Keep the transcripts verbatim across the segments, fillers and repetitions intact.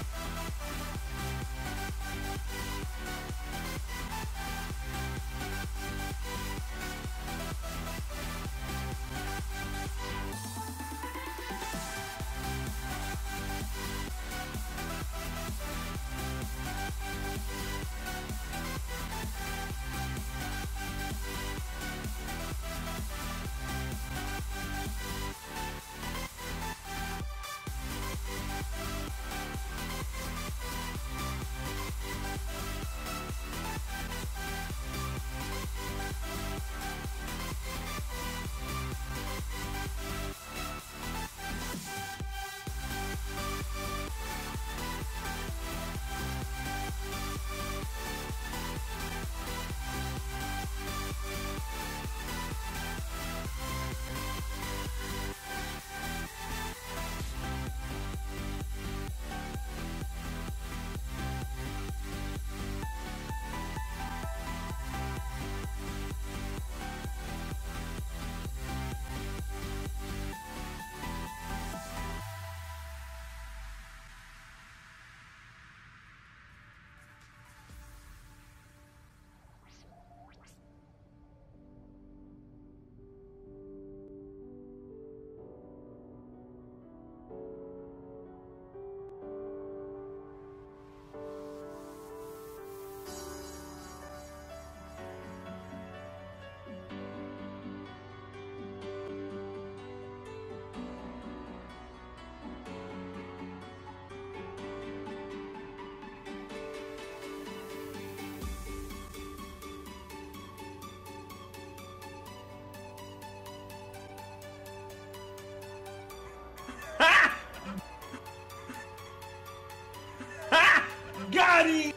Got him!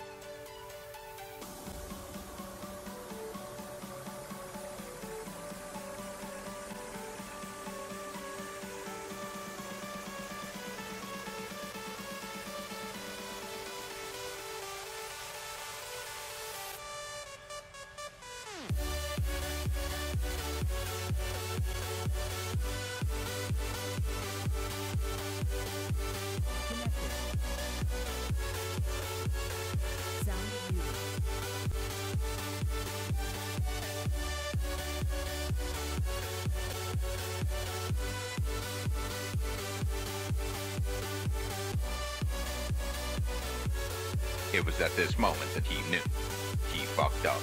It was at this moment that he knew he fucked up.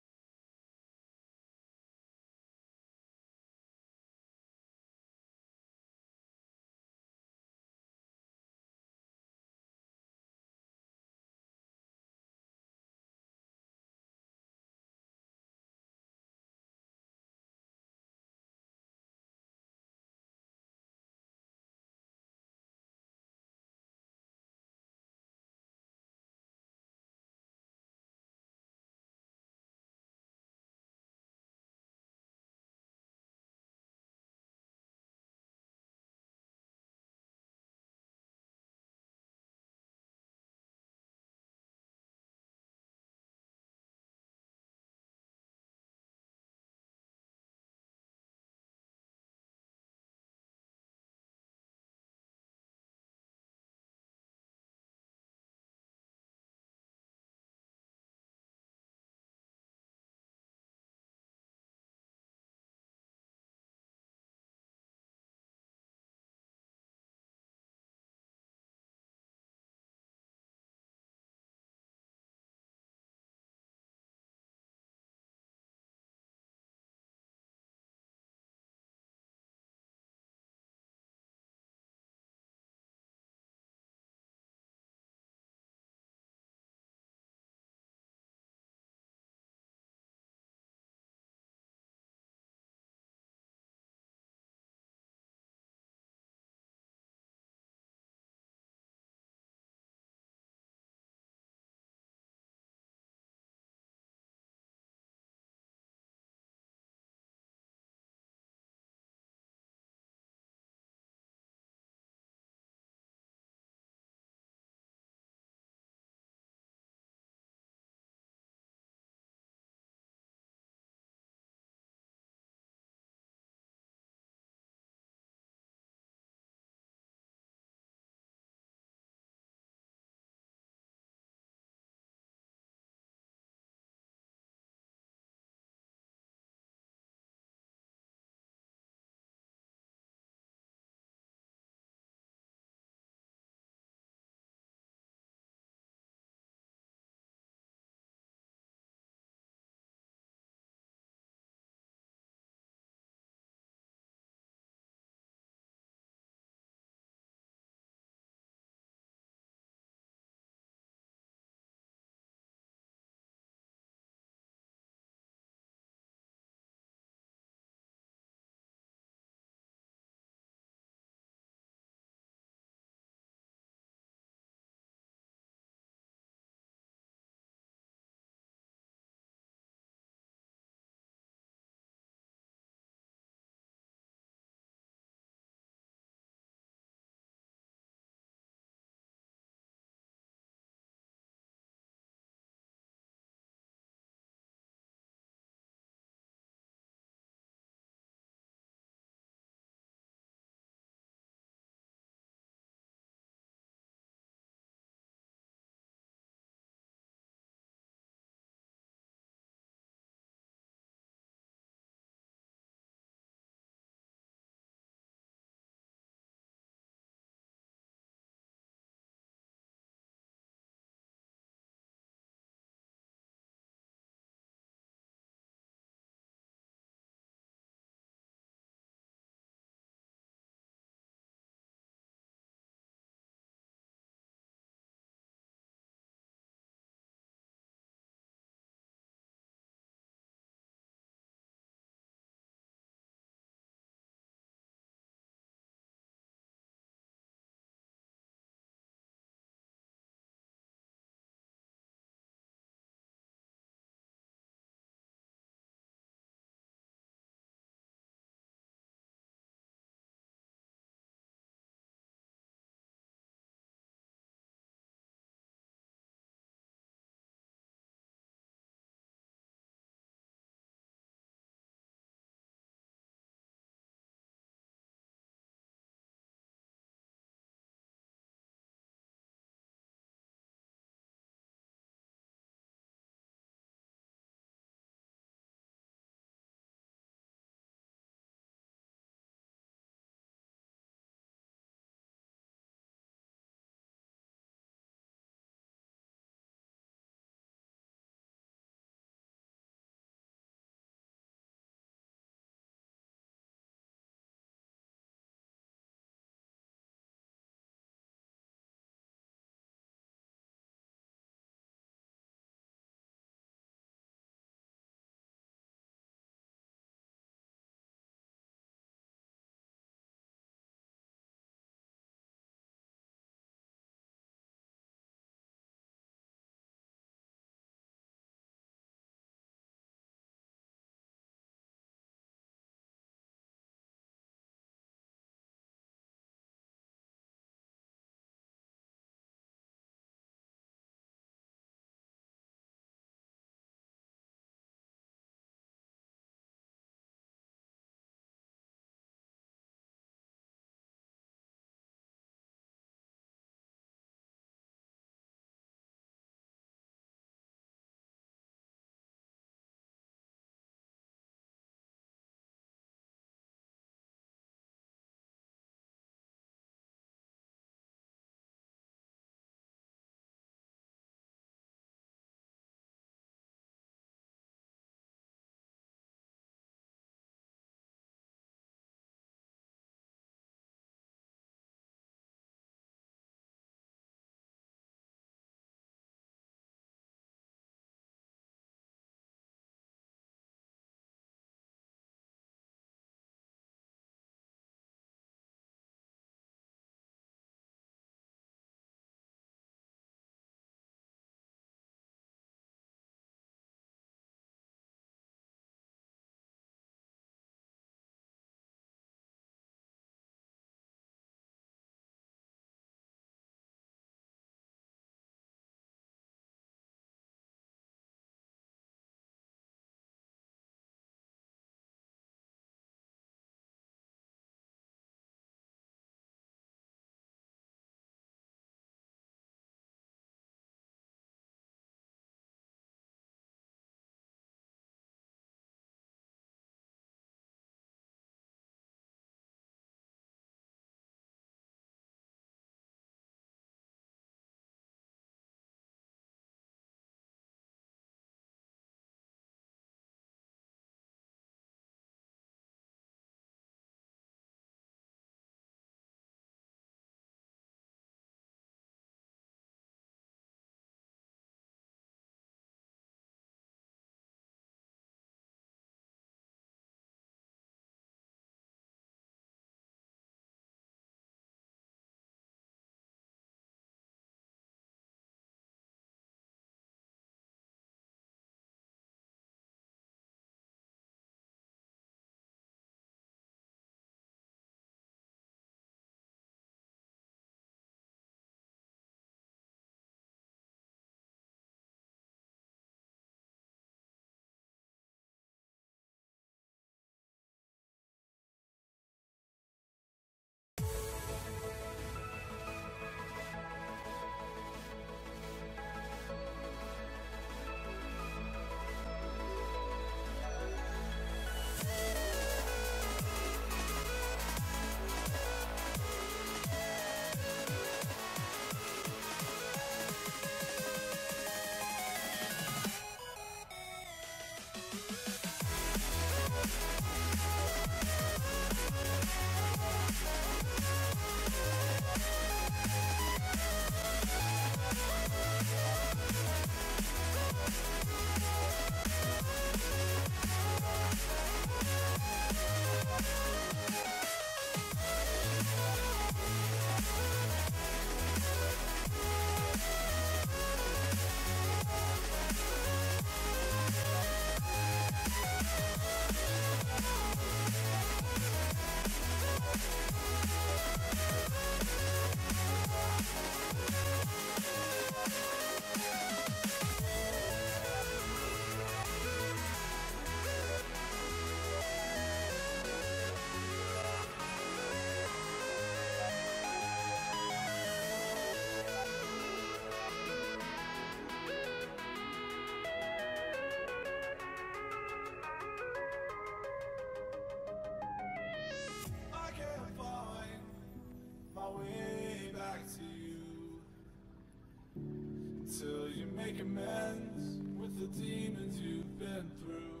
make amends with the demons you've been through.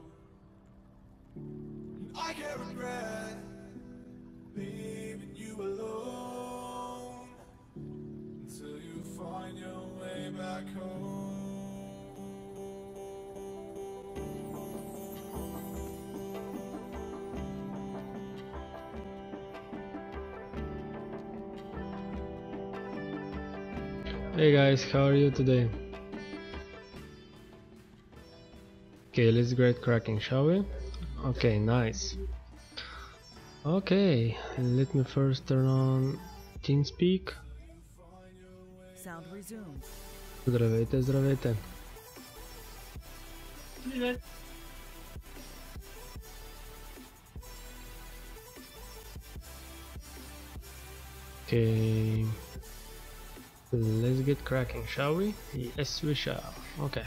And I can't regret leaving you alone until you find your way back home. Hey guys, how are you today? Okay, let's get cracking, shall we? Okay, nice. Okay, let me first turn on TeamSpeak. Sound resumed. Здравейте, здравейте. Привет. Okay, let's get cracking, shall we? Yes, we shall. Okay.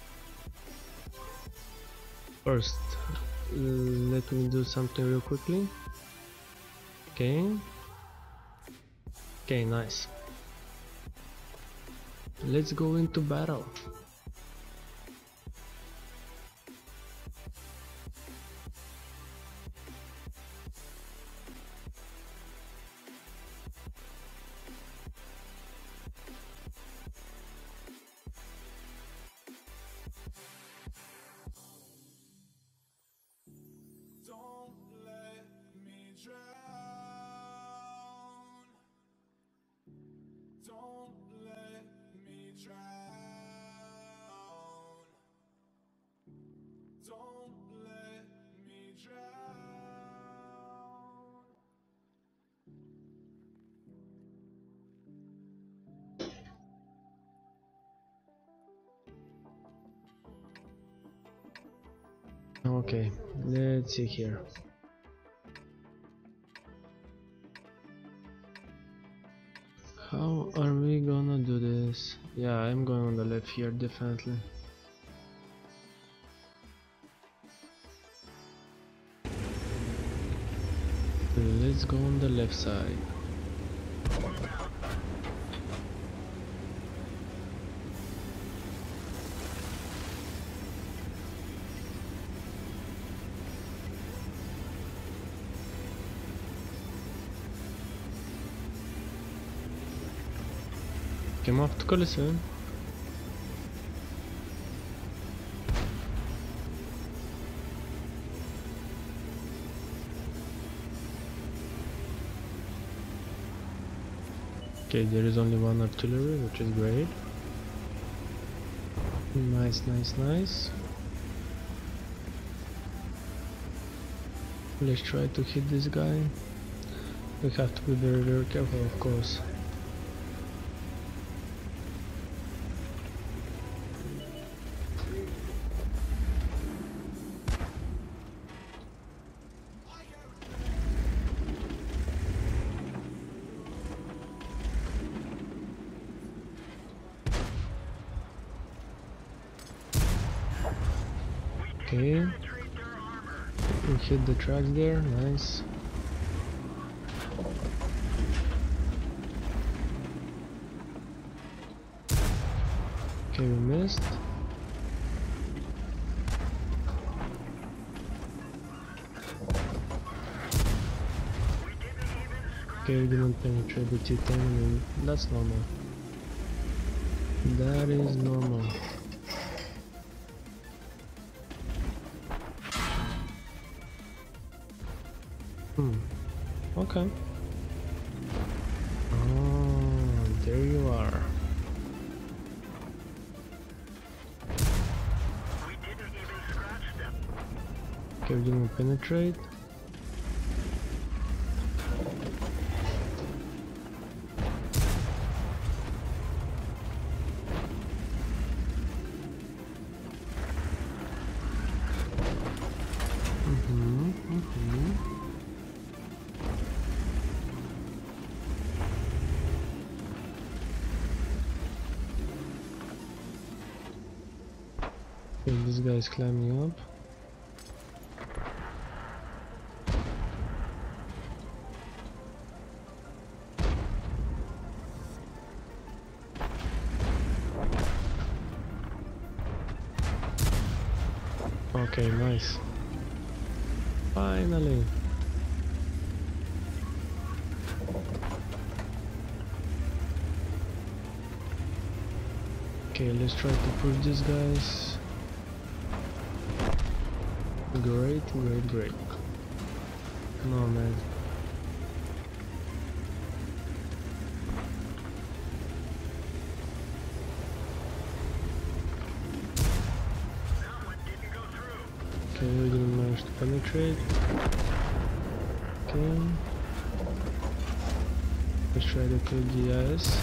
First, let me do something real quickly. Okay. Okay, nice. Let's go into battle. Don't let me drown. Don't let me drown. Don't let me drown. Okay, let's see here. How are we gonna do this? Yeah, I'm going on the left here, definitely. Let's go on the left side. Kim yaptı kalesi? Okay, there is only one artillery, which is great. Nice, nice, nice. Let's try to hit this guy. We have to be very, very careful, of course. Okay, we hit the tracks there, nice. Okay, we missed. Okay, we didn't penetrate the titanium, that's normal. That is normal. Hmm. Okay. Oh, there you are. We didn't even scratch them. Okay, we didn't penetrate. Mm-hmm. Mm-hmm. Okay, this guy is climbing up. Okay, nice. Finally. Okay, let's try to push these guys. Great, great, great. Come on, man. Okay, we didn't manage to penetrate. Okay. Let's try to kill the ass.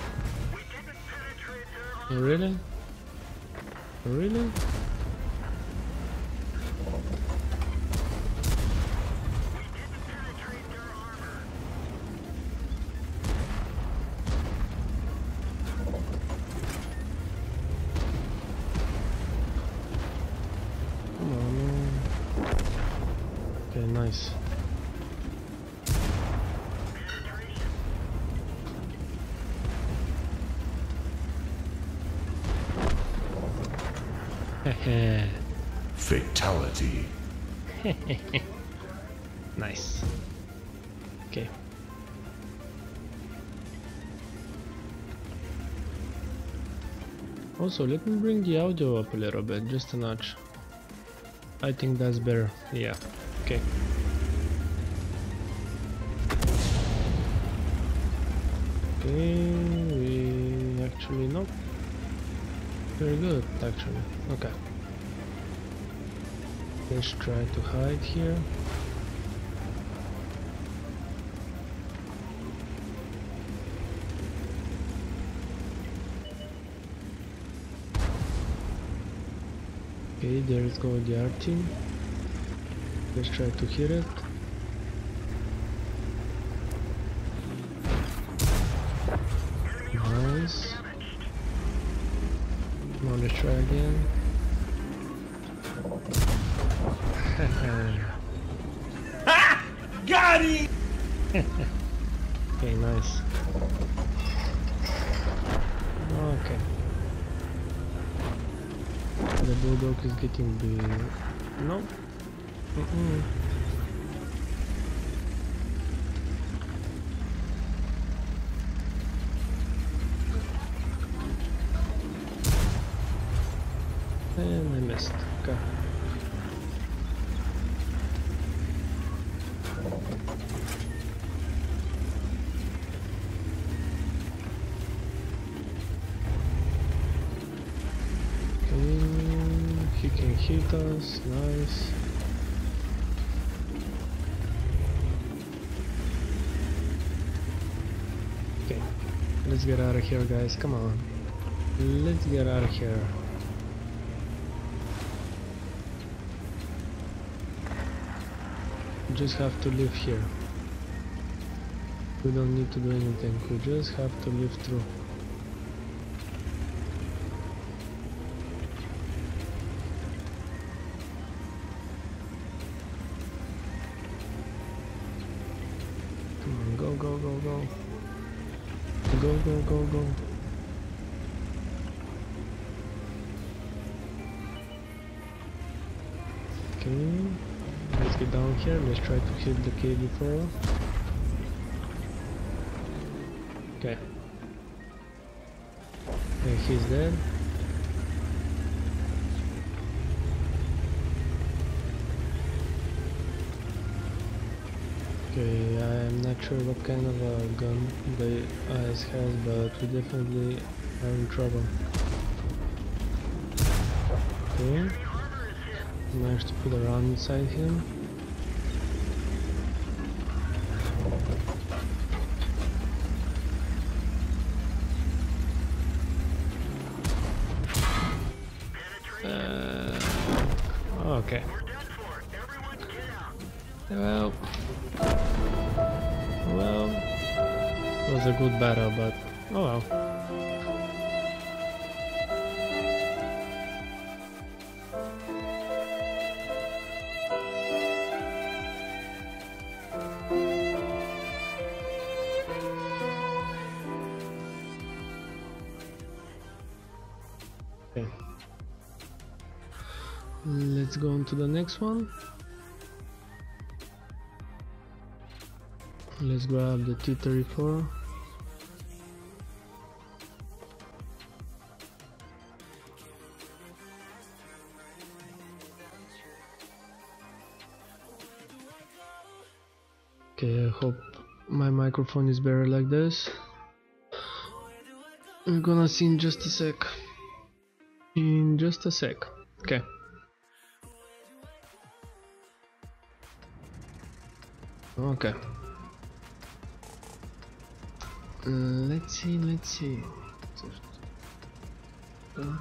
Oh, really? Oh, really? Come on, man. Okay, nice. Fatality. Nice. Okay. Also, let me bring the audio up a little bit, just a notch. I think that's better. Yeah. Okay. Okay, we actually no. Very good, actually. Okay. Let's try to hide here. Okay, there's go the R team. Let's try to hit it. Nice. Now let's try again. Got it! Okay, nice. Okay. The bulldog is getting big. No. Mm-mm. And I missed. Okay. He can hit us, nice. Okay, let's get out of here, guys, come on. Let's get out of here. We just have to live here. We don't need to do anything, we just have to live through. Go, go, go, go. Go, go, go, go. Okay. Let's get down here. Let's try to hit the K before. Okay. Okay, he's dead. Okay, I'm not sure what kind of a gun the I S has, but we definitely are in trouble. Okay, managed to put a round inside him. Uh, okay. Well. Well, it was a good battle, but oh well. Okay. Let's go on to the next one. Let's grab the T thirty-four. Okay, I hope my microphone is better like this. We're gonna see in just a sec. In just a sec. Okay. Okay. Uh, let's see, let's see. Uh,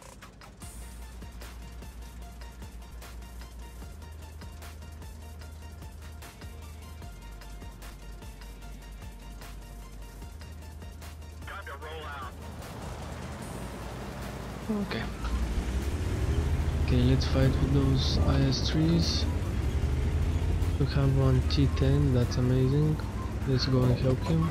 Time to roll out. Okay. Okay, let's fight with those I S threes. We have one T ten, that's amazing. Let's go and help him.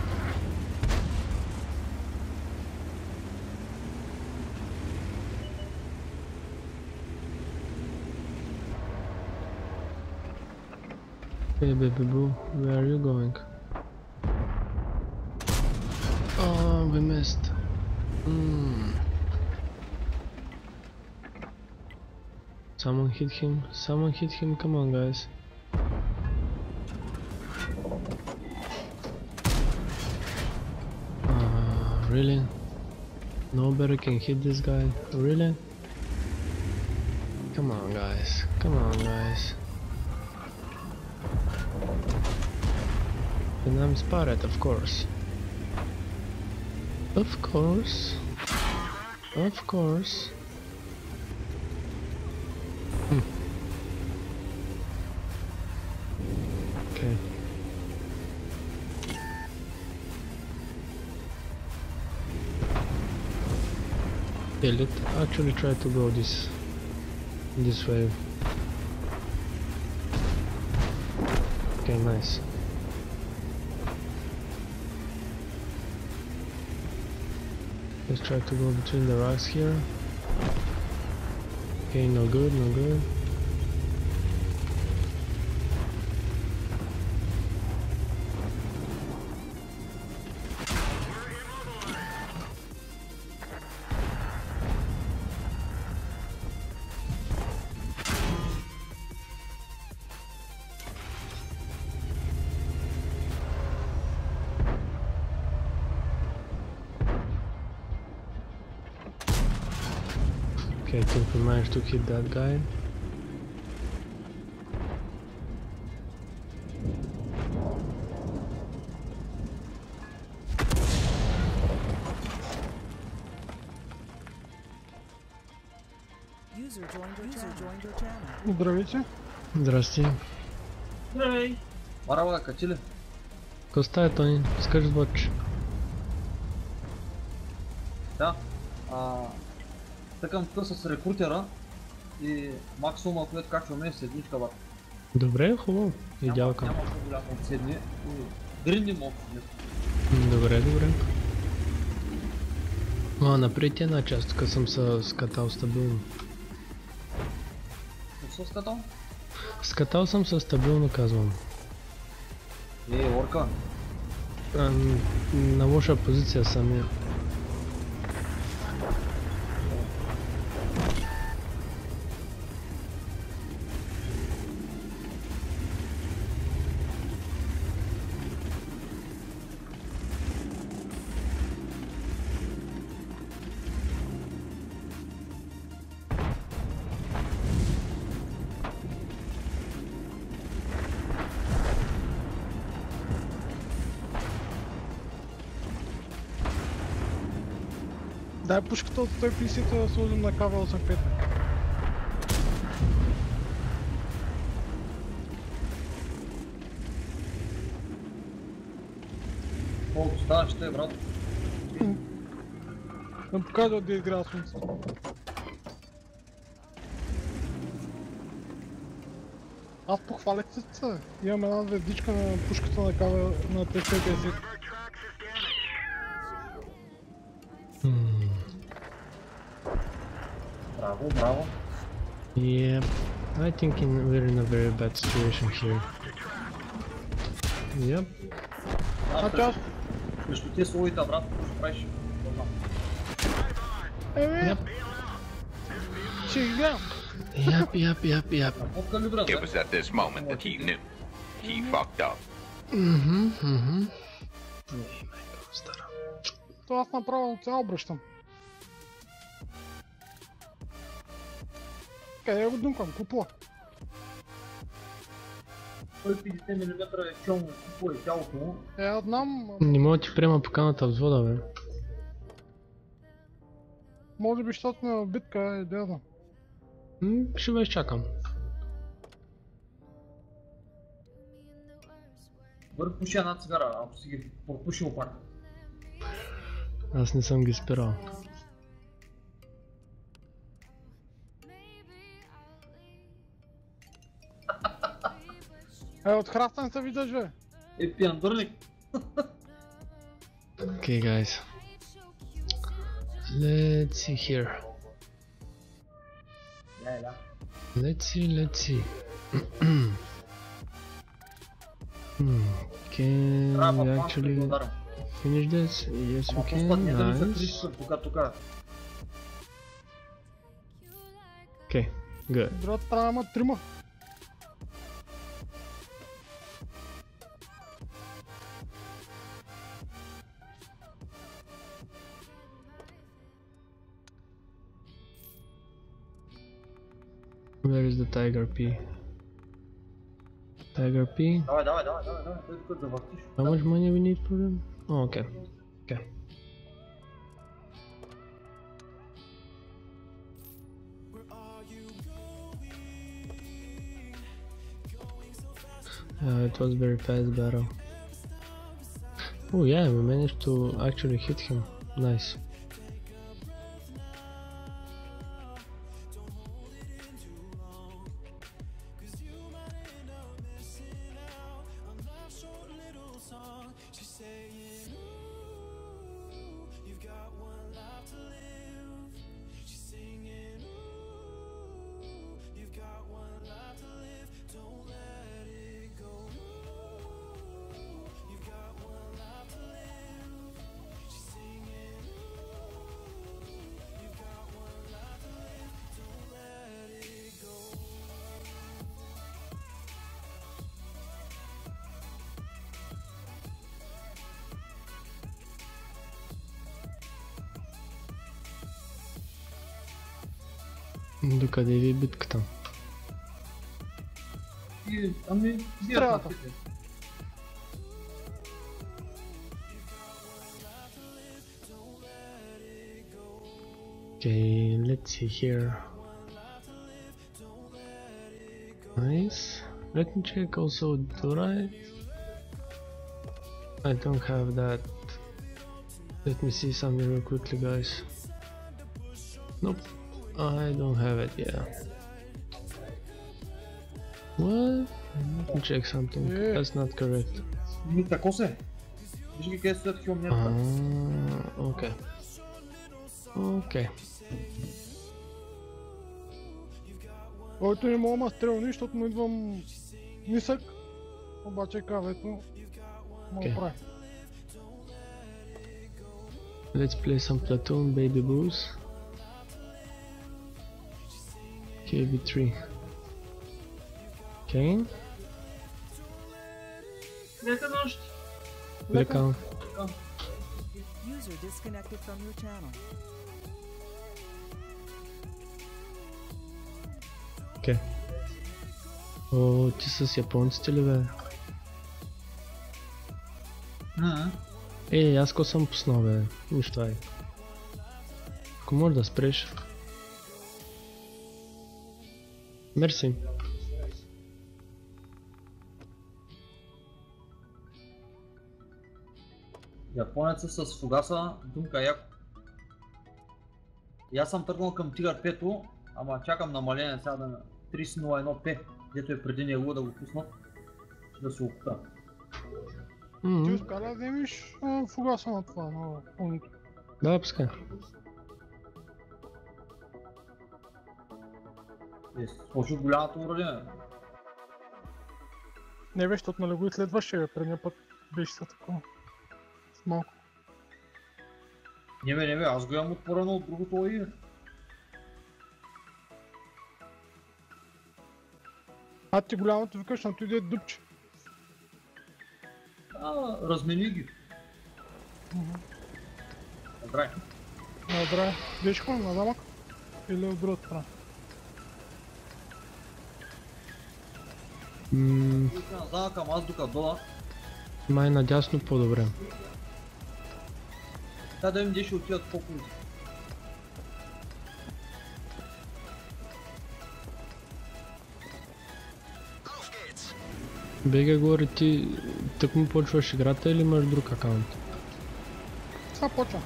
Hey baby boo, where are you going? Oh, we missed. Mm. Someone hit him, someone hit him, come on guys. Uh, really? Nobody can hit this guy, really? Come on guys, come on guys. And I'm spotted, of course. Of course. Of course. Hmm. Okay. Okay, let's actually try to go this this way. Okay, nice. Let's try to go between the rocks here. Okay, no good, no good. Okay, I think we managed to hit that guy. User joined your User joined your channel. Здравейте. Здрасти. Здравей. Марава, качили? Коста е Тони, скажи звъч. Да. А, тъкам тук с рекрутера и максимума, който качваме е седмичка бат. Добре, хубаво. Идеалка. Няма по-голямо от седми. Гриндим общо. Добре, добре. А, напред една част, тук съм се скатал стабилно. Какво се скатал? Скатал съм се стабилно, казвам. Е, орка. А, на лоша позиция самия. Дай пушката от сто и петдесет да сложим на К осемдесет и пет. Колко става ще е, брат? Да покажа да изгрява слънцето. Аз похвалих се, имам една звездичка на пушката на К на триста и петдесет. Браво, браво. Yep. I think in, we're in a very bad situation here. Yep. А, Значи аз... Между тези слоите обратно, какво ще правиш? Не знам. Еми... Yep. Ще ги гледам. Yep, yep, yep, yep. Под калибра, It was да? at this moment that he knew. He fucked up. Мгм, мгм. Ей, майко, стара. То аз направо цяло обръщам. Къде го дункам? Купува. сто и петдесет милиметра е челно, какво е тялото му. Е, аз знам, Не мога да ти приема поканата в вода, бе. може би, защото сме в битка, е, да знам. М, Ще ме изчакам. Върху пуши една цигара, ако си ги пропушил пак. Аз не съм ги спирал. Е, от храстен се виждаш, бе. Е, пиандурник. Okay, guys. Let's see here. Ля, ля. Let's see, let's see. Hmm, Can Трябва we пак да actually го ударам. finish this? Yes, Ама we по-спад, can. не да ми се Nice. тришка тук, тук. Okay, good. Брат, трябва да има трима. Where is the Tiger P? Tiger P? Давай, давай, давай, давай, давай, той тук да въртиш. How much money we need for them? Oh, okay. Okay. Uh, it was very fast battle. Oh yeah, we managed to actually hit him. Nice. Докъде ви е битката? И, ами, вие Стрелата. пътите. Okay, let's see here. Nice. Let me check also, do I? I don't have that. Let me see something real quickly, guys. Nope, I don't have it, yeah. What? Let me check something. Yeah. That's not correct. Ми, тако се. Виж ги къде стоят хиломнетата. Ah, okay. Okay. Който не мога ма стрелни, защото му идвам нисък. Обаче кавето му Окей. прави. Let's play some Platoon Baby Blues. K B three. Okay. Нека нощ. Welcome. User disconnected from your channel. Okay. О, ти с японците ли бе? Мгм. Ей, аз ко съм пуснал бе? Нищо ай. Ако може да спреш. Мерси. Японеца с фугаса, думка яко. И аз съм тръгнал към Тигър пето, ама чакам намаление сега да на трийсет нула едно П, дето е преди него да го пуснат, да се окупя. Ти Мгм. успя ли да вземеш а, фугаса на това, на пълното? Да, пускай. Е, точно голямото оръдие. Не бе, защото нали го изследваше, предния път беше са такова. С малко. Не бе, не бе, аз го имам отпорено от другото и... А ти голямото викаш, на той е дупче. А, размени ги. Добре. На здраве. Беше хон на замък? Или от другата страна? М, На замъка, ама аз докато дола. май надясно по-добре. Та да им где ще отиват по-кулите. Бега горе, ти тък му почваш играта или имаш друг акаунт? Сега почва.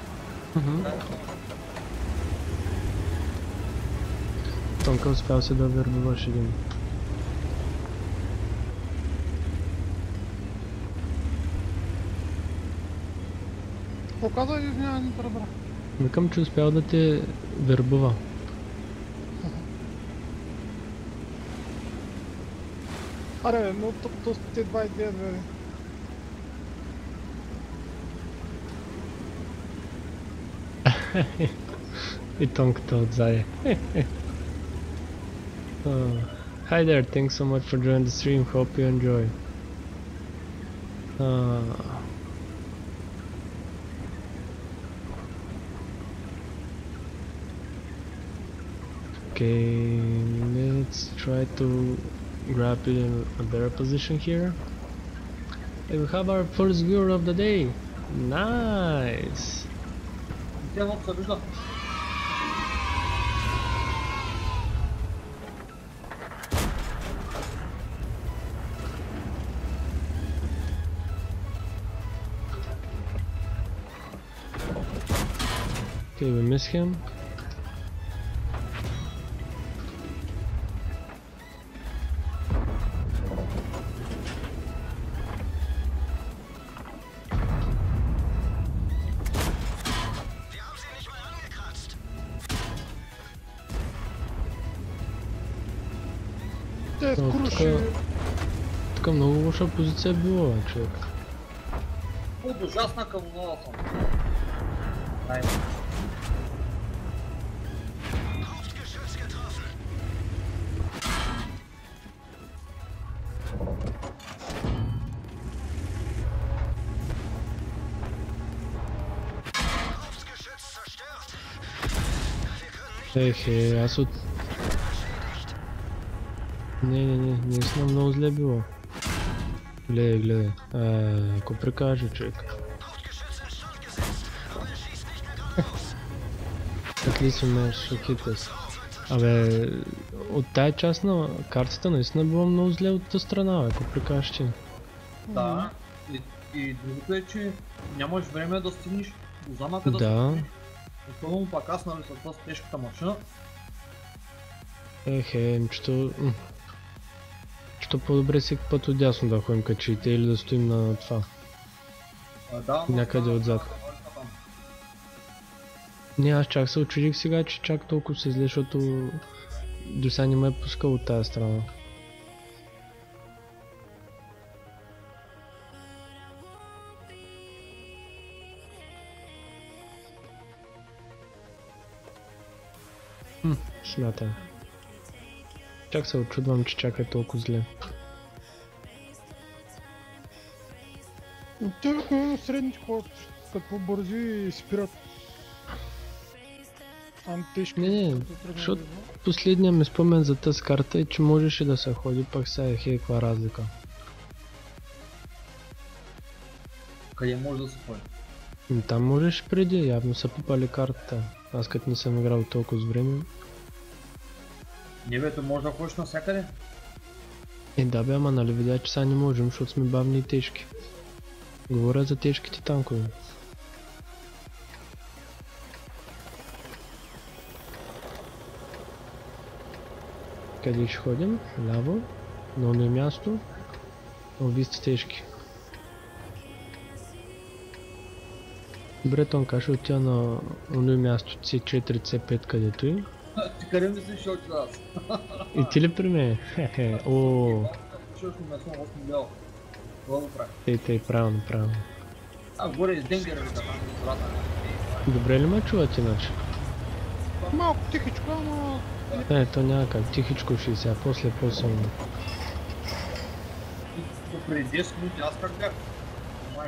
Тонка успял се да вербуваш един. Какво каза, извиня, не те разбрах. Викам, че успял да те вербува. Аре, но тук то сте двайсет и девет, бе. И тонката отзади. Oh. Hi there, thanks so much for joining the stream, hope you enjoy. Uh, okay, let's try to grab it in a better position here. And we have our first viewer of the day. Nice. Тя много се вижда. Okay, we miss him. Те Но скоро тук, ще... тук много лоша позиция била, бе, човек. От ужасна камонала съм. Ай. Ех, е, аз от... Не, не, не, наистина много зле било. Гледай, гледай. Е, ако прикаже, човек. Отлично ме шоките си. Абе, от тая част на картата наистина било много зле от тази страна, бе, ако прикажеш ти. Да. И, и другото е, че нямаш време да стигнеш до замъка да Да. се... Особено пак аз, нали, с тази тежката машина. Ех, е, мчето... м. Що по-добре всеки път отдясно да ходим качите или да стоим на това. А, да, но Някъде сега- отзад. там. Не, аз чак се очудих сега, че чак толкова се изле, защото до сега не ме е пускал от тази страна. Хм, смятай. Чак се очудвам, че чак е толкова зле. Те обикновено средните ходят, като по-бързи и спират. Там тежки. Не, не, като тръгнат защото- да идват. Последният ми спомен за тази карта е, че можеше да се ходи, пак сега е хей, каква разлика. Къде може да се ходи? М, Там можеш преди, явно са пипали картата. Аз като не съм играл толкова с време. Не бе, то може да ходиш навсякъде. Е, да бе, ама нали видя, че сега не можем, защото сме бавни и тежки. Говоря за тежките танкове. Къде ще ходим? Ляво. На оно място. О, вие сте тежки. Добре, Тонка, ще отида на оно място С четири, С пет където е. Ти къде мислиш, ще отида аз? И ти ли при мен? Хе-хе, о, Ще още месо осем лева. Това го прави. тъй, тъй, правилно, правилно. А, горе из Денгера ми да там избрата. Добре ли ме чуват иначе? Малко тихичко, ама... Не, то няма как, тихичко ще сега, после по-силно. Преди десет минути аз как бях? Май.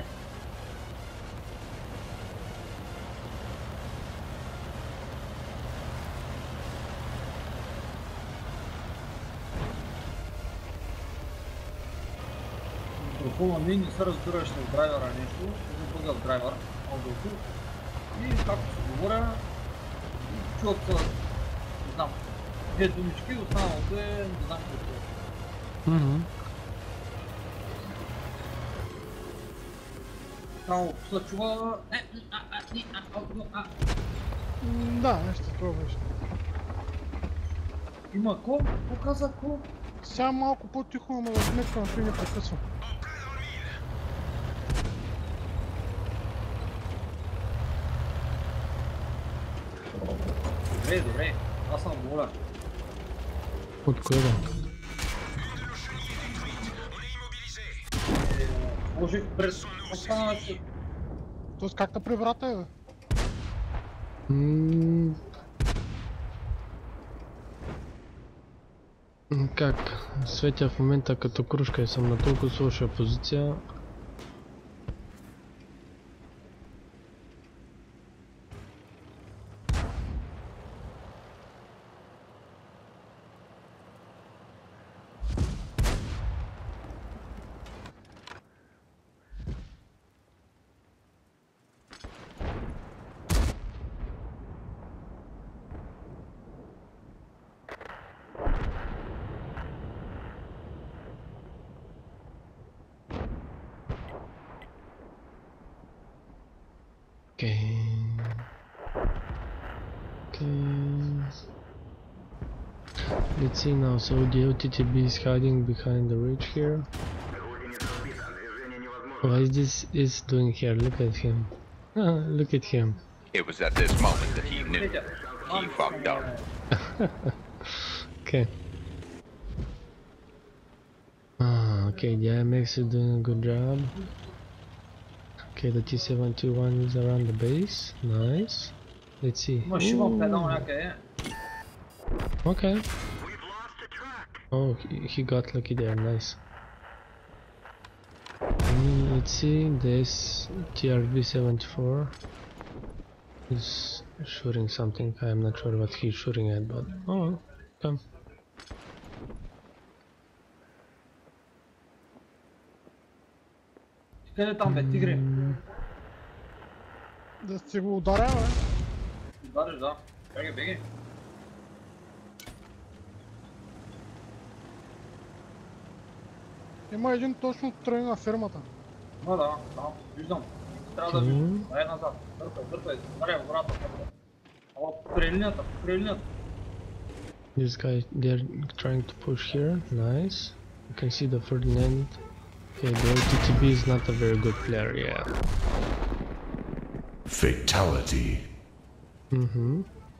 Микрофона ми не се разбираш с драйвера нещо, за бъгав драйвер, аудиото. И както се говоря, чуват се, не знам, две думички, останалото е, не знам какво е. Мгм. Само се чува... Е, а, а, и, а, а, а. м, Да, нещо такова беше. Има ко? Ко каза ко? Сега малко по-тихо, ама да сметка на той не прекъсва. Добре, добре, аз съм доволен. От кое да? Е, Сложих през останалите. Тоест как да преврата е, бе? М, м, Как? Светя в момента като кружка и съм на толкова лоша позиция. Okay. Okay. Let's see now. So the O T T B is hiding behind the ridge here. What is this is doing here? Look at him. Ah, look at him. It was at this moment that he knew. He fucked up. Okay. Ah, okay. The I M X is doing a good job. Okay, the T seventy-one is around the base. Nice. Let's see. Има шивам Ooh. педал някъде. Okay. Oh, he, he got lucky there. Nice. Mm, let's see. This T R V seventy-four is shooting something. I'm not sure what he's shooting at, but oh, okay. Къде е там бе, тигри? Да си го ударя, бе. Удариш, да. Беги, беги. Има един точно тръгне на фермата. Да, да, да, виждам. Трябва да виждам. Дай назад. Дърпай, дърпай. Ударя обратно. Ала при линията, при линията. This guy, they're trying to push here. Nice. You can see the Ferdinand. Okay, the O T T B is not a very good player. Yeah. Fatality. Mm-hmm.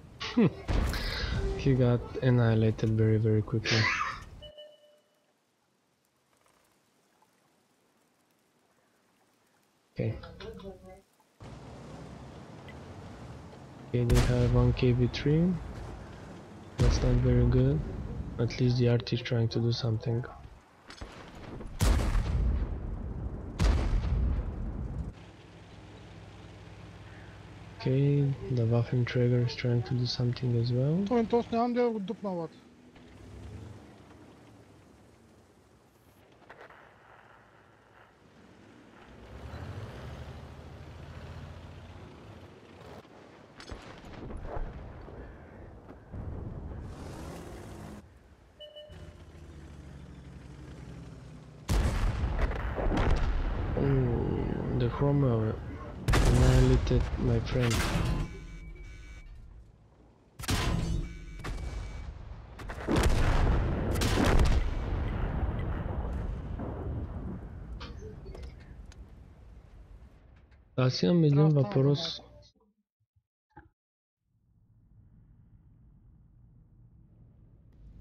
He got annihilated very, very quickly. Okay. Okay, they have one K V three. That's not very good. At least the R T is trying to do something. Okay, the Waffenträger is trying to do something as well. Той тоест нямам да го дупна, бат. Oh, the Chroma annihilated my friend. Аз имам един Трябва да въпрос.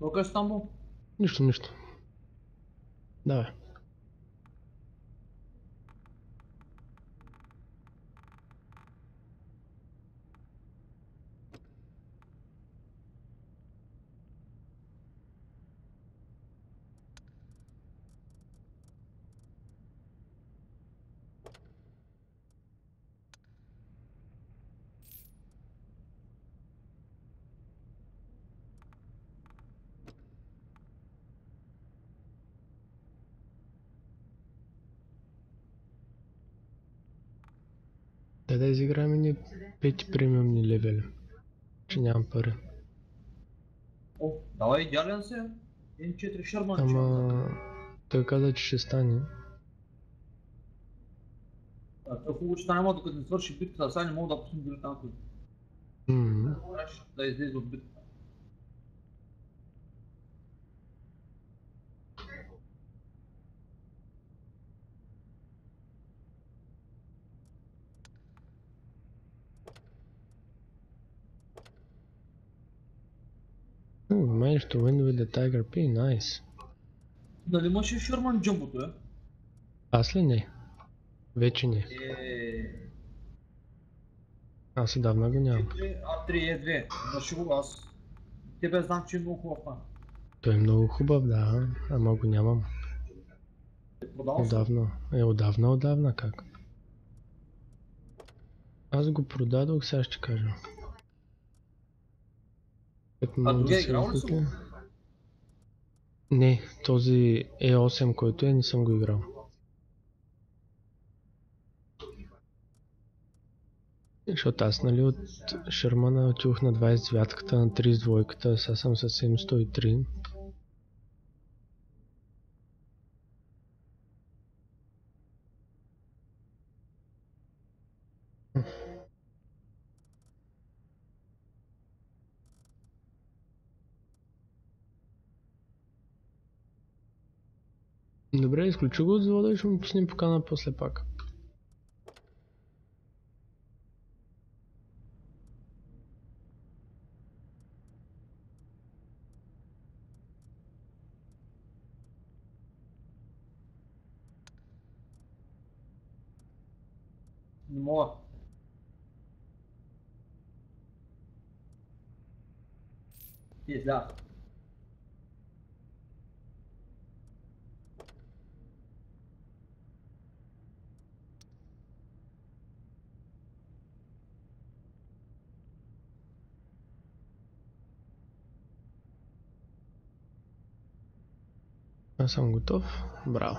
Тук е Стамбул. Нищо, нищо. Давай. Дай да изиграем ни пети премиумни левели. Че нямам пари. О, давай идеален се. Н четири Шерман. че имам за- Ама... Той каза, че ще стане. А, е хубаво, че няма докато не свърши битката, сега не мога да пусна дилетант. Ммм. Да излезе от битката. Oh, managed to win with the Tiger P, nice. Дали имаше Шерман джамбото, е? Аз ли не? Вече не. Е... Аз отдавна го нямам. А три Е две. Имаше го аз. Тебе знам, че е много хубав план. Той е много хубав, да, ама го нямам. Продавал съм. Отдавна. Е, отдавна, отдавна как? Аз го продадох, сега ще кажа. Като мога да другия се играл ли си го? купя. Не, този Е осем, който е, не съм го играл. Защото аз, нали, от Шермана отидох на двайсет девятката, на трийсет и двойката, сега съм със седем сто и три. Добре, изключи го от завода и ще му пуснем покана после пак. Не мога. Ти изляза. Аз съм готов. Браво.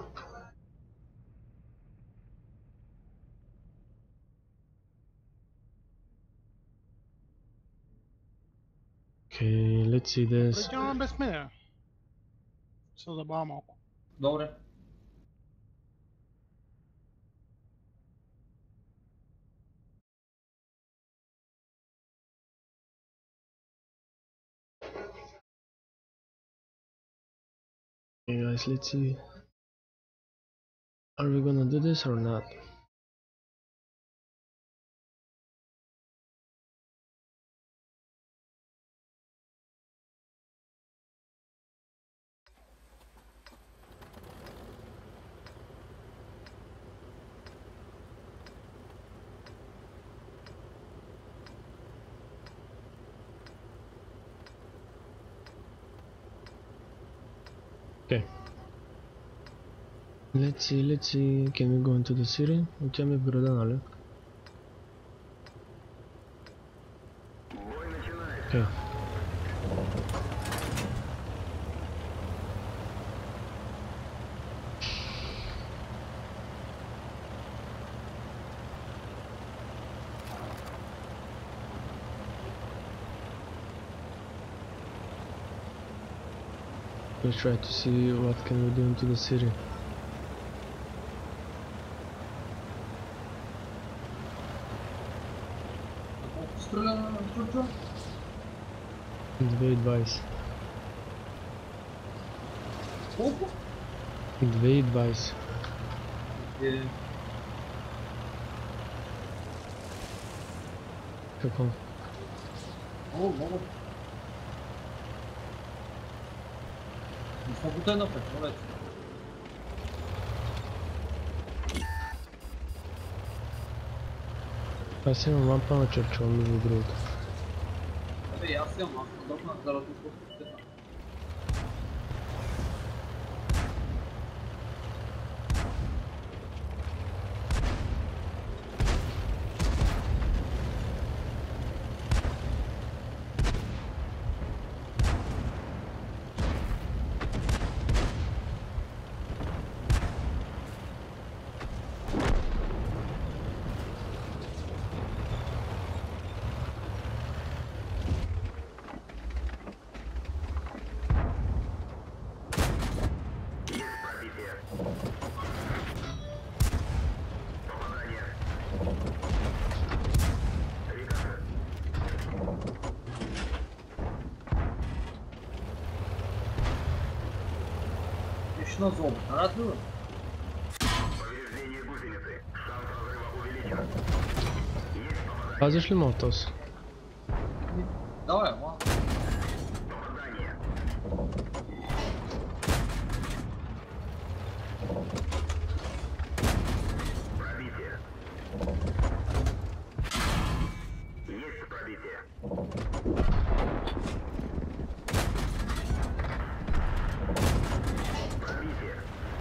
Okay, let's see this. Прекалено без мене. Ще се забавя малко. Добре. Okay guys, let's see. Are we gonna do this or not? Okay. Let's see, let's see. Can we go into the city? Отиваме в града, нали? Okay. Let's try to see what can we do into the city. Колко стреля на чурча? две и двайсет. Колко? две и двайсет. Е, Какво? много, много. Не сме путай напред, молете. Аз имам лампа на черчон, между другото. Абе, и аз имам, аз съм дропнах заради пустите. На зону. Радую. Повреждение гусеницы. Шанс разрыва увеличен. Есть попадание. Пазиш ли мотос? Давай, ма. Попадание. Пробитие. Есть пробитие. Пробитие.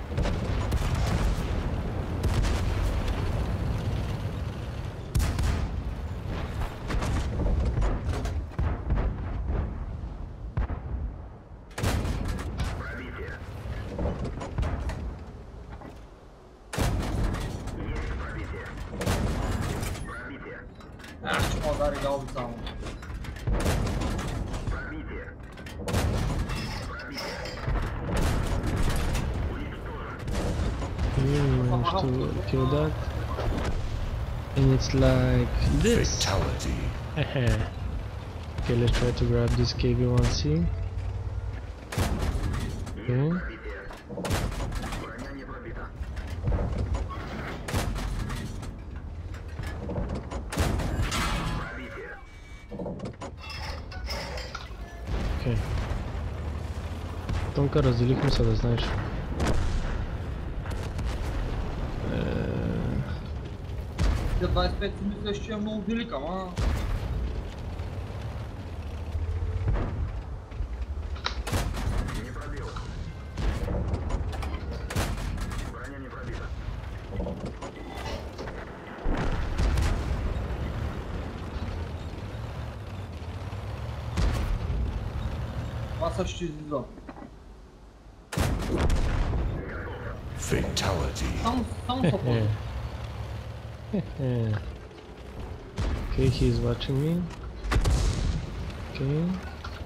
Пробитие. Есть пробитие. Пробитие. Ах, че мога да дал само. Пробитие. Пробитие. Уничтожен. You managed to kill that. And it's like this. Fatality. Okay, let's try to grab this K V one C. Okay. Пробитие. Броня не пробита. Пробитие. Okay. Тонко разделихме се, да знаеш. Е, Тя двайсет и пет си мислиш, че е много велика, ма. Не пробил. Броня не пробита. Това са ще излиза. Fatality. Само, само са по. е. Okay, he's watching me. Okay.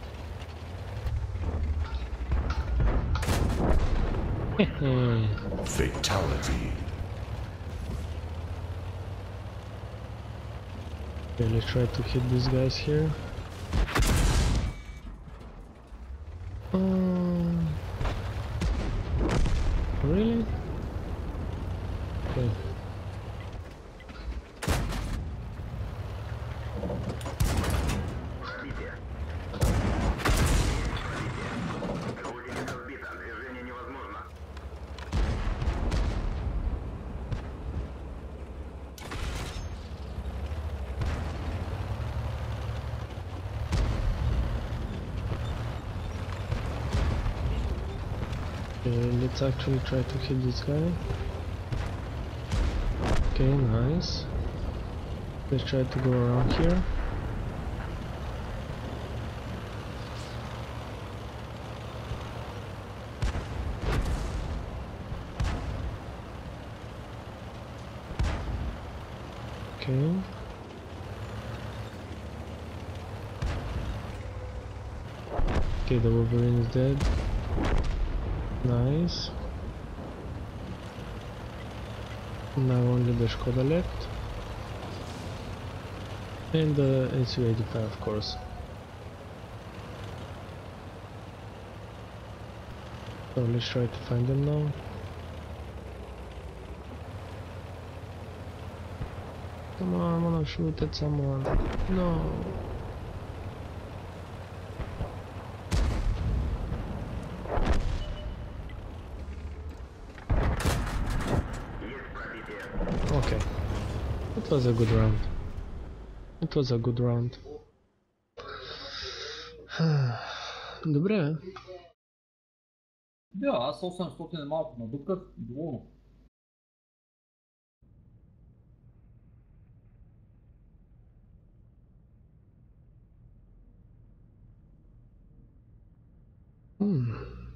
Fatality. Okay, let's try to hit these guys here. Um, really? Okay. Пробитие. Пробитие. Гусеница сбита. Движение невозможно. Okay, let's actually try to hit this guy. Okay, nice. Let's try to go around here. Okay. Okay, the Wolverine is dead. Nice. Now only the Skoda left. And the S U eighty-five, of course. So let's try to find them now. Come on, I wanna shoot at someone. No. It was a good round. It was a good round. Добре. Да, аз осемстотин е малко надупках, доволно. Hmm.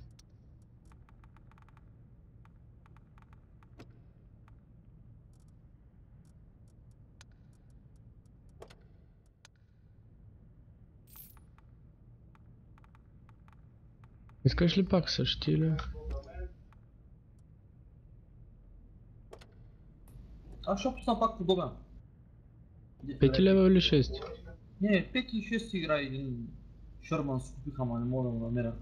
Искаш ли пак същи или? Аз ще описам пак подобен. Пети лева или шести? Не, пети и шести игра един Шърман си купих, ама не мога да го намеря.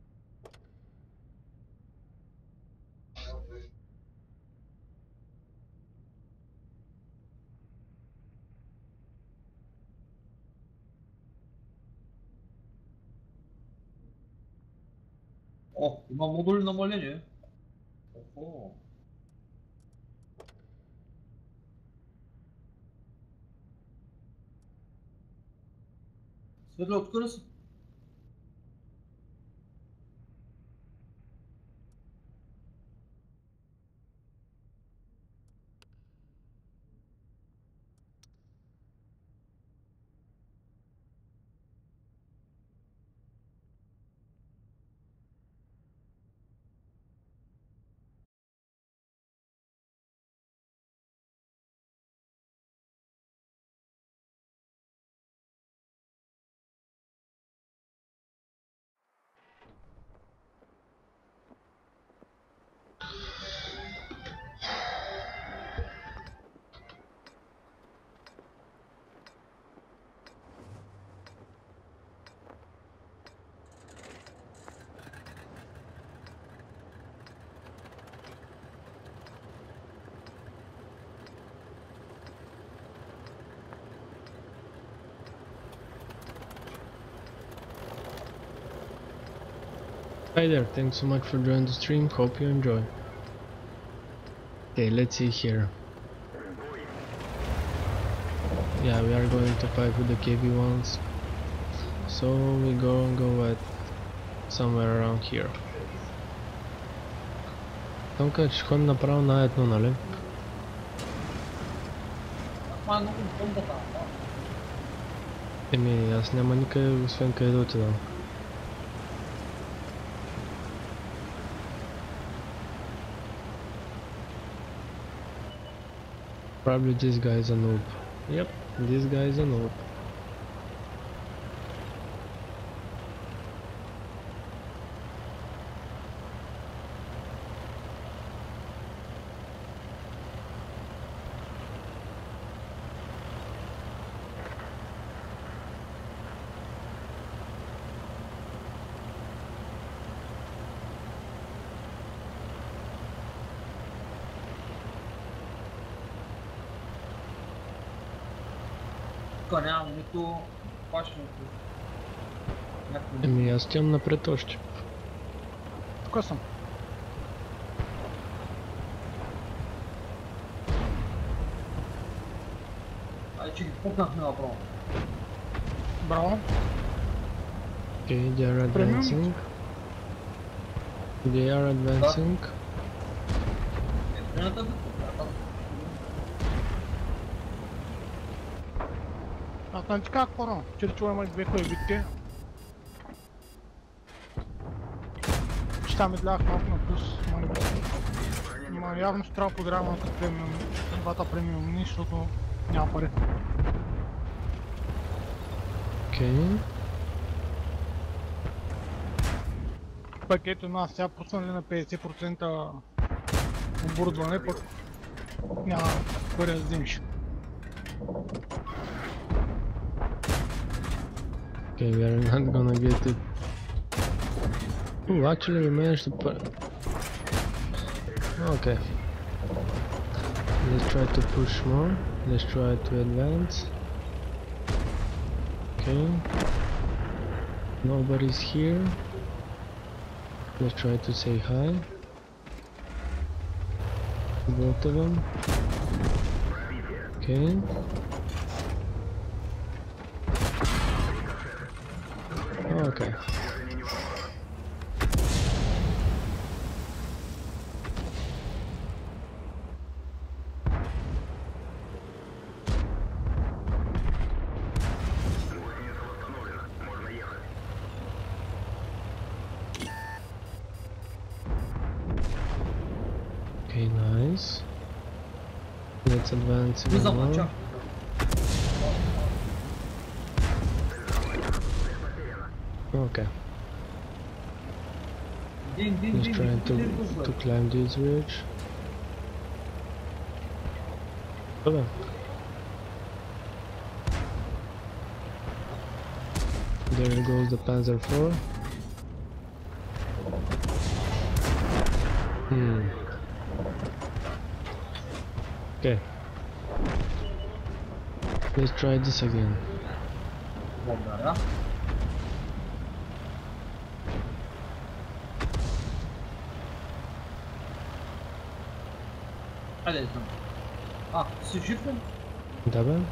О, има модули намаление. Охо. Светле, откъде си? Hi there, thanks so much for joining the stream, hope you enjoy. Okay, let's see here. Yeah, we are going to fight with the K V ones. So we go and go at somewhere around here. Там къде ще ходим направо на едно, нали? Това е много бомбата. Еми, аз няма никъде, освен къде да отидам. Probably this guy is a noob. Yep, this guy is a noob. Тук нямам нито пашното. Еми, аз отивам напред още. Тук съм. Ай, че ги пукнахме направо. Браво. Okay, they are advancing. They are advancing. Е, нататък. Аз не ти казах по-рано, че да чуваме две хубави битки. Ще там излях малко на плюс, мали би. Ма явно ще трябва да подравам с премиум, двата премиумни, защото няма пари. Okay. Пък ето нас сега пуснали на петдесет процента оборудване, пък няма пари да вземеш. Okay, we are not gonna get it. Ooh, actually we managed to put... Okay. Let's try to push more. Let's try to advance. Okay. Nobody's here. Let's try to say hi. Both of them. Okay. Okay. Okay, nice. Let's advance Не even знам, more. чак. Okay, Дин, дин, just дин, trying to дин, дин, to climb this ridge. Okay. There goes the Panzer four. Hmm. Okay. Let's try this again. Благодаря. Хайде там. А, си жив ли? Да бе.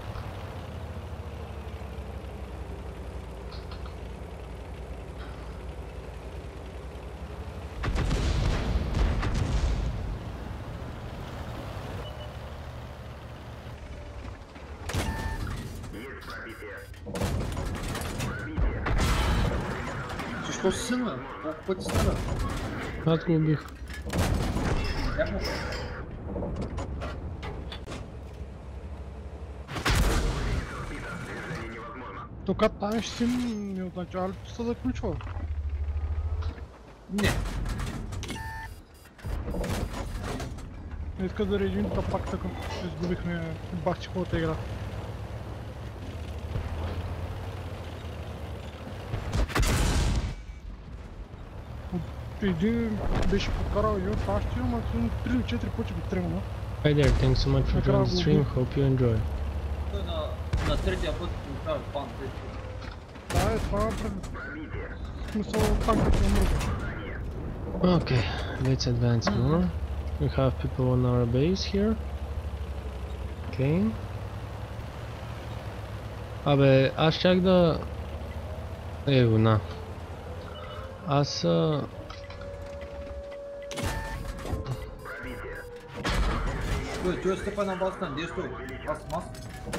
Защо си сина? Колко пъти стана? Аз го убих. Бяхме. Тук там ще си ми означава ли, че се заключва? Не. Не иска да редим, та пак така изгубихме бахчиковата игра. Един беше подкарал един фащия, ама три или четири пъти го тръгна. Hi there, thanks so much for Накрая joining the го stream, убих. hope you enjoy. Той на, на третия път го прави пан. Да, е това пред... смисъл танкът на мръзва. Okay, let's advance more. We have people on our base here. Okay. Абе, аз щях да... Его, на. Аз... а, Той, той стъпа на базата, где стой? Аз съм аз.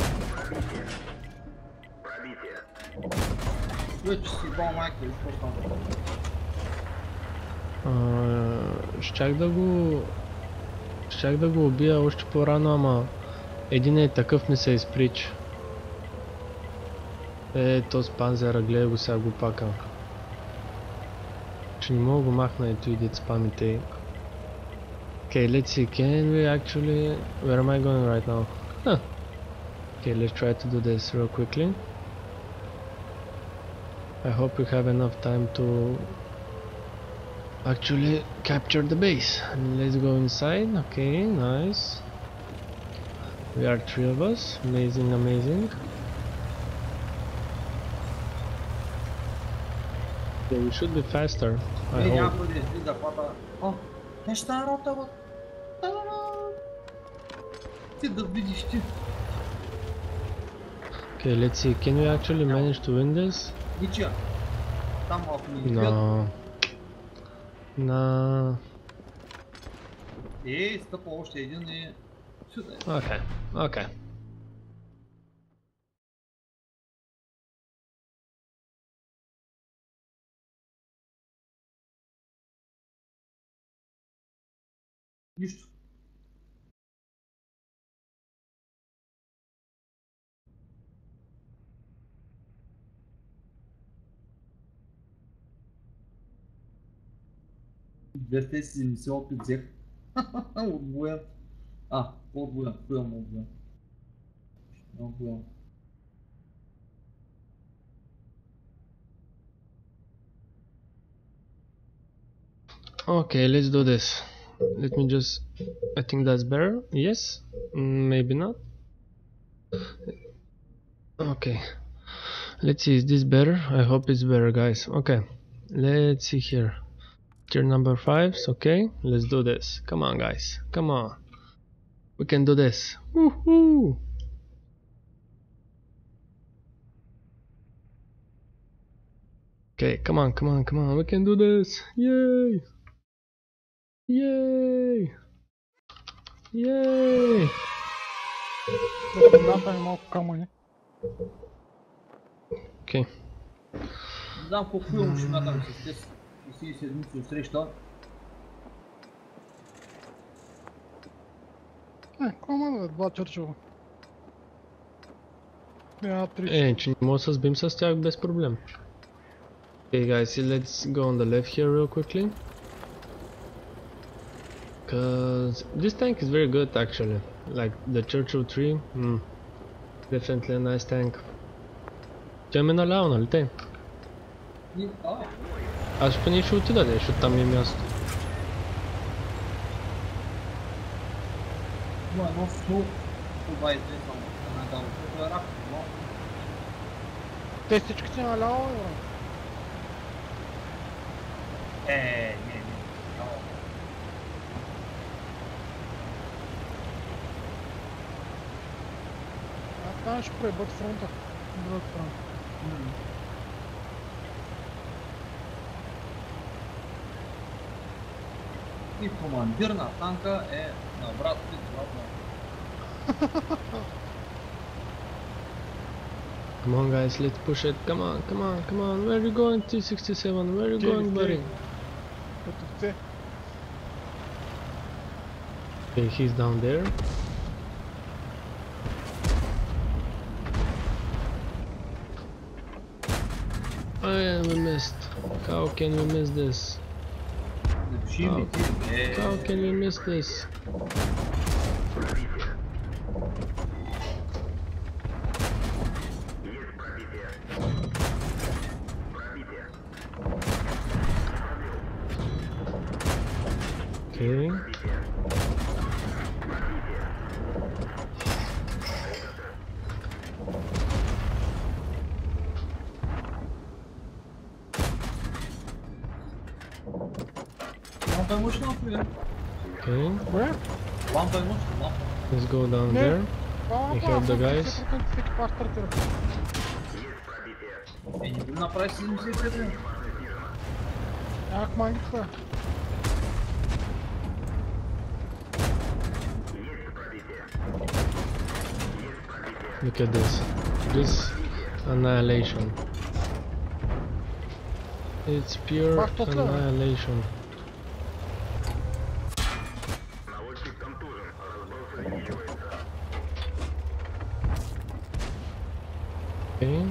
Той, че си бал майка, или какво стана? а, щях да го... Щях да го убия още по-рано, ама... Един е такъв не се изприча. Е, то с панзера, гледай го сега глупака. Че не мога го махна и той дет спамите. Okay, let's see, can we actually... Where am I going right now? Huh. Okay, let's try to do this real quickly. I hope we have enough time to actually capture the base. Let's go inside. Okay, nice. We are three of us. Amazing, amazing. Okay, we should be faster. I Е, hope. някой да излиза пата. О, неща рота, бе. Та-да-да. Ти да видиш ти. Okay, let's see. Can we actually manage to win this? Ничия. Там ако ни избият. No. No. Е, стъпа още един и... Сюда е. Okay. Okay. Нищо. двеста седемдесет опит взех. Отбоен. А, отбоен. Пълно отбоен. Отбоен. Okay, let's do this. Let me just... I think that's better. Yes? Mm, maybe not. Okay. Let's see, is this better? I hope it's better, guys. Okay. Let's see here. Tier number fives. Okay. Let's do this. Come on, guys. Come on. We can do this. Woohoo! Okay, come on, come on, come on, we can do this! Yay! Yay! Yay! Да, направим малко камъни. Окей. Не знам колко филм ще мятам с тези шейсет и седмици от среща. Е, кома да е, два Чърчила. Една, три, Е, че не мога да се сбим с тях без проблем. Okay guys, let's go on the left here real quickly. Cause this tank is very good actually. Like the Churchill three, hmm. Definitely a nice tank. Тя ме наляво, нали те? И, а, Аз ще не ще отида, де, защото там ми е място. има едно сто двайсет и две само. Не знам, това е рак, но... Те всичките наляво, бе. Е, не, не, няма. А там ще проебат фронта. Другата страна. И командир на танка е на брат и обратно. Come on guys, let's push it. Come on, come on, come on. Where are you going, T sixty-seven? Where are you going, buddy? Като те. Okay, he's down there. And we missed. How can we miss this? Напиши ми ти, е... How can we miss this? Есть пробитие. Пробитие. Okay. Лампа е мощна, например. Okay. Where? Лампа е мощна, лампа. Let's go down Не. there. Това You help the guys? петдесет процента всеки паш стартира. Есть пробитие. Е, не го направи седемдесет и седем. Нямах магията. Есть пробитие. Look at this. This annihilation. It's pure Бах, то това е. annihilation. Наводчик контужен. Разброс увеличивается. Okay.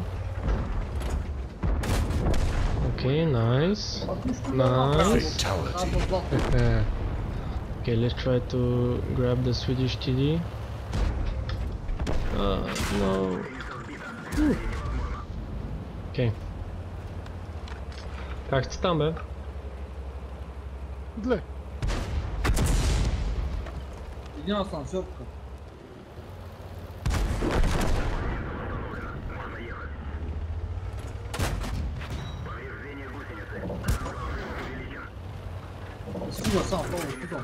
Okay, nice. Nice. Okay, let's try to grab the Swedish T D. Uh, no. Whew. Okay. Как сте там, бе? Дле. Един асансьорка. Повреждение гусеницы. Увеличен. Скуда сам, пробуй, питон.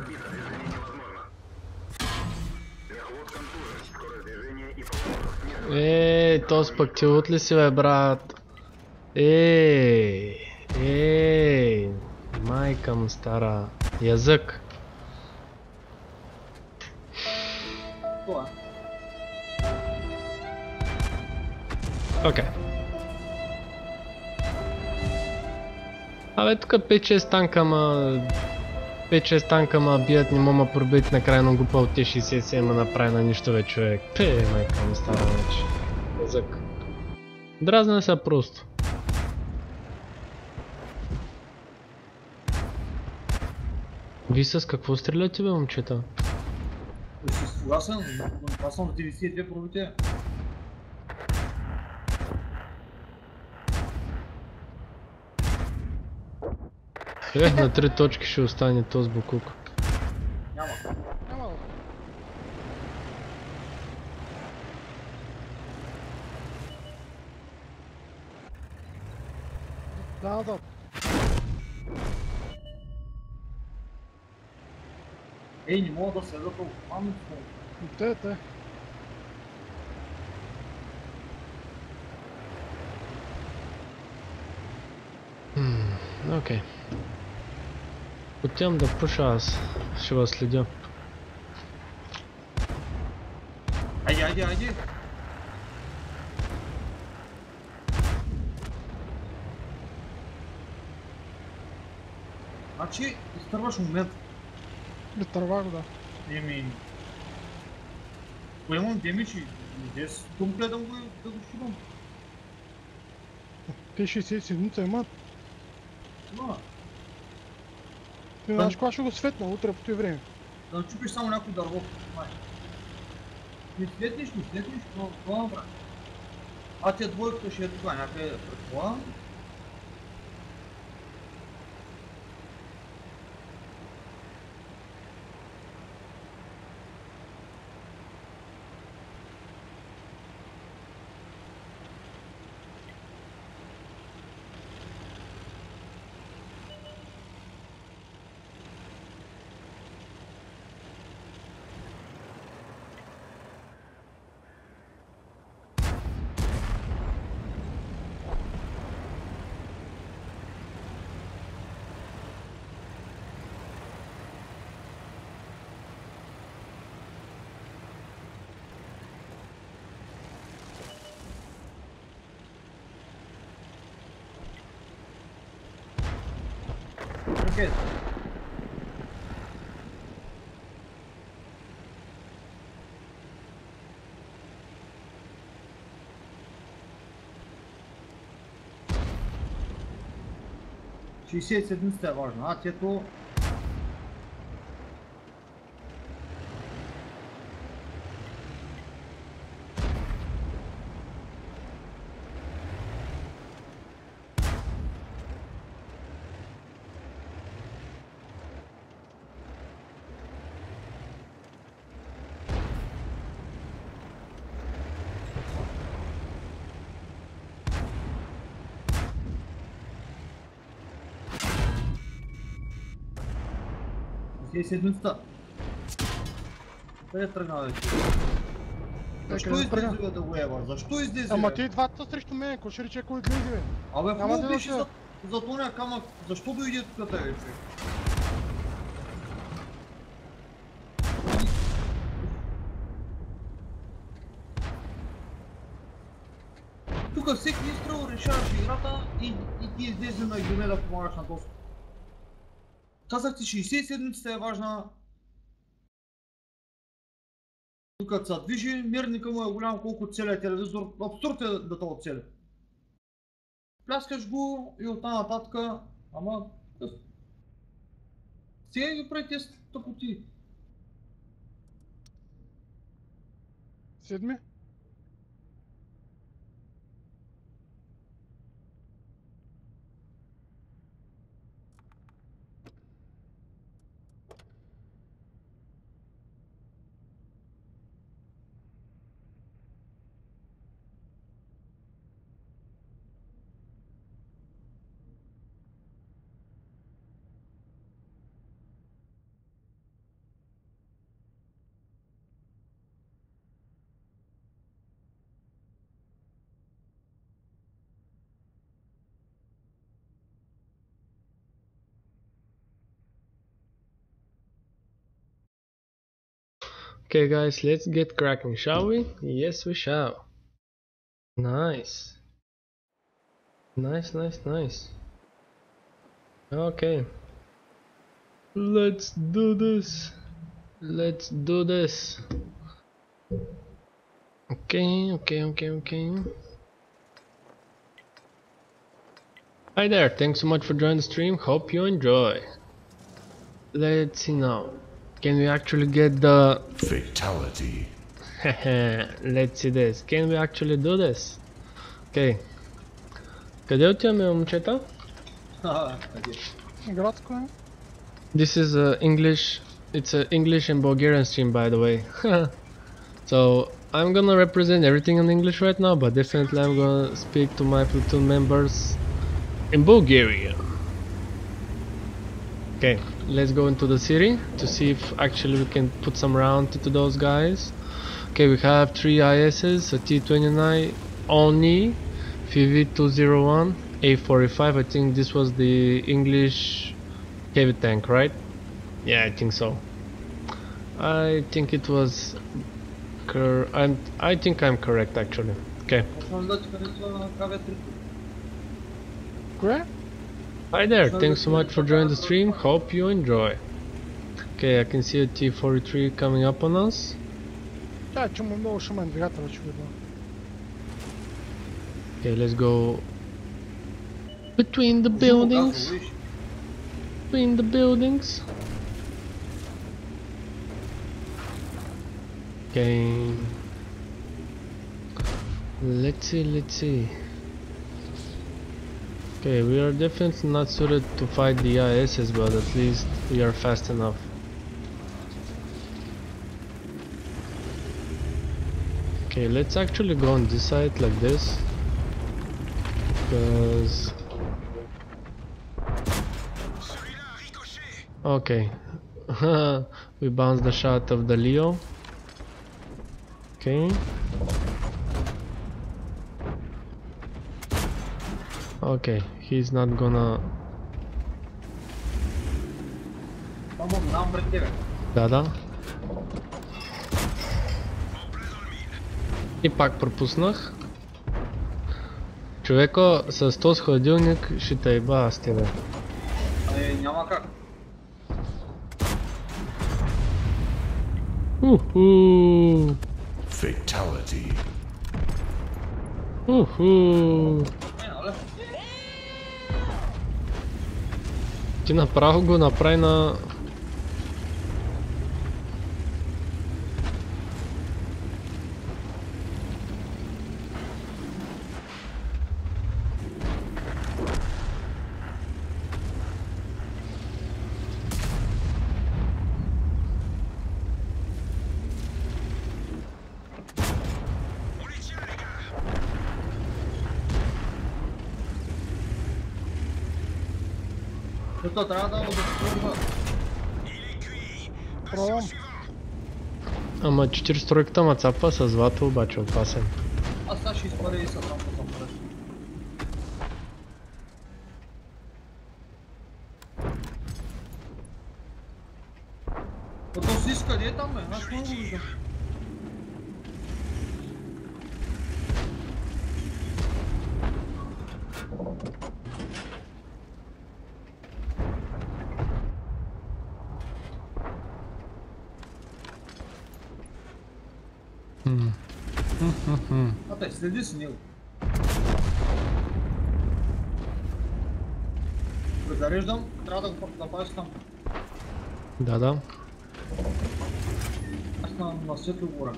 Мехвод контужен. Скорость движения и поворот снижена. Ей, този пък ти от ли си, бе, брат? Ей, ей, майка му стара. Язък. Това е. Окей. Абе, тук пет-шест танка, ма... пет-шест танка ма бият, не мога пробити накрая на глупа от Т шейсет и седем направи на нищо, бе, човек. Пе, майка му стара вече. Язък. Дразна се просто. Ви с какво стреляте, бе, момчета? Ще си съгласен, но това съм с деветдесет и две пробития. Е, на три точки ще остане този букук. Няма. Няма да. Да, да. Ей, не мога да следа толкова паметно. И те, те. Окей. Отивам да пуша аз. Ще вас следя. Айде, айде, айде! Значи, изтърваш момент. Изтървах, да. Еми... Поемам демидж и дес тум гледам го и да го шибам. Те шейсет и седем имат. Но, Ти знаеш кога ще го светна утре по това време. да начупиш само някой дърво. Май. Не светниш, не светниш, но това направи. А тия двойката ще е тук някъде пред това. Окей. шейсет и седем е важно, а тето... шейсет и седем. Къде тръгна вече? Защо къде излезе тръгна? бе да го ева? Защо излезе Ама бе? те и двата са срещу мен, ако ще рече кой излезе бе. Абе, Няма хубаво да беше дойде. за, за тоня камък. Защо дойде тук тъй вече? Тук всеки изстрел решаваш играта и, и ти излезе на гюме да помагаш на доста. Казах ти шейсет и седем е важна. Тук като се движи, мерника му е голям колко целият телевизор. Абсурд е да те оцеля. Пляскаш го и оттам нататък, ама... Сега ги прави тези тъпоти. Седми? Okay guys, let's get cracking, shall we? Yes we shall. Nice. Nice, nice, nice. Okay. Let's do this. Let's do this. Okay, okay, okay, okay. Hi there, thanks so much for joining the stream. Hope you enjoy. Let's see now. Can we actually get the Fatality. Let's see this. Can we actually do this? Okay. Къде отиваме, момчета? Ха, къде? Градско е. This is uh, English. It's an English and Bulgarian stream, by the way. So I'm gonna represent everything in English right now, but definitely I'm gonna speak to my platoon members in Bulgaria. Okay, let's go into the city to see if actually we can put some round into those guys. Okay, we have three I Ss, a T twenty-nine, Oni, V V two oh one, A forty-five, I think this was the English heavy tank, right? Yeah, I think so. I think it was cor I'm, I think I'm correct actually. Okay. Основно да харесва К В три. Кое? Hi there, thanks so much for joining the stream. Hope you enjoy. Okay, I can see a T forty-three coming up on us. Да, че му е много шумен двигател, очевидно. Okay, let's go between the buildings. Between the buildings. Okay. Let's see, let's see. Okay, we are definitely not suited to fight the I Ss, but at least we are fast enough. Okay, let's actually go on this side like this. Because... Okay. We bounced the shot of the Leo. Okay. Okay, he's not gonna... Само знам пред тебе. Да, да. И пак пропуснах. Човеко с този хладилник ще те еба аз тебе. Ами няма как. Уху. Fatality. Уху. Не, але. Ти направо го направи на... Защото трябва да го допълва. Пробвам. Ама четиридесет тройката ма цапва с злато, обаче опасен. Аз сега ще изпаря и съдам по това поръча. Като си иска, къде е там, бе? Аз не го виждам. А те, следи с него. Презареждам, трябва да го запазиш там. Да, да. Аз на, на светло гора.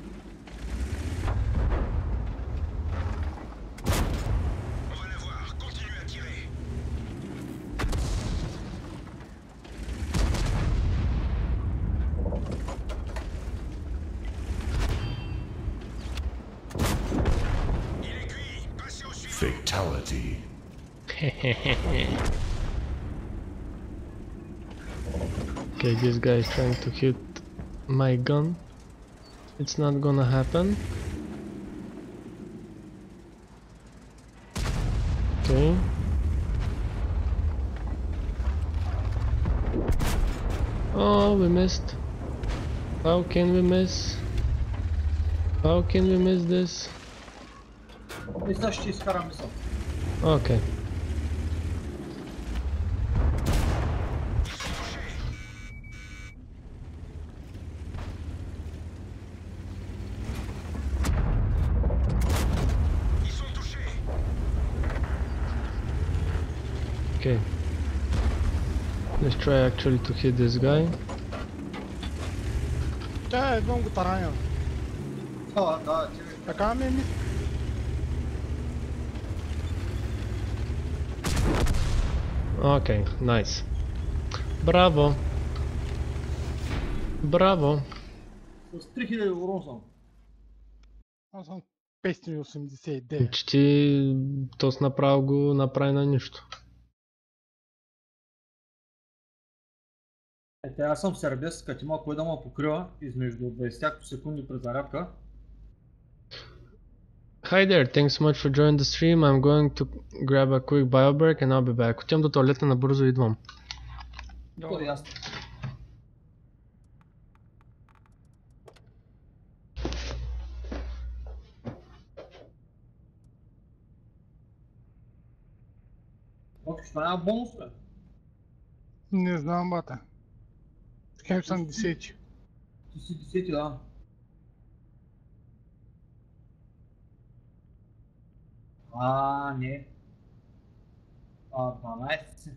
Fatality. Okay, this guy is trying to hit my gun. It's not gonna happen. Okay. Oh, we missed. How can we miss? How can we miss this? И сега ще изкарам мисъл. Okay. Okay. Let's try actually to hit this guy. Тя е едно го тараня. Да, да, че бе. Така ми е мисля. Okay, nice. Браво. Браво. С три хиляди урон съм. Аз съм петстотин и осемдесет и девет. Че ти тос направо го направи на нищо. Ете, аз съм сербес, като има кой да ме покрива измежду двайсет секунди през зарядка. Hi there, thanks so much for joining the stream. I'm going to grab a quick bio break and I'll be back. Отивам до туалетна набързо и идвам. То е ясно. Окей, ще няма бонус, бе. Не знам, бата. Хем съм десети. Ти си десети, да. А, не. А, дванайсет си.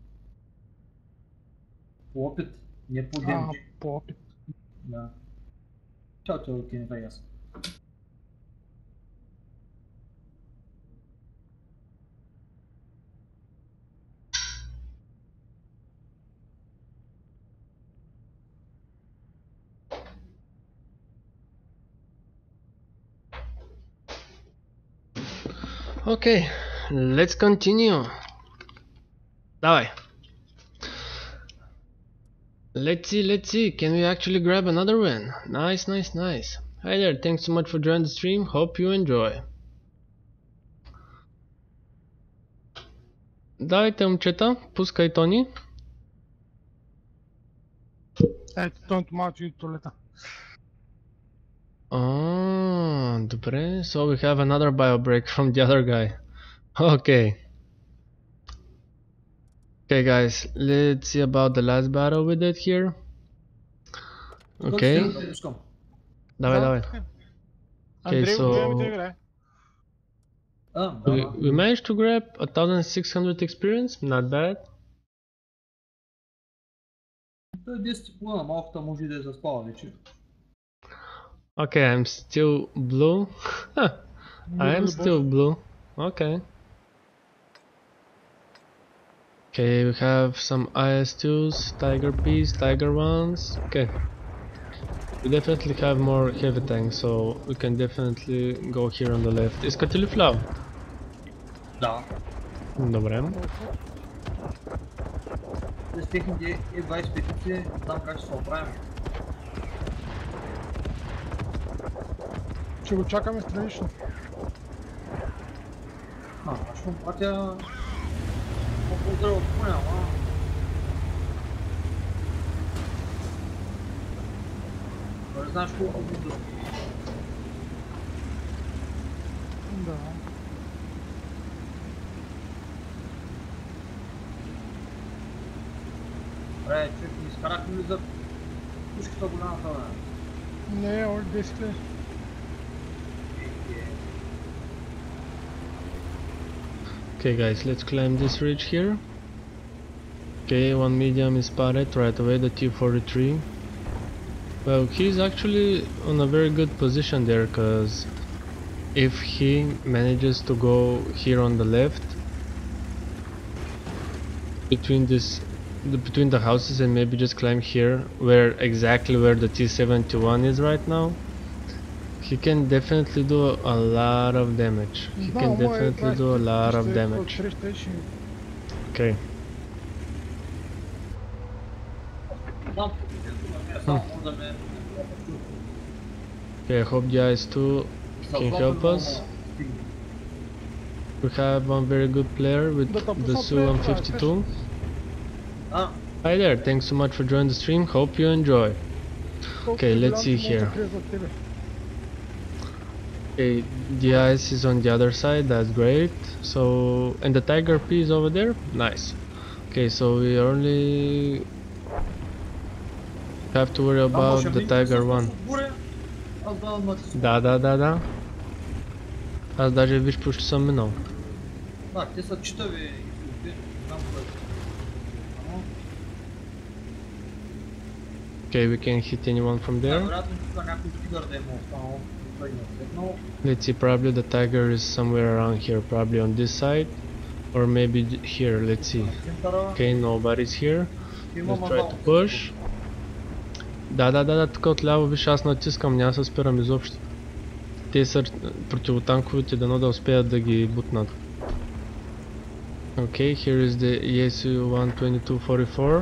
По опит, не по А, демки. по опит. Да. Чао, чао, ти не ясно. Okay, let's continue. Давай. Let's see, let's see. Can we actually grab another win? Nice, nice, nice. Hi there, thanks so much for joining the stream. Hope you enjoy. Давайте, момчета, пускай Тони. Ето, тонто малко и туалета. Oh, добре. So we have another bio break from the other guy. Okay. Okay, guys, let's see about the last battle we did here. Okay. Давай, давай. Андрей, so- отиваме да играе. А, да, We, да. we managed to grab one thousand six hundred experience, not bad. Той е десет и половина, малката може и да е заспала вече. Okay, I'm still blue. I am still blue. Okay. Okay, we have some I S twos, Tiger P's, Tiger ones. Okay. We definitely have more heavy tanks, so we can definitely go here on the left. Искате ли вляво? Да. Добре. С техните Е двайсет и пет знам как ще се оправим. Ще го чакаме странично. А, аз ще му пратя... По-поздраво от поня, ама... Но не знаеш колко буду. Да. Добре, човек, ми изкарахме ли за пушката голямата, бе? Не, още десет ли? Okay guys, let's climb this ridge here. Okay, one medium is spotted right away, the T forty-three. Well, he's actually on a very good position there, cause if he manages to go here on the left between this the, between the houses and maybe just climb here where exactly where the T seventy-one is right now, he can definitely do a lot of damage. He Да, can ама е definitely do a lot of damage. Okay. Знам, не само може да ме... Okay, I hope the eyes too can help us. We have one very good player with Да, да, the пусна Su плеер, one това е, fifty-two. А, Hi there, thanks so much for joining the stream. Hope you enjoy. Okay, let's see here. Okay, the ice is on the other side, that's great. So, and the Tiger P is over there? Nice. Okay, so we only have to worry about the Tiger one. Аз давам натиск. Да, да, да, да. Аз даже виж почти съм минал. Да, те са читави и не знам кой. Ама, Okay, we can hit anyone from there. вероятно тук някой тигър да има останал. Той не е седнал. Let's see, probably the tiger is somewhere around here, probably on this side, or maybe d- here, let's see. Центъра. Okay, nobody's here. Има Let's try to мандал. push. Да, да, да, да, тук отляво виж, аз натискам, няма да се спирам изобщо. Те са противотанковите, дано да успеят да ги бутнат. Okay, here is the E S U one twenty-two forty-four.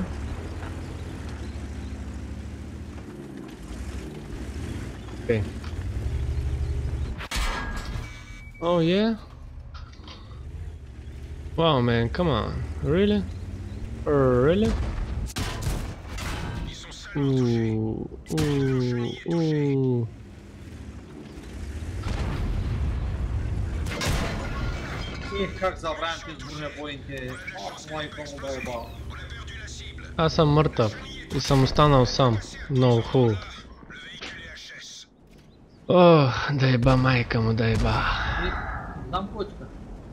Okay. Oh yeah? Wow man, come on. Really? Really? Ooh, ooh, ooh. Ех, как забравям тези бронебойните. Ох, майка му да еба. Аз съм мъртъв и съм останал сам. No who. О, да еба майка му, да еба. И, знам кой е тук.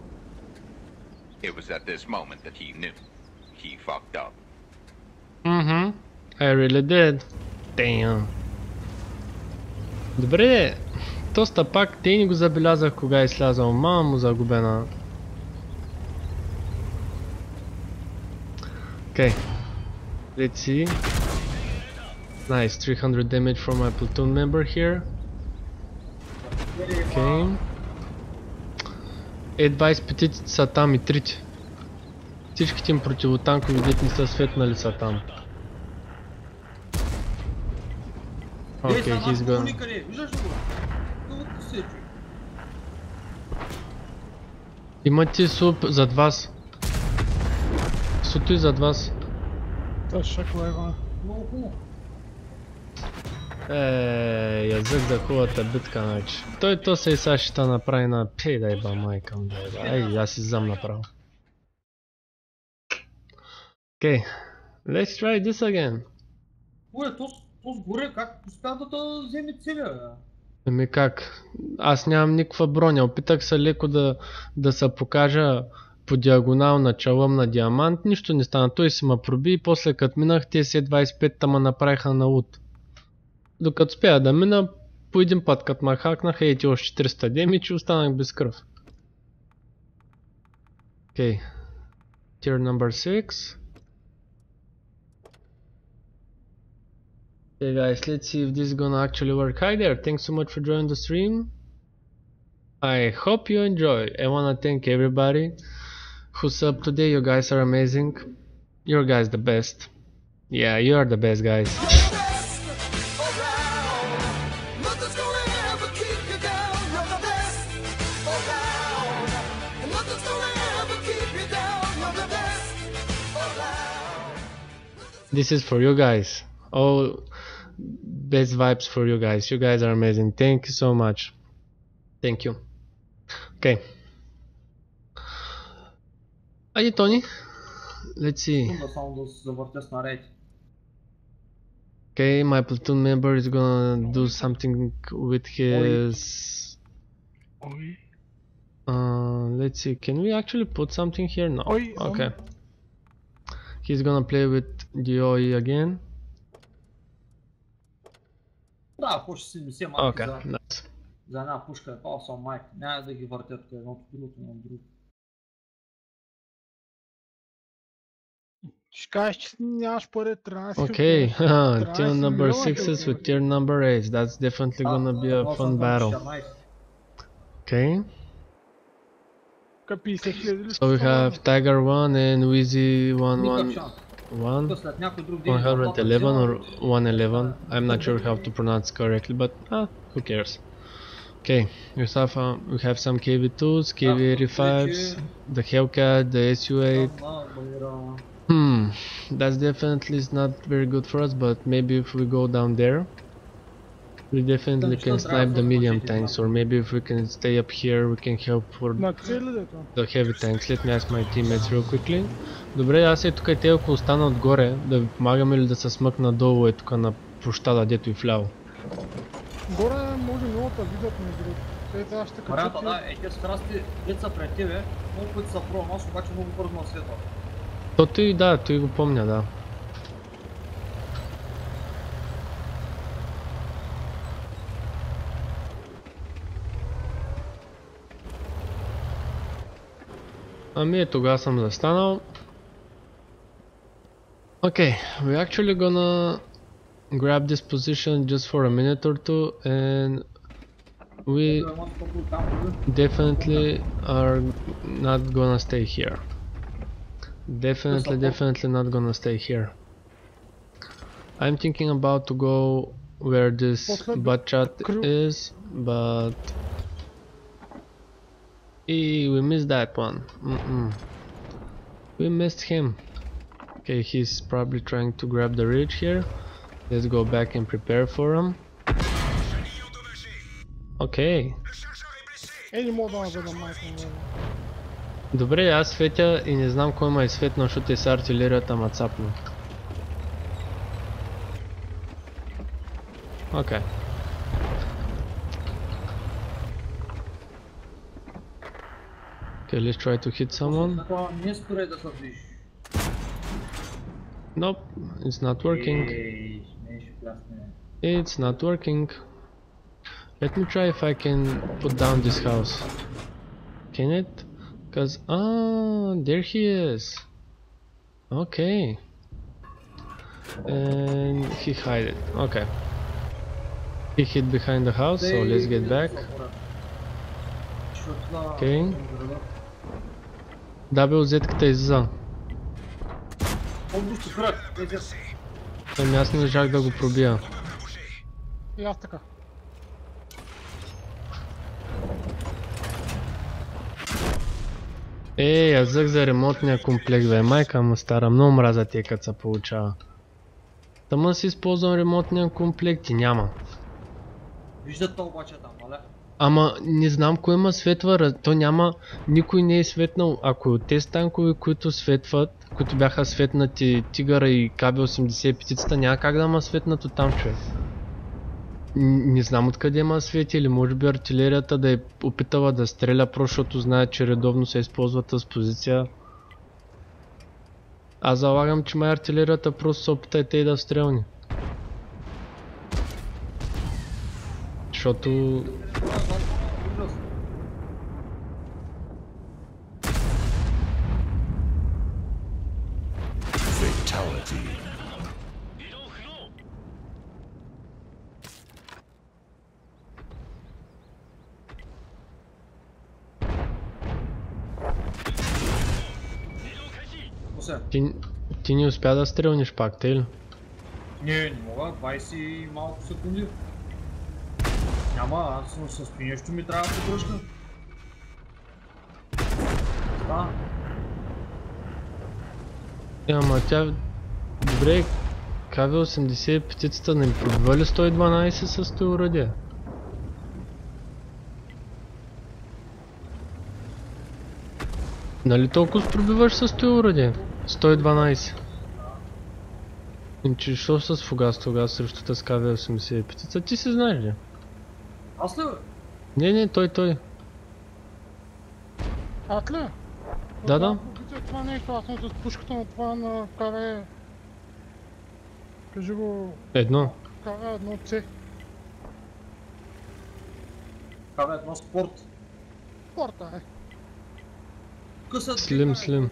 It was at this moment that he knew. He fucked up. Mm-hmm. I really did. Damn. Добре, доста пак те не го забелязах кога е слязал. Мама му загубена. Okay. Let's see. Nice, three hundred damage from my platoon member here. Okay. Е, двайсет петиците са там и трите. Всичките им противотанкови дет не са светнали са там. Ей, Okay, са he's нас gone. никъде, виждаш ли го? Тук се чуй. Имате суп зад вас. Суто и зад вас. Той ще клева. Много хубаво. Е, язък за хубавата битка, значи. Той то се и сега ще та направи на пей да еба майка му да еба. Ай, аз си зам направо. Okay, let's try this again. Ой, то, то сгоре, как успя да те вземе целия, бе? Ами как? Аз нямам никаква броня. Опитах се леко да, да се покажа по диагонал на чалъм на диамант. Нищо не стана. Той си ме проби и после като минах те С двайсет и пет ма направиха на лут. Докато спея да мина, по един път като ме хакнаха и ти още четириста демидж и останах без кръв. Okay. Tier number six. Okay guys, let's see if this is gonna actually work. Hi there, thanks so much for joining the stream. I hope you enjoy. I wanna thank everybody who's up today. You guys are amazing. You're guys the best. Yeah, you are the best guys. Nothing's gonna ever keep you down. You're the best around. And nothing's gonna ever keep you down. You're the best around. This is for you guys. All best vibes for you guys. You guys are amazing. Thank you so much. Thank you. Okay. Айде, Тони. Let's see. Искам да само да се завъртя с наред. Okay, my platoon member is gonna do something with his... Ой. Uh, let's see, can we actually put something here? No. Oi, um, Okay. He's gonna play with the O E again. Да, ако ще седемдесет малки Okay, за, nice. за една пушка, това са майка. Няма да ги въртят едното пилото на друго. Ще кажеш, че нямаш пари тринайсет. Okay, haha, tier Тринайсет number милиона sixes ще with tier number eights. That's definitely gonna be a fun battle. Okay, петдесет хиляди ли? so we have Tiger one and Wheezy one Никакъв one шанс. one. Тук след някой друг ден... one eleven or one eleven. I'm not sure how to pronounce correctly, but ah, who cares? Okay, we have uh, we have some K V twos, K V eighty-fives, the Hellcat, the S U eight. Hmm, that's definitely is not very good for us, but maybe if we go down there, we definitely can snipe the medium tanks, or maybe if we can stay up here, we can help for На цели дето. the heavy tanks. Let me ask my teammates real quickly. Добре, аз е тук и те, ако остана отгоре, да ви помагаме ли да се смъкна долу е тук на площада, дето и вляво. Горе може много да видят между другото. Те сега ще Варианта, качат да, е, те страсти, деца пред тебе, много пъти са пробвам, аз обаче много бързо на света. То той, да, той го помня, да. Ами е, тогава съм застанал. Okay, we're actually gonna grab this position just for a minute or two, and we definitely are not gonna stay here. Definitely, definitely not gonna stay here. I'm thinking about to go where this После butt chat крю- is, but Hey, we missed that one. Mm-mm. We missed him. Okay, he's probably trying to grab the ridge here. Let's go back and prepare for him. Okay. Е, не мога да наведам майка му. Добре, аз светя и не знам кой ма е светнал, защото е с артилерията ма цапна. Окей. Okay. Okay, let's try to hit someone. Такова не според да се движиш. Nope, it's not working. Ей, смееш плясне. It's not working. Let me try if I can put down this house. Can it? Cause ah, there he is. Okay. And he hid it. Okay. He hid behind the house, so let's get back. Okay. Да бе, озетката излиза. Общо кръг, е дес. Ами аз не можах да го пробия. И аз така. Ей, аз взех за ремонтния комплект, бе, майка му стара, много мраза тия като се получава. Тама си използвам ремонтния комплект и няма. Виждат то обаче там, аля? Ама не знам кой има светва, раз- то няма, никой не е светнал. Ако е от тези танкове, които светват, които бяха светнати Тигъра и К Б осемдесет и пет, няма как да има светнато там, човек. Н- Не знам откъде има свети, или може би артилерията да е опитала да стреля, просто защото знае, че редовно се използва тази позиция. Аз залагам, че май артилерията просто се опита и те и да стрелни. Защото... Осе. Ти, ти не успя да стрелниш пак, те ли? Не, не мога, двайсет и малко секунди. Няма, аз съм с нещо ми трябва поддръжка. Да. Е, ама тя... Добре, К В осемдесет и пет не пробива ли сто и дванайсет с този оръдие? Нали толкова пробиваш с този оръдие? сто и дванайсет. Иначе що с фугас тогава срещу тази К В осемдесет и пет? Ти си знаеш ли? Аз ли бе? Не, не, той, той. Аз ли? Да, да. Вижте това нещо, аз съм с пушката на това на КВ. Кажи го Едно. КВ едно С. Кабе, едно спорт. Порта е. Късат. Слим, слим.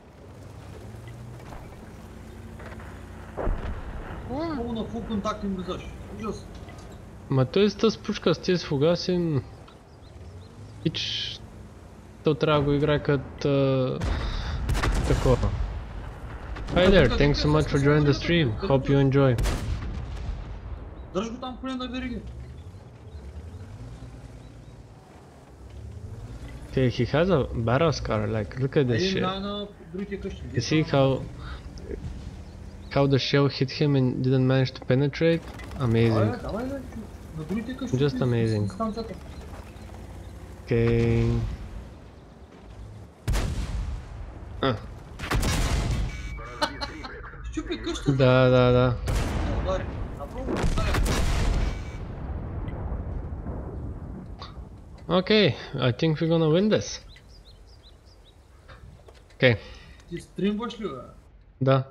Кой е? Много на фул контакт им влизаш. Ужас. Ма той с тази пушка с тези фугаси... м, Ич... То трябва да го играе като... а, такова. Hi there, thanks so much for joining the stream. Hope you enjoy. Държи го там поне на вериги. Okay, he has a battle scar, like, look at this Един shit. най на другите къщи. You see how... How the shell hit him and didn't manage to penetrate? Amazing. Давай, давай, бе, чу. На другите къщи. Just ти- amazing. с дистанцията. Okay... А, Щупи къщата. да, да, да. Удари. Направо го удари. Okay, I think we're gonna win this. Okay, Ти стримваш ли бе? да.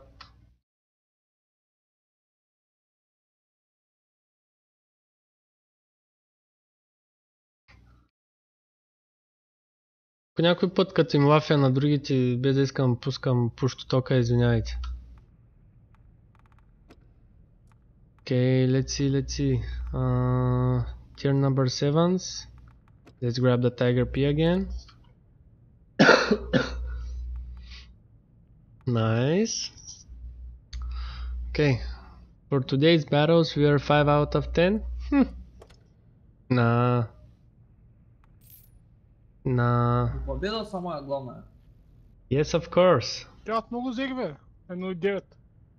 По някой път, като им лафя на другите, без да искам пускам пушто тока, извинявайте. Okay, let's see, let's see. Uh, tier number sevens. Let's grab the Tiger P again. Nice. Okay, for today's battles we are five out of ten. Hmm. Nah. На... Победа самая главная. Yes, of course. Тя много взех, бе. едно и девет.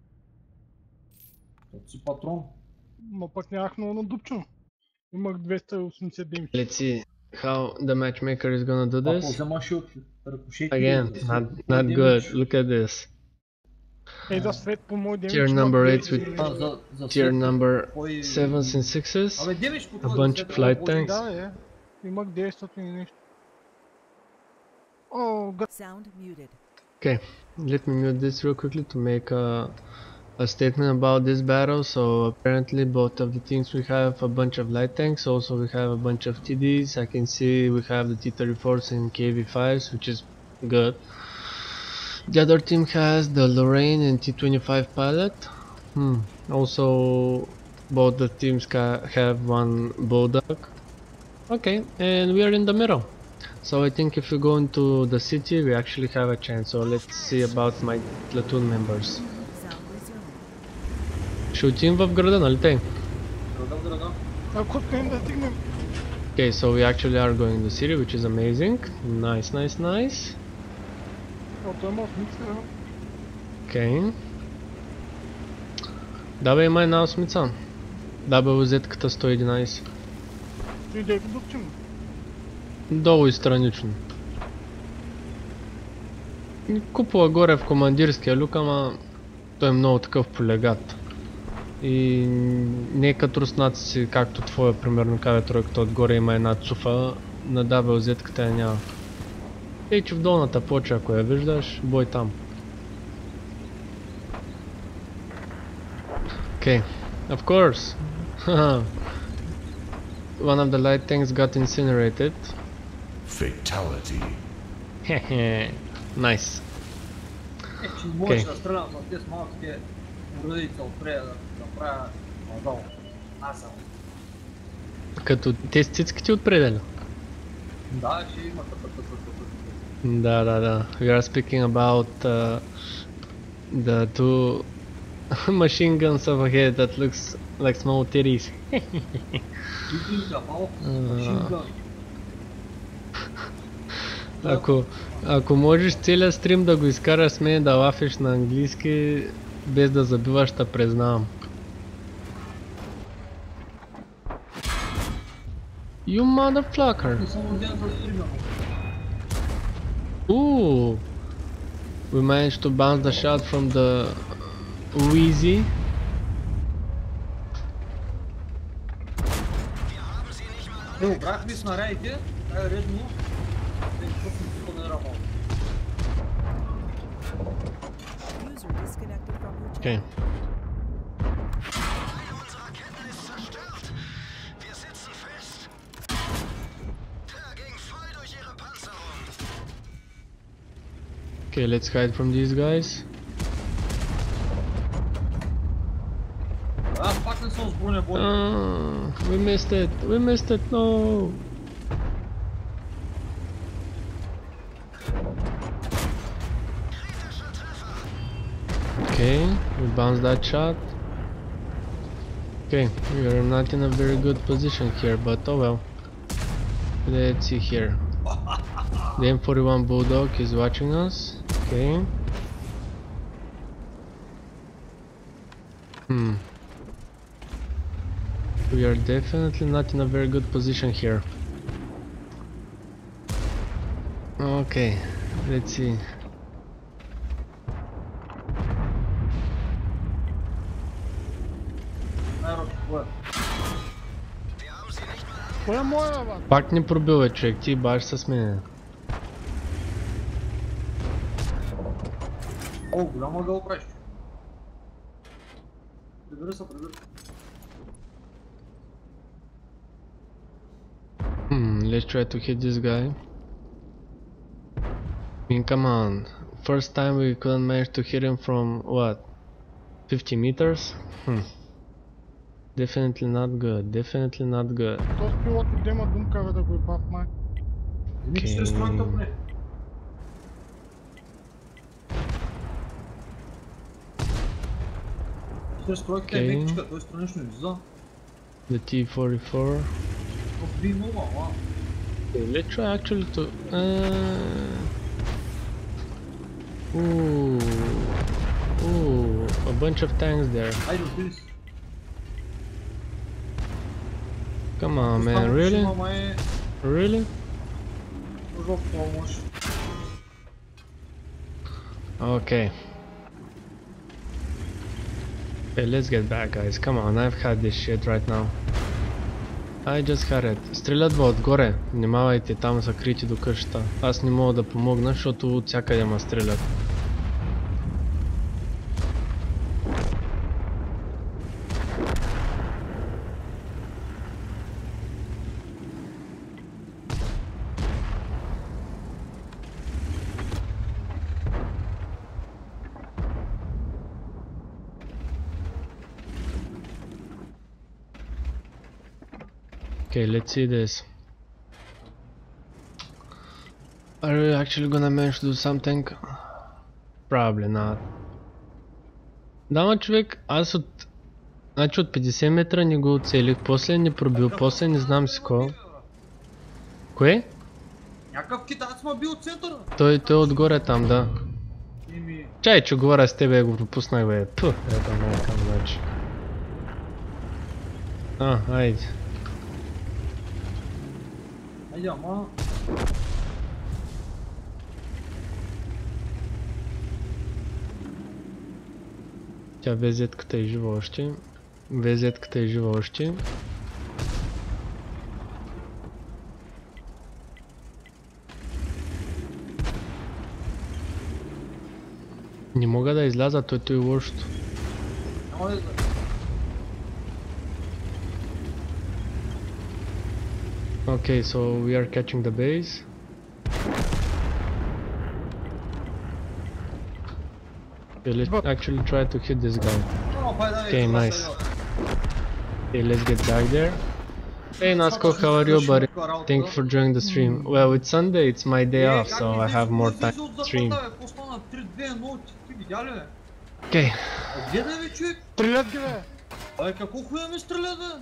От си патрон. Но пък нямах много надупчено. Имах двеста и осемдесет демидж. Let's see how the matchmaker is gonna do Ако this. вземаш и от рикошети... Again, за not, сто not демидж, good. Look at this. Ей, за свет по мой демидж. Tier имах number eight двеста with- демидж. а, за- за Tier всеки number твой- sevens and sixes. Абе, демидж по A твой bunch за of всеки flight твой- tanks. Да, е. Имах деветстотин и нещо. О, гър... Sound muted. Okay, let me mute this real quickly to make a, a statement about this battle. So apparently both of the teams we have a bunch of light tanks, also we have a bunch of T Ds. I can see we have the T thirty-fours and K V fives, which is good. The other team has the Lorraine and T twenty-five pilot. Hmm. Also both the teams ca- have one Bulldog. Okay, and we are in the middle. So I think if we go into the city, we actually have a chance. So let's see about my platoon members. Sound resuming. Шутим в града, нали те? Града, града. Ако успеем да стигнем... Okay, so we actually are going to the city, which is amazing. Nice, nice, nice. О, той има осмица. Okay. Да бе, има една осмица. Да бе, озетката сто и единайсет. Ти да го дупчим. Долу и странично. Купува горе в командирския люк, ама той е много такъв полегат. И не е като руснаци, както твоя, примерно, каве тройката отгоре има една цуфа, на дабе озетката я няма. Ей, че в долната плоча, ако я виждаш, бой там. Okay, of course. One of the light tanks got incinerated. Fatality. Хе-хе, nice. Е, че можеш да стрелям с тези малките уредица отпред да направя надолу. Аз съм. Като те с цицките отпределя. Да, ще има тъпа, тъпа, тъпа. Да, да, да. We are speaking about uh, the two machine guns over here that looks like small titties. Видинка, малко, машинка. Ако, ако можеш целият стрим да го изкараш с мен да лафиш на английски, без да забиваш, да признавам. You motherfucker! Не съм роден за стрима. Ooh! We managed to bounce the shot from the Wheezy. Е, обрахме снарядите, това е редно. Да им пуснем тук на рамо. User disconnected from your channel. Okay. Okay, let's hide from these guys. Аз пак не съм с броня бой. Ah, we missed it. We missed it. No. Okay, we bounced that shot. Okay, we are not in a very good position here, but oh well. Let's see here. The M forty-one Bulldog is watching us. Okay. Hmm. We are definitely not in a very good position here. Okay, let's see. Най-рочи бой. Кой е моя, бе? Пак не пробил, бе, човек, ти баш с мен. О, голямо да опреш. Прибери се, прибери. Hmm, let's try to hit this guy. I mean, come on. First time we couldn't manage to hit him from what? fifty meters? Hmm. Definitely not good. Definitely not good. Този пилот отдема думка, бе, да го ебав, май. Еми, че ще строим тъпне. Ще стройките е Окей. мекичка, той странично излиза. The T forty-four. Отби много, ама. Okay, let's try actually to... Uh... Ooh. Ooh, a bunch of tanks there. Айде, отиди си. Come on, Ако man, станеш, really? има май Really? нужда от помощ. Okay. Okay, let's get back, guys. Come on, I've had this shit right now. I just had it. Стрелят ви отгоре. Внимавайте, там са крити до къщата. Аз не мога да помогна, защото от всякъде ма стрелят. Okay, let's see this. Are you actually gonna manage to do something? Probably not. Да, човек, аз от... Значи от петдесет метра не го оцелих, после не пробил, после не знам си ко. Кое? Някакъв китаец ма бил от центъра. Той, той е отгоре там, да. Ими... Чай, че говоря с тебе, го пропуснах, бе. Пу, ето майка, значи. А, айде. Айде, ама... Тя везетката е жива още. Везетката е жива още. Не мога да изляза, той е лошото. Няма да излезе. Okay, so we are catching the base. Okay, let's actually try to hit this guy. О, бай, да, Okay, това nice. сега. Okay, let's get back there. Hey Nasco, how are you, buddy? Thank you for joining the stream. Well, it's Sunday, it's my day off, so I have more time to stream. Okay. Гледай, бе, човек! Стрелят ги, бе! Абе, какво хуя ме стреля, бе?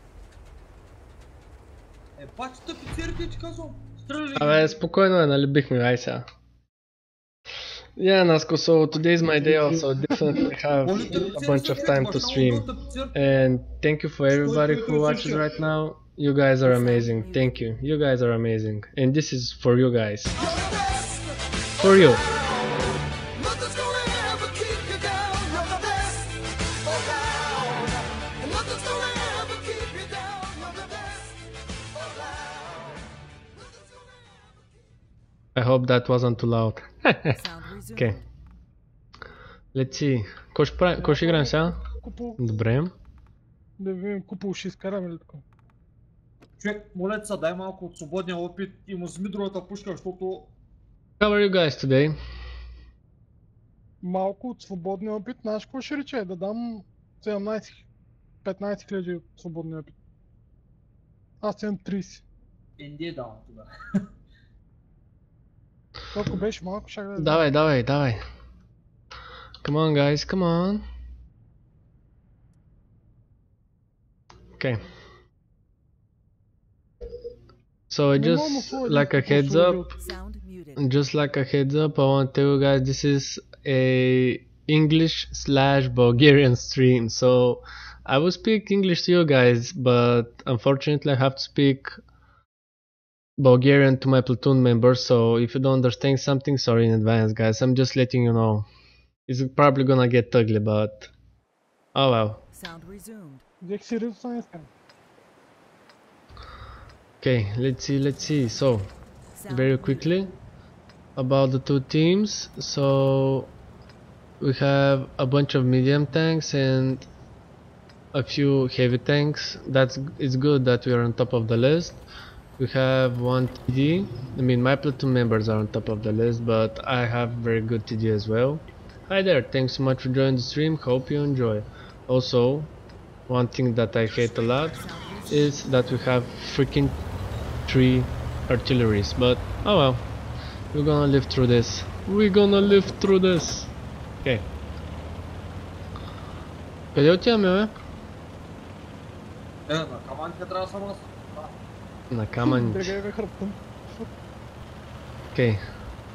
Е, пачи тъпицерите, ти казвам. Стреляй! Абе, спокойно е, нали бихме, ай сега. Yeah, Nasco, so today is my day off, so I definitely have a bunch of time to stream. And thank you for everybody who watches right now. You guys are amazing. Thank you. You guys are amazing. And this is for you guys. For you. Nothing's gonna ever keep you down. You're the best around. And nothing's gonna ever keep you down. You're the best around. Nothing's gonna ever keep I hope that wasn't too loud. Sound resumed. Okay. Let's see. Кой ще, прави... Кой ще играем сега? Купол, Добре. да видим, Купол ще изкараме ли така? Човек, моля се, дай малко от свободния опит и му вземи другата пушка, защото... How are you guys today? Малко от свободния опит, знаеш какво ще рече? Да дам седемнайсет петнайсет хиляди от свободния опит. Аз имам трийсет. Инди е давам тогава. Колко беше малко, ще да Давай, давай, давай. Come on guys, come on. Okay. So just like a heads up, Sound muted. just like a heads up, I want to tell you guys this is a English slash Bulgarian stream. So I will speak English to you guys, but unfortunately I have to speak Bulgarian to my platoon members. So if you don't understand something, sorry in advance, guys. I'm just letting you know. It's probably gonna get ugly, but oh well. Sound resumed. взех си рито на искам. Okay, let's see, let's see. So Sound very muted. quickly about the two teams. So we have a bunch of medium tanks and a few heavy tanks. That's it's good that we are on top of the list. We have one T D. I mean, my platoon members are on top of the list, but I have very good T D as well. Hi there, thanks so much for joining the stream. Hope you enjoy. Also, one thing that I hate a lot is that we have freaking three artilleries, but oh well, we're gonna live through this. We're gonna live through this. Okay. Къде отиваме, бе? Е, на каманите трябва да съм аз. Да. На камънич. Бегай бе хръптен. Okay.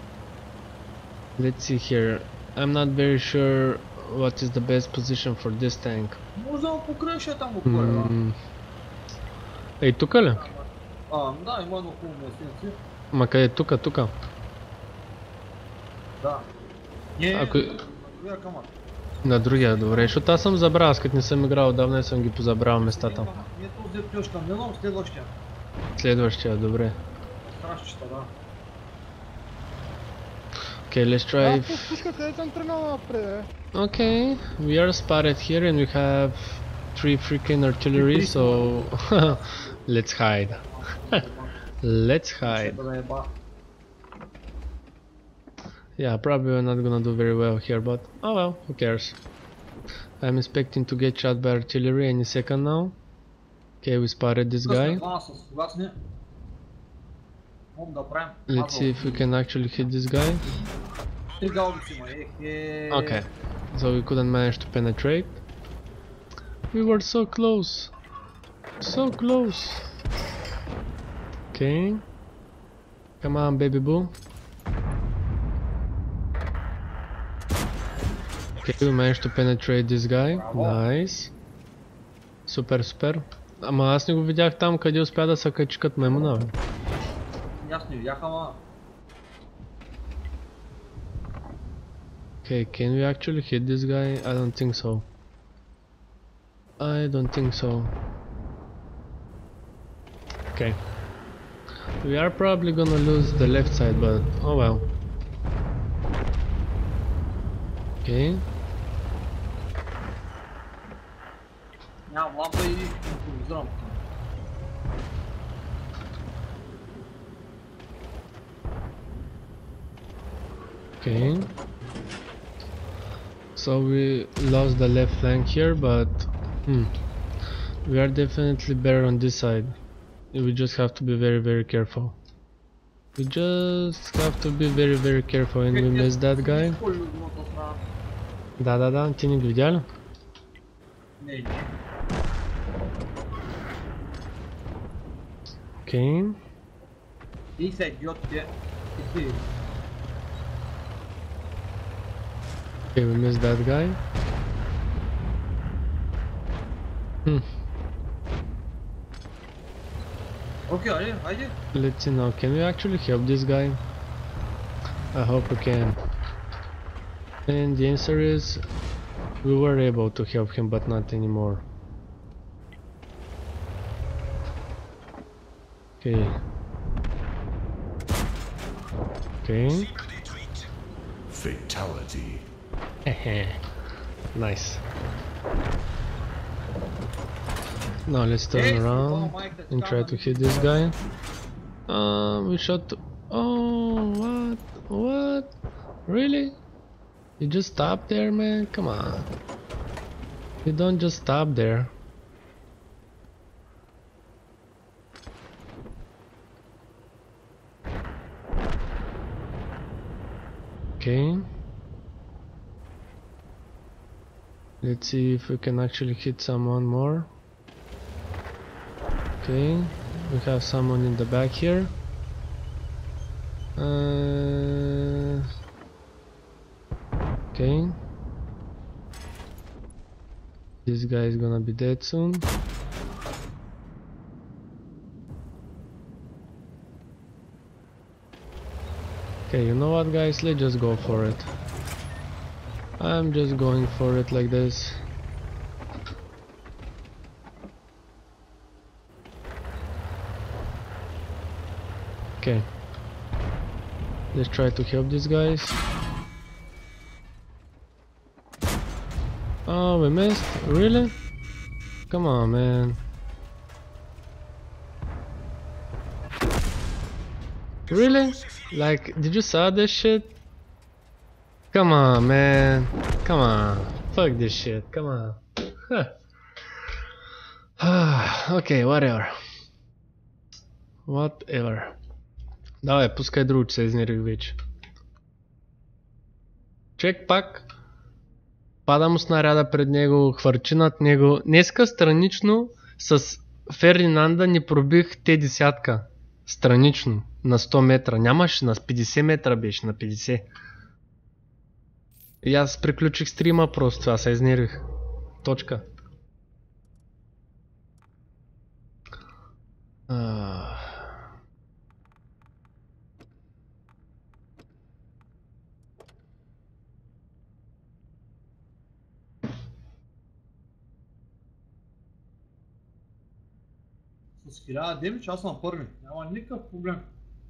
Let's see here. I'm not very sure what is the best position for this tank. Може да му покриеш е там отгоре, да? Mm. Ей, тука ли? А, да, има едно хубаво местенце. Ма къде? Тука, тука. Да. Не, Ако- на другия камък. На другия, добре, защото аз съм забрал, аз като не съм играл отдавна и съм ги позабрал местата. Не този пьош каменом, следващия. Следващия, добре. Страшчета, да. Okay, let's Да, try. пус- пуска къде съм тръгнал напред, е. Okay, we are spotted here and we have three freaking artillery, so let's hide. Let's hide. Да е ба. Yeah, probably we're not gonna do very well here, but oh well, who cares? I'm expecting to get shot by artillery any second now. Okay, we spotted this guy. Двама са съгласни. Мога да правим. Let's see if we can actually hit this guy. Три гаубици има, ех е. Okay, so we couldn't manage to penetrate. We were so close. So close. Okay. Come on, baby boo. Okay, we managed to penetrate this guy. Nice. Супер, супер. Ама аз не го видях там, къде успя да се качи като маймуна, бе. Аз не видях, ама... Okay, can we actually hit this guy? I don't think so. I don't think so. Okay. We are probably gonna lose the left side, but oh well. Okay. Нямам лампа и импровизирам. Okay. So we lost the left flank here, but hmm, we are definitely better on this side. We just have to be very very careful. We just have to be very very careful and we missed that guy. Да, да, да, ти не видя ли? Не, не. Okay. И са идиотите. И ти. Okay, we missed that guy. Hmm. Окей, айде, айде. Let's see now. Can we actually help this guy? I hope we can. And the answer is we were able to help him, but not anymore. Okay. Okay. Fatality. Nice. Now let's turn Yes, around oh my God, and try to hit this guy. Uh, we shot. Oh, what? What? Really? You just stop there, man? Come on. You don't just stop there. Okay. Let's see if we can actually hit someone more. Okay, we have someone in the back here. Uh, okay. This guy is gonna be dead soon. Okay, you know what, guys? Let's just go for it. I'm just going for it like this. Okay. Let's try to help these guys. Oh, we missed? Really? Come on, man. Really? Like, did you saw this shit? Come on, man. Come on. Fuck this shit. Come on. Okay, whatever. Whatever. Давай, пускай друго, че се изнервих вече. Чек пак. Пада му снаряда пред него, хвърчи над него. Днеска странично с Фердинанда ни пробих те десятка. Странично. На сто метра. Нямаше, на петдесет метра беше, на петдесет. И аз приключих стрима просто, аз се изнервих. Точка. А... С хиляда демидж аз съм първи. Няма никакъв проблем.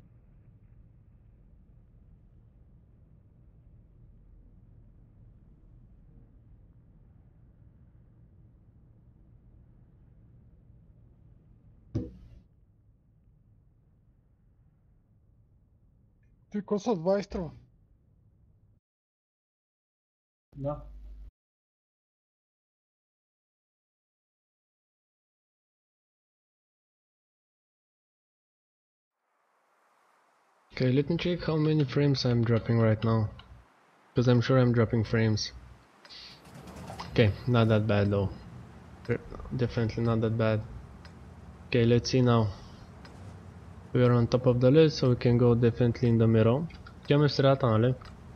Ти коса двайсет струва. Да. Okay, let me check how many frames I'm dropping right now. Because I'm sure I'm dropping frames. Okay, not that bad though. Definitely not that bad. Okay, let's see now. We are on top of the list, so we can go definitely in the middle. Тя в средата, нали?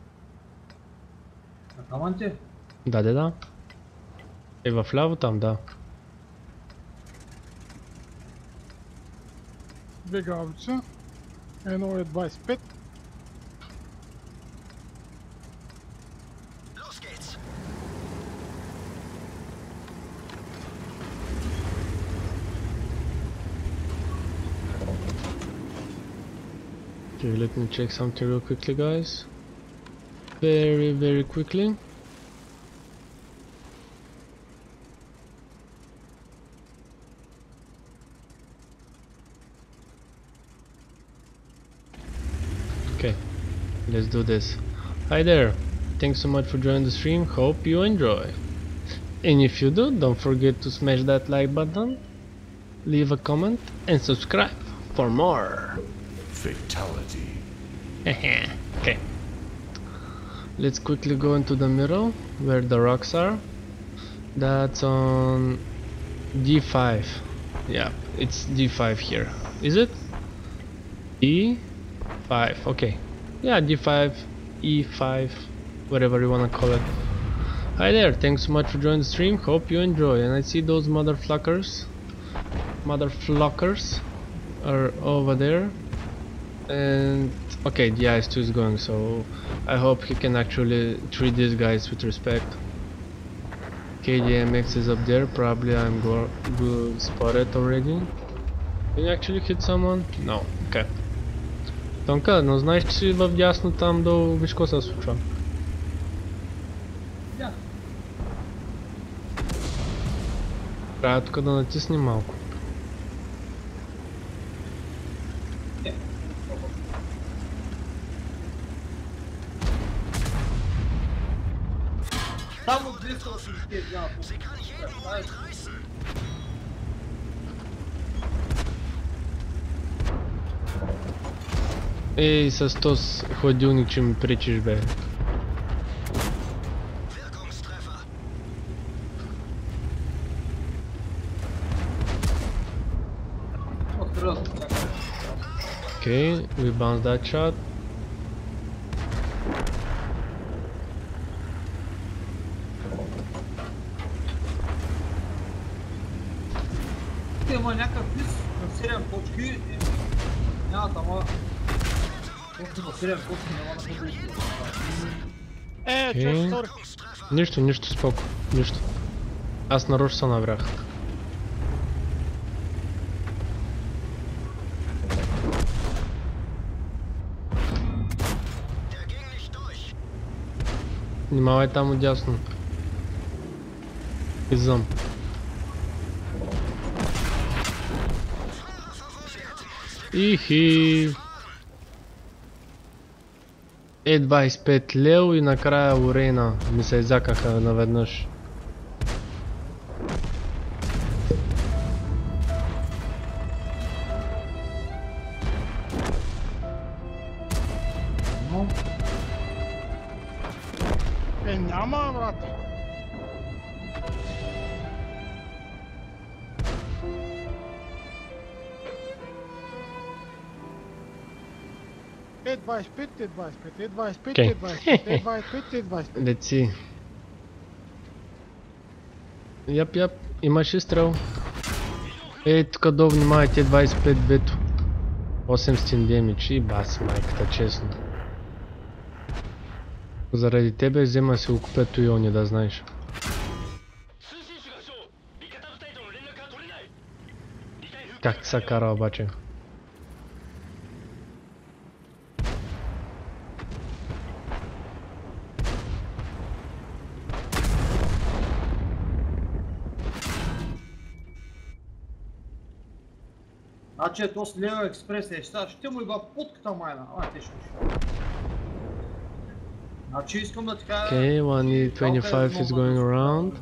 На камънте? Да, да, да. И в ляво там, да. Две гаубица. Едно е двайсет и пет. Okay, let me check something real quickly, guys. Very, very quickly. Okay, let's do this. Hi there, thanks so much for joining the stream, hope you enjoy. And if you do, don't forget to smash that like button, leave a comment and subscribe for more. Fatality. Okay, let's quickly go into the middle where the rocks are. That's on D five. Yeah, it's D five here. Is it? D five, okay. Yeah, D five, E five, whatever you wanna call it. Hi there, thanks so much for joining the stream, hope you enjoy. And I see those motherfuckers, motherfuckers are over there. And okay, the ice two is going, so I hope he can actually treat these guys with respect. K D M X is up there, probably I'm go, go spotted already. Can you actually hit someone? No, okay. Тонка, но знаеш, че си в дясно там долу, виж какво се случва. Да. Трябва тук да натиснем малко. Само двеста осемдесет няма. Ей, с този хладилник, че ми пречиш, бе. Okay, we bounce that shot. Има някакъв плюс на седем точки. Няма тама. Точно на седем точки няма да бъде. Е, Окей. че сори. Нищо, нищо, споко, нищо. Аз нарочно се наврях. Внимавай там отдясно. Изъм. Ихи. Е двайсет и пет лео и накрая Лорейна ми се изякаха наведнъж. Е, няма, брат. Е двайсет и пет, Е двайсет и пет, Е двайсет и пет, Окей. Е двайсет и пет, Е двайсет и пет, Е двайсет и пет. Let's see. Яп, яп, имаш изстрел. Ей, тук долу внимавайте, Е двайсет и пет бето. осемстотин демидж и баси майката, честно. Заради тебе взема си го купя Туйони, да знаеш. Как ти се кара обаче? Значи ето с Лео Експрес е, ще, ще му иба путката майна. А, те ще ще. Значи искам да ти кажа... Okay, one E twenty-five is going around.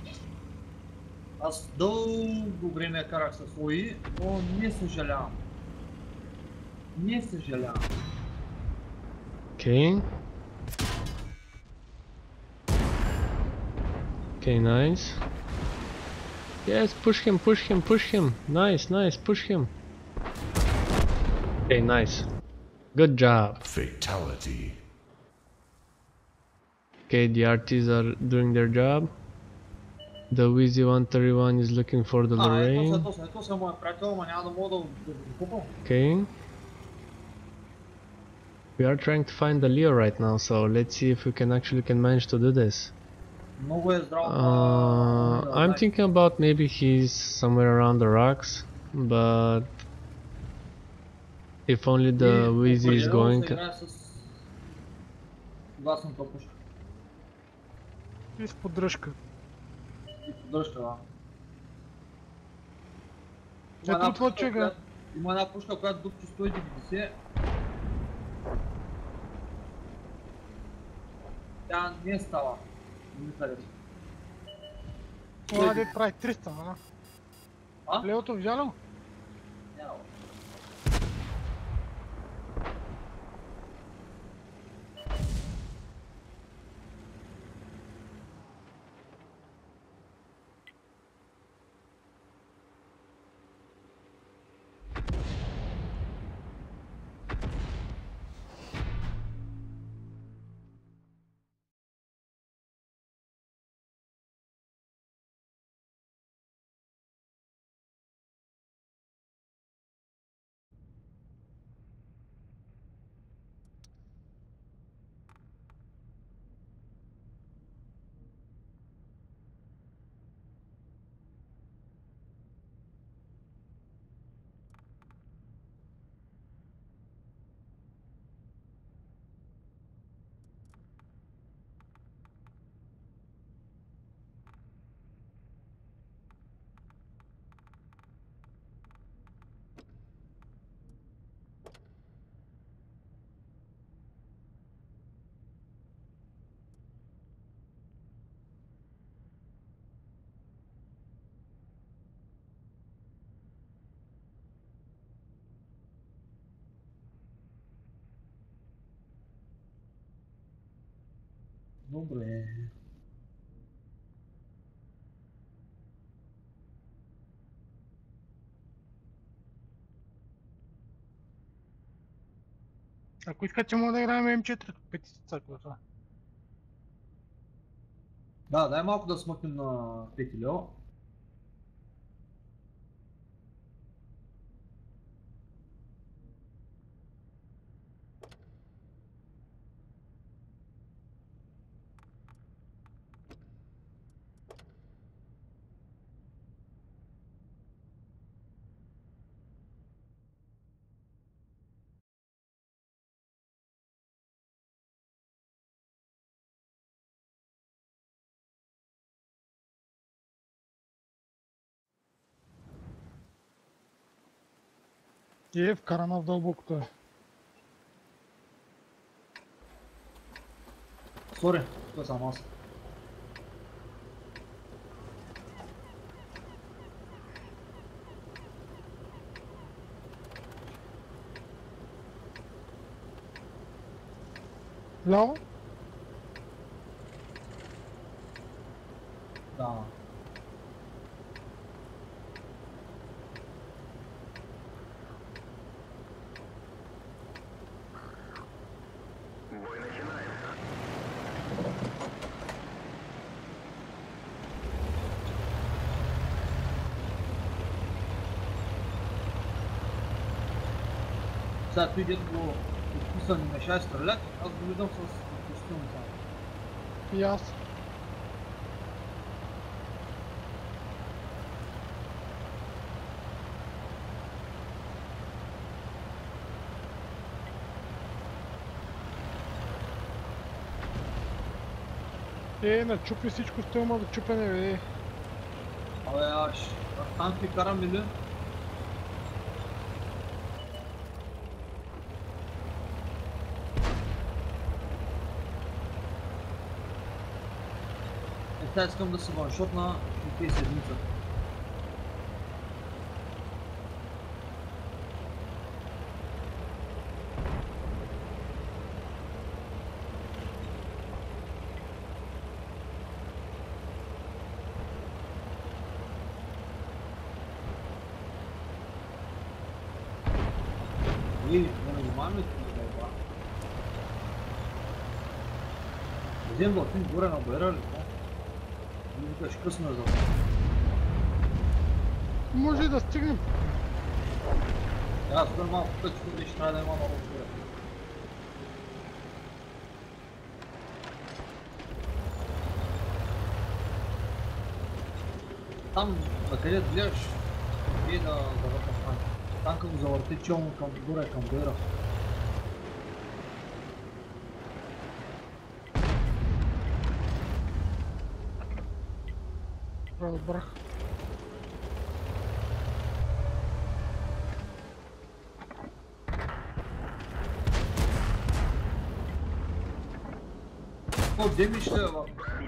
Аз дълго време карах с ОИ, но не съжалявам. Не съжалявам. Okay. Okay, nice. Yes, push him, push him, push him. Nice, nice, push him. Okay, nice. Good job. Fatality. Okay, the R Ts are doing their job. The Wheezy one thirty-one is looking for the А, ето са, Lorraine. ето са, ето са моят приятел, ама няма да мога да го да го купам. Okay. We are trying to find the Leo right now, so let's see if we can actually can manage to do this. Много е здраво. Uh, I'm thinking about maybe he's somewhere around the rocks, but if only the Wheezy is going. Гласната пушка. И с поддръжка. И поддръжка, да. Ето една от това пушка, човека. която- Има една пушка, която дупчи сто и деветдесет. Тя не става. Не ми харесва. Това де прави триста, ана? А? Леото взял ли? Няма. Добре. Ако искате, мога да играем М четири, петица, това. Да, дай малко да смъкнем на пети Лео. И е вкарана в дълбокото е. Сори, това съм аз. Ляво? Да. Сега той дето го подписан и меша и стрелят, аз го виждам с костюм само. И аз. Е, начупи всичко, сте има да чупене, бе. Абе, аш, танк ли карам или? Е, сега искам да се ваншотна и тези седмица. И, не внимаваме тук да еба. Взем да отим горе на бера ли, но? И викаш късно е за това. Може и да стигнем. Аз супер малко път, че ще трябва да има много горе. Там, на къде гледаш, и да въртам танка. Танка го завърти челно към горе, към бера. Разбрах. О, демидж ще е в...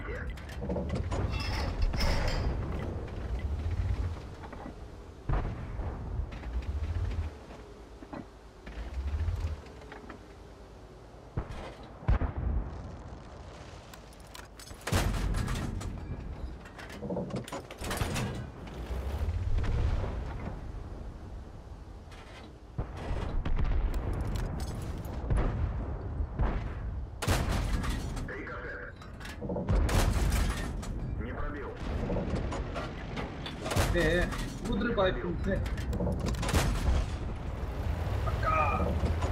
Е, удри бай пилте. Така.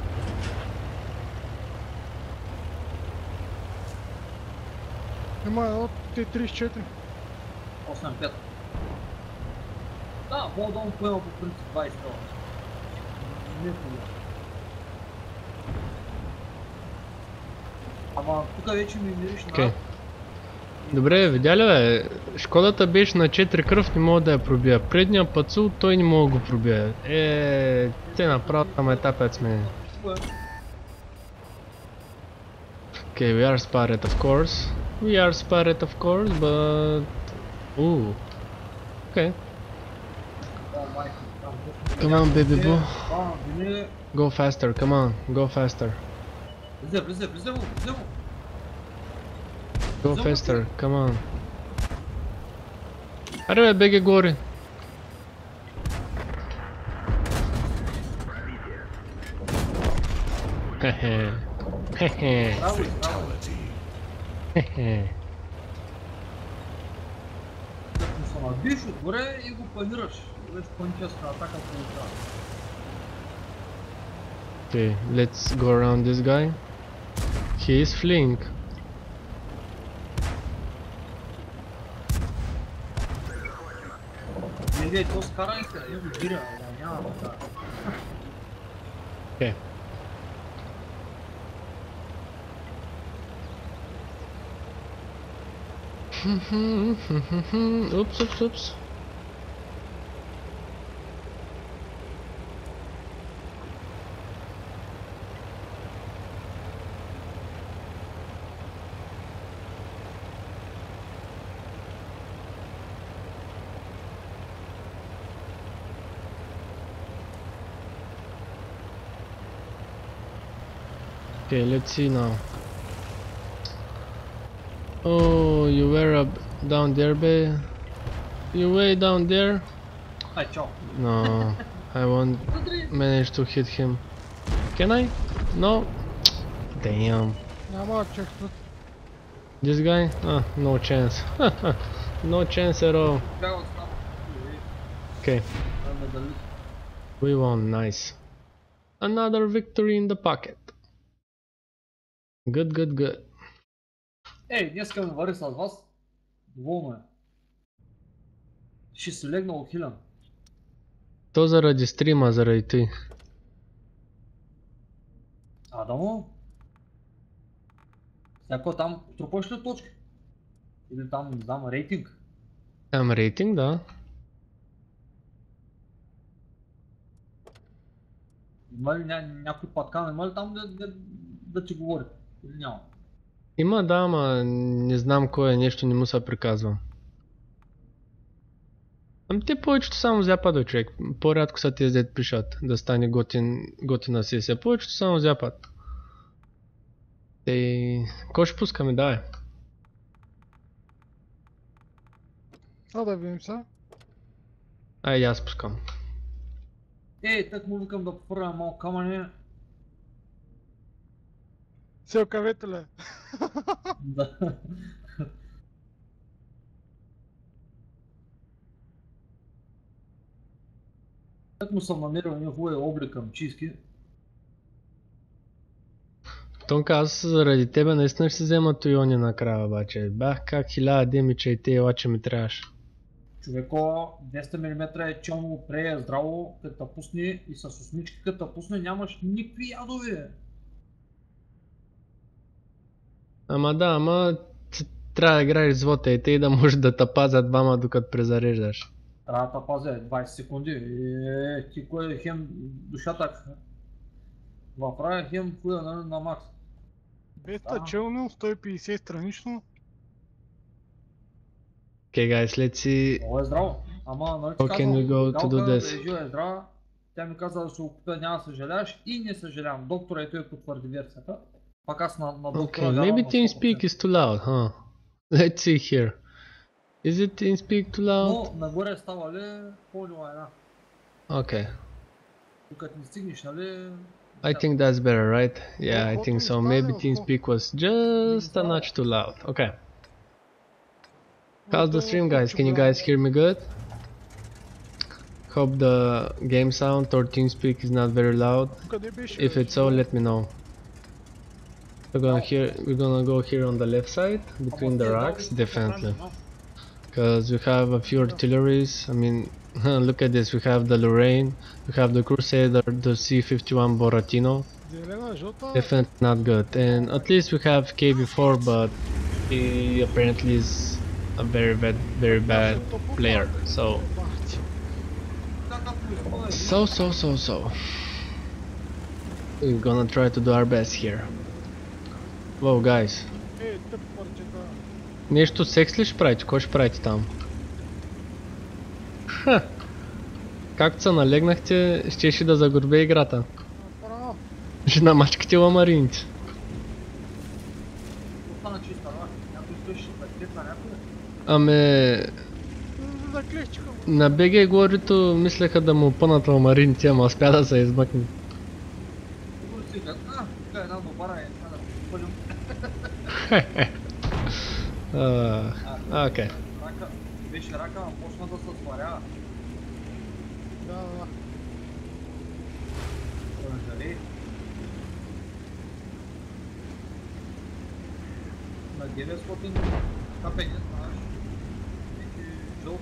Има едно Т тридесет и четири. осем пет. Да, Волдон поема по принцип двайсет това. Не хубаво. Ама тук вече ми мириш на... Окей. Добре, видя ли бе? Шкодата беше на четири кръв, не мога да я пробия. Предния пъцул той не мога да го пробия. Е, те направо там етапът сме. Okay, we are spotted of course. We are spotted of course, but... Ooh. Okay. Come on, baby boo. Go faster, come on, go faster. Влезе, влезе, влезе му, влезе му. Go faster, come on. Аре бе, беге горе. Хе-хе. Хе-хе. Браво, браво. Хе-хе. Като се набиш отгоре и го панираш. Вече по-интересна атака получава. Okay, let's go around this guy. He is fleeing. Не, не, то скарай се, не го диря, ама няма да. Okay. Oops, oops, oops. Okay, let's see now. Oh, you were up down there, babe. You way down there? Ай, чао. No, I won't manage to hit him. Can I? No. Damn. Няма да чекнат. This guy? Ah, no chance. No chance at all. Бяга от там. Okay, Ами дали. we won. Nice. Another victory in the pocket. Good, good, good. Ей, днеска ме вари с вас. Доволно е. Ще си легна ухилен. То заради стрима, заради ти. А да му? Всяко там трупаш ли точки? Или там, не знам, рейтинг? Там рейтинг, да. Има ли ня някой паткан, има ли там да, да, да ти говори? Или няма? Има, да, ама не знам кое нещо не му се приказва. Ами те повечето само зяпат, човек. По-рядко са тези дет пишат да стане готин, готина сесия. Повечето само зяпат. Ей, кой ще пускаме, давай. А да видим сега. Айде аз пускам. Ей, так му викам да поправя малко камъни. Селкаветеле. Да. Так му съм намерил един хубав облик към чистки. Тонка, аз заради тебе наистина ще си взема Тойони накрая, обаче. Бах как хиляда демича и те лаче ми трябваше. Човеко, двеста милиметра е челно прея здраво, като те пусне и с усмички като те пусне нямаш никакви ядове. Ама да, ама т- трябва да играеш с вота и те и да може да те пазят двама докато презареждаш. Трябва да те пазя двайсет секунди. Е, ти кое е хем душата в рая, хем хуя на, на макс. двеста Да. челно, сто и петдесет странично. Okay guys, let's see. Много е здраво. Ама, нали ти How can we go to do Галка this? да е жива е здрава. Тя ми каза да се окупя, няма да съжаляваш и не съжалявам. Доктора и той потвърди версията. Пак аз на, на доктора Okay, вярвам maybe на TeamSpeak сто процента. is too loud, huh? Let's see here. Is it TeamSpeak too loud? Но нагоре става ли по-нима една. Okay. Докато не стигнеш, нали? I think that's better, right? Yeah, I Well, think so. hopefully Maybe it's TeamSpeak was just a notch too loud. Okay. How's the stream, guys? Can you guys hear me good? Hope the game sound or TeamSpeak is not very loud. Къде беше? If it's so, let me know. We're gonna here. We're gonna go here on the left side between the rocks, definitely. Because we have a few artilleries. I mean, look at this. We have the Lorraine, we have the Crusader, the C fifty-one Boratino. Зелена, жълта. Definitely not good. And at least we have K B four, but he apparently is a very bad, very bad player. So, so, so, so, so. We're gonna try to do our best here. Whoa, guys. Е, тъп парчета. Нещо секс ли ще правите? Кой ще правите там? Ха! Както се налегнахте, щеше да загорбе играта. Право. Ще намачкате ламарините. Остана чиста, да? Някой стоеше да клетна някой. Аме... Заклещиха го. На Б Г горито мислеха да му пънат ламарините, ама успя да се измъкне. Сигурно си казват, а, тук е една добара е, това да пълим. А, Окей. Рака, беше рака, а почна да се сварява. Да, да. Оранжери. На деветстотин капени, знаеш. Neki жълт.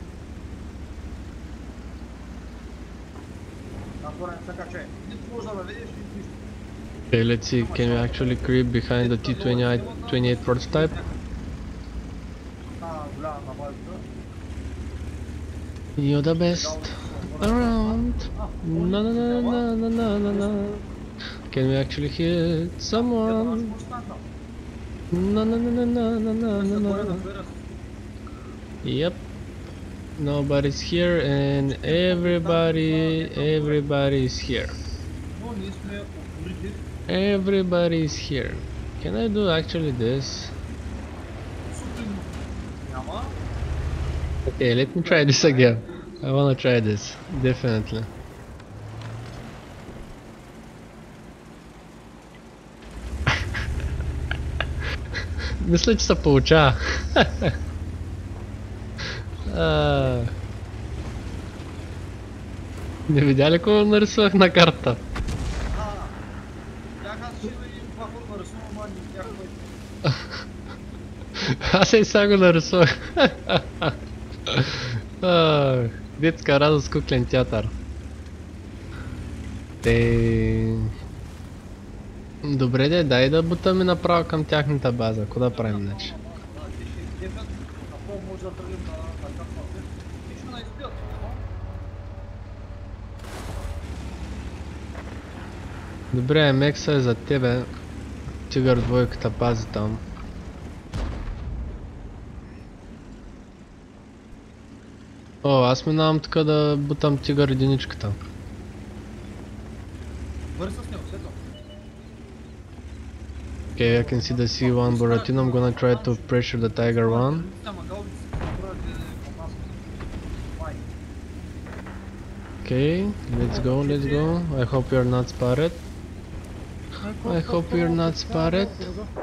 Натворен така че, нито може да видиш, нито нищо. Okay, let's see. Can we actually creep behind the T twenty-eight prototype? Та голяма набавка. You're the best around. Na na na na na na na na. Can we actually hit someone? Na na na na na na na na na. Yep. Nobody's here and everybody, everybody is here. Но ние сме упорити. Everybody is here. Can I do actually this? Сутрин няма. Okay, let me try this again. I wanna try this, definitely. Мисля, че се получава. А, Не видя ли какво нарисувах на карта? А, това хора нарисувам, ама не бях пъти. Аз и сега го нарисувах. Ах, детска радост, куклен театър. Те... Добре де, дай да бутаме направо към тяхната база. Ко да правим иначе? Да, те ще изтепят, направо може да тръгнем на на капата. Те ще наизпият, ама. Добре, Мекса е за тебе. Тигър двойката пази там. О, аз минавам тук да бутам тигър единичката. Бъри с него, сето. Okay, I can see the C one Buratino. I'm gonna try to pressure the Tiger one. Ама галби си направите по-нас. Май. Okay, let's go, let's go. I hope you're not spotted. I hope you're not spotted.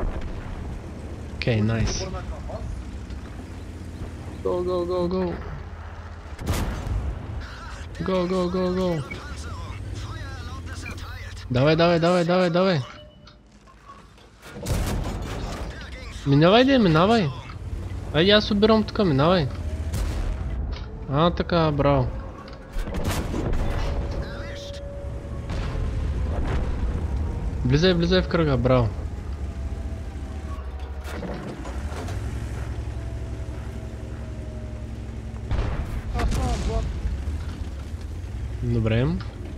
Okay, nice. Върна към вас. Go, go, go, go. Go, go, go, go. Давай, давай, давай, давай, давай. Минавай, де, минавай. Айде, аз обирам тук, минавай. А, така, браво. Влизай, влизай в кръга, браво. Аз съм блок. Добре.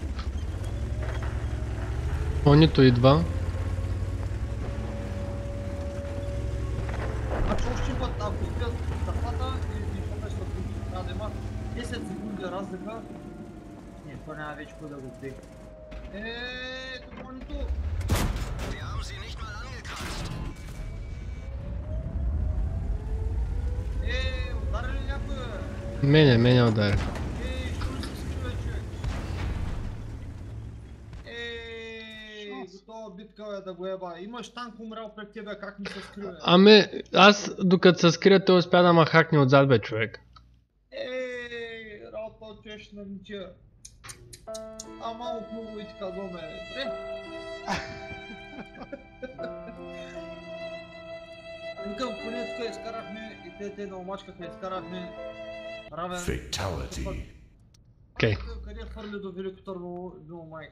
Онито идва. Значи още път, ако избият тъпата и нещата ще други, трябва да има десет секунди разлика. Не, това няма вече кой да го бе. Еее, тук монито! Еее, удари ли някой бе? Мене, мене удари. Еее, що ли се случва, човек? Еее, готова битка е да го еба. Имаш танк умрял пред тебе, как ми се скрива? Ами, аз докато се скрия, той успя да ма хакне отзад, бе, човек. Ей, работа чеш на мича. А малко много и ти казваме, добре? Викам, поне тук изкарахме и те те на омачкаха изкарахме равен. Fatality. Окей. Къде хвърли до Велико Търново, до май?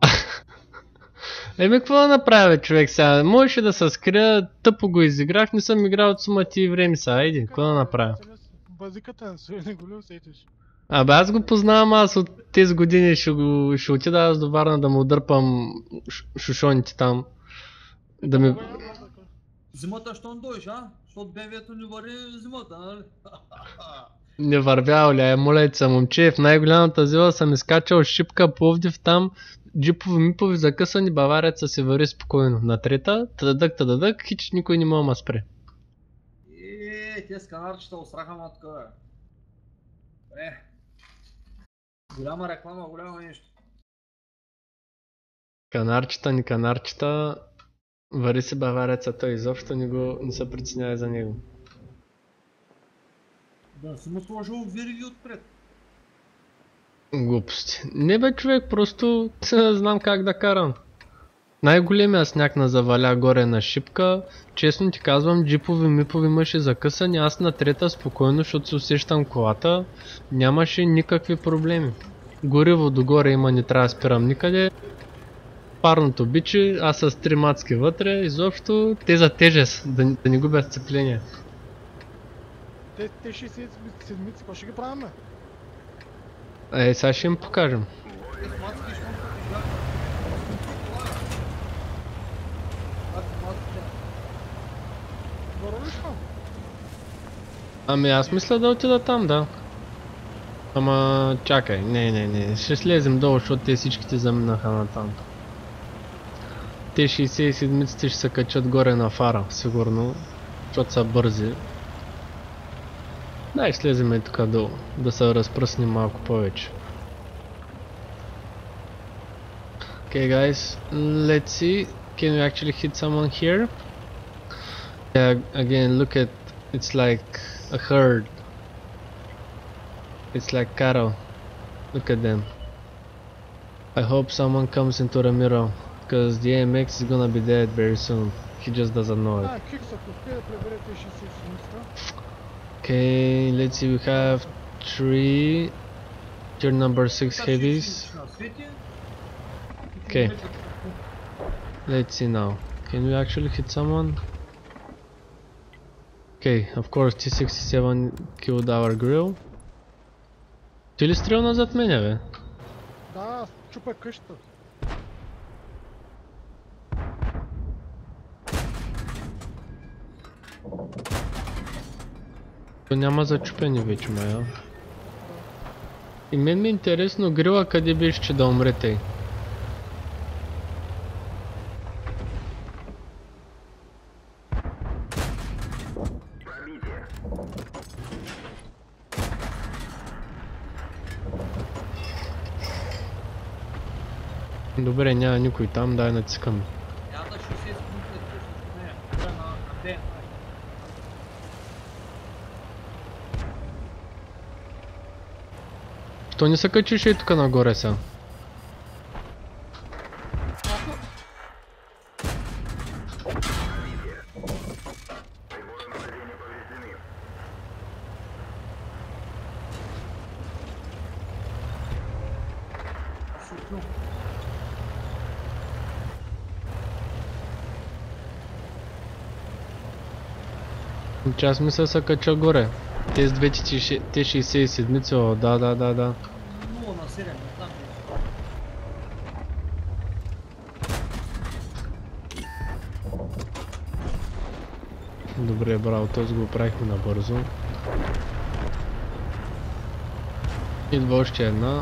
Еми, какво да направя, бе, човек сега? Можеше да се скрия, тъпо го изиграх, не съм играл от сума ти време сега, айди, какво да направя? Базиката е не го ли усетиш? Абе, аз го познавам, аз от тези години ще, го, ще отида аз до Варна да му дърпам ш- шушоните там. Да ми... Зимата щом дойш, а? Защото бебето ни вари зимата, нали? Не вървял ли, е, молеца, момче, в най-голямата зила съм изкачал Шипка, Пловдив там, джипови, мипови, закъсани, Бавареца се вари спокойно. На трета, тададък, тададък, хич никой не мога ма спре. Еее, те сканарчета осраха ма тук, бе. Е. Голяма реклама, голямо нещо. Канарчета, ни канарчета, вари се Бавареца, той изобщо не, го, не се притеснява за него. Да си му сложил вириги отпред. Глупости. Не бе, човек, просто знам как да карам. Най-големия сняг на заваля горе на Шипка. Честно ти казвам, джипови, мипови имаше закъсани. Аз на трета спокойно, защото се усещам колата. Нямаше никакви проблеми. Гориво догоре има, не трябва да спирам никъде. Парното бичи, аз с три мацки вътре. Изобщо те за тежест, да, да не губя сцепление. Те, те шейсет седмици, какво ще ги правим, бе? Е, сега ще им покажем. Те с мацки ще му покажат. Аз с мацките. Горе ли ще? Ами аз мисля да отида там, да. Ама чакай, не, не, не, ще слезем долу, защото те всичките заминаха на там. Те шейсет и седмиците ще се качат горе на фара, сигурно, защото са бързи. Дай слезем и тук долу, да се разпръснем малко повече. Okay guys, let's see, can we actually hit someone here? Yeah, again, look at, it's like a herd. It's like cattle. Look at them. I hope someone comes into the middle. Cause the A M X is gonna be dead very soon. He just doesn't know it. А, киксът успее да пребере Т шейсет и седем. Okay, let's see, we have three tier number six heavies. Okay. Let's see now. Can we actually hit someone? Okay, of course T sixty-seven killed our grill. Ти ли стрел назад мене, бе? Да, чупа къщата. То няма зачупени вече, мая. И мен ми е интересно грила къде беше, че да умре тъй. Добре, няма никой там, дай натискаме. Я да шейсет секунди след къщата нея. Добре, на ден. Що не се качиш и тук нагоре сега? Че аз мисля се кача горе. Тези двете Т шейсет и седем, о, да, да, да, да. нула на седем, не знам. Добре, браво, този го правихме набързо. Идва още една.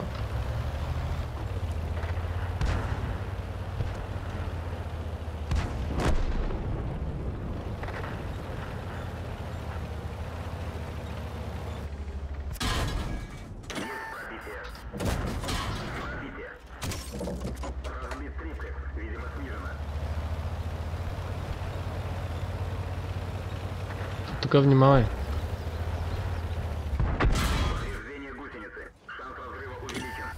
Тук внимавай. Повреждение гусеницы. Шанс разрыва увеличен.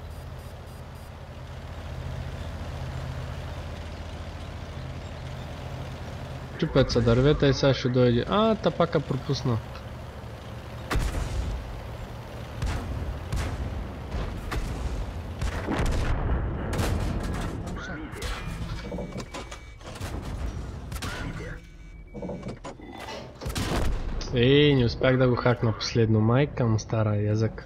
Чупят се дървета и сега ще дойде. А, тапака пропусна. Ей, не успях да го хакна последно, майка му стара язък.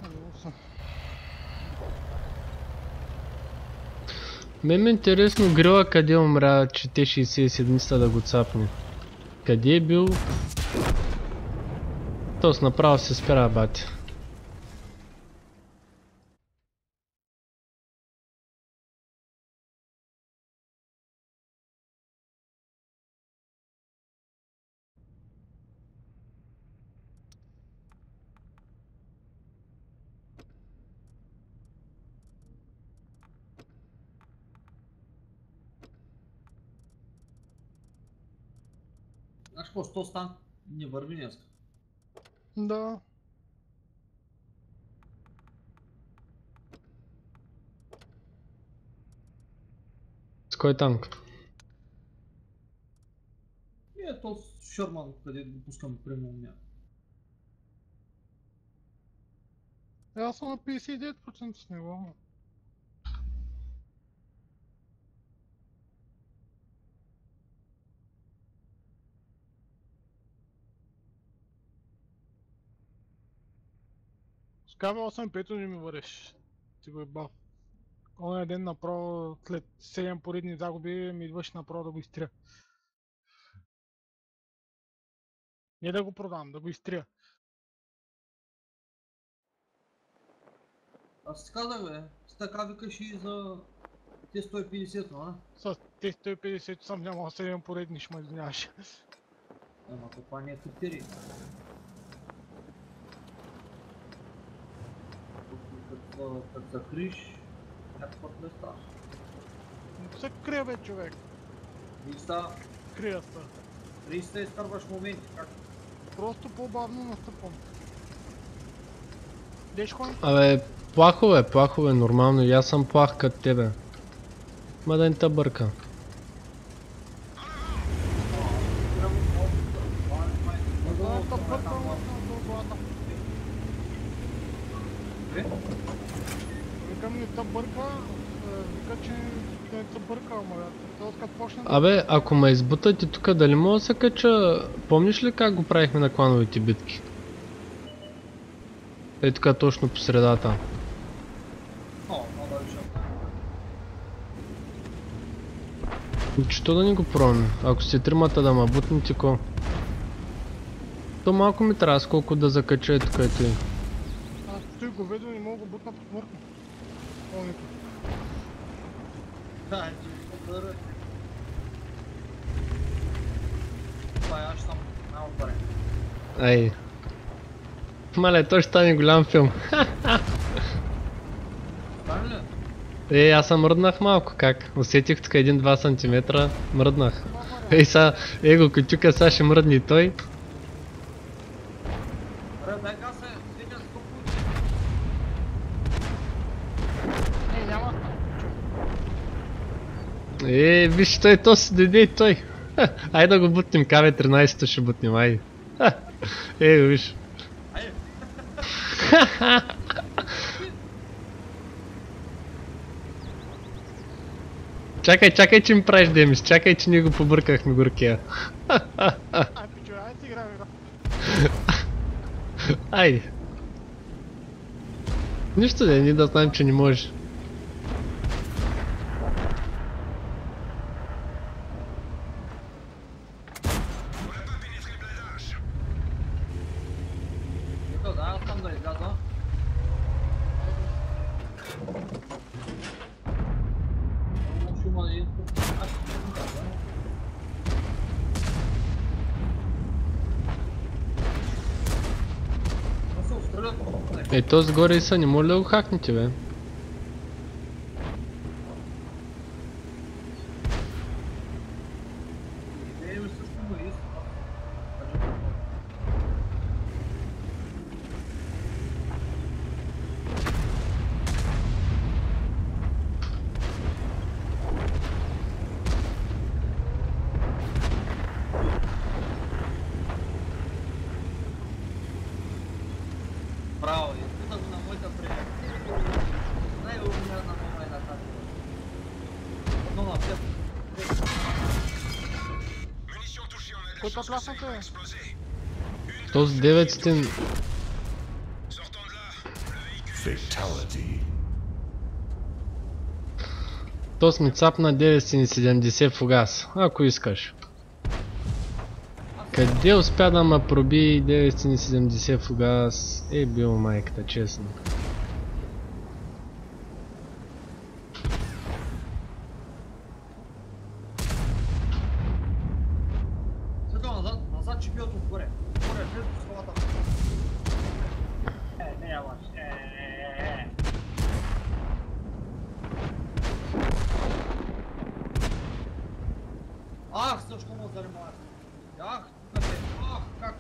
Мен ме е интересно грила къде умря, че Т шейсет и седем да го цапне. Къде е бил? Тос направо се спира, бати. Знаеш какво, сто стан не върви днес. Да. С кой танк? И е то Шърман, къде го пускам премиум ня. Е, аз съм на петдесет и девет процента с него. С К В осем пет не ми въреш. Ти го е бал. Оня ден направо след седем поредни загуби ми идваш направо да го изтрия. Не да го продам, да го изтрия. Аз ти казах, бе, с така викаш и за Т сто и петдесет, а? С Т сто и петдесет съм нямал седем поредни, ще ме извиняваш. Ама това не е критерий. Като като закриш, някаква не става. Се крия бе, човек. И става, Крия се. триста изкарваш моменти, как? Просто по-бавно настъпвам. Деш кой? Абе, плахо бе, плахо бе, нормално, и аз съм плах като тебе. Ма да не те бърка. Да, та бърка, но до главата. Викам не те бърка, вика, че не те бърка, ама той като почне да... Абе, ако ме избутате тук, дали мога да се кача? Помниш ли как го правихме на клановите битки? Ей тук точно по средата. О, много да решам. Че да ни го пробваме? Ако сте тримата да ма бутнете ко? То малко ми трябва, сколко да закача е тук ето и. Аз той го видя и мога го бутна по смъртно. Пълнито. Да, ти подъра. Това е, аз съм най-отбарен. Ай. Мале, той ще стане голям филм. Стане ли? Ей, аз съм мръднах малко, как? Усетих тук един-два сантиметра, мръднах. Ей, са, ей го кючука, сега ще мръдни и той. Бре, дай гаса, стига с колко. Е, няма. Е, виж, той то си дойде и той. Ай да го бутнем, ка бе тринайсет ще бутнем, ай. Ей, го виж. Айде. Чакай, чакай, че ми правиш демис, чакай, че ние го побъркахме горкия. Ай, пичо, ай ти играем игра. Айде. Нищо да е, ние да знаем, че не може. Ето, да, аз съм да изляза. Много ще има един тук. Аз ще не изляза. Да се отстрелят. Е, то сгоре и са, не може ли да го хакнете, бе? Идея ми също има и иска. Браво, изпита го на моята приятел. Най-умния на моята тата. Едно на пет. Кой път ласната е? Този деветстотин... Fatality. То сме цапна деветстотин и седемдесет фугас, ако искаш. Къде успя да ма проби деветстотин и седемдесет фугас? Е, бил майката, честно. Сега назад, назад чипиото отгоре. Отгоре, влез до скалата. Е, не я лаш. Е, е, е, е. Ах, също му занимава. Ах, тук е. Ах, как?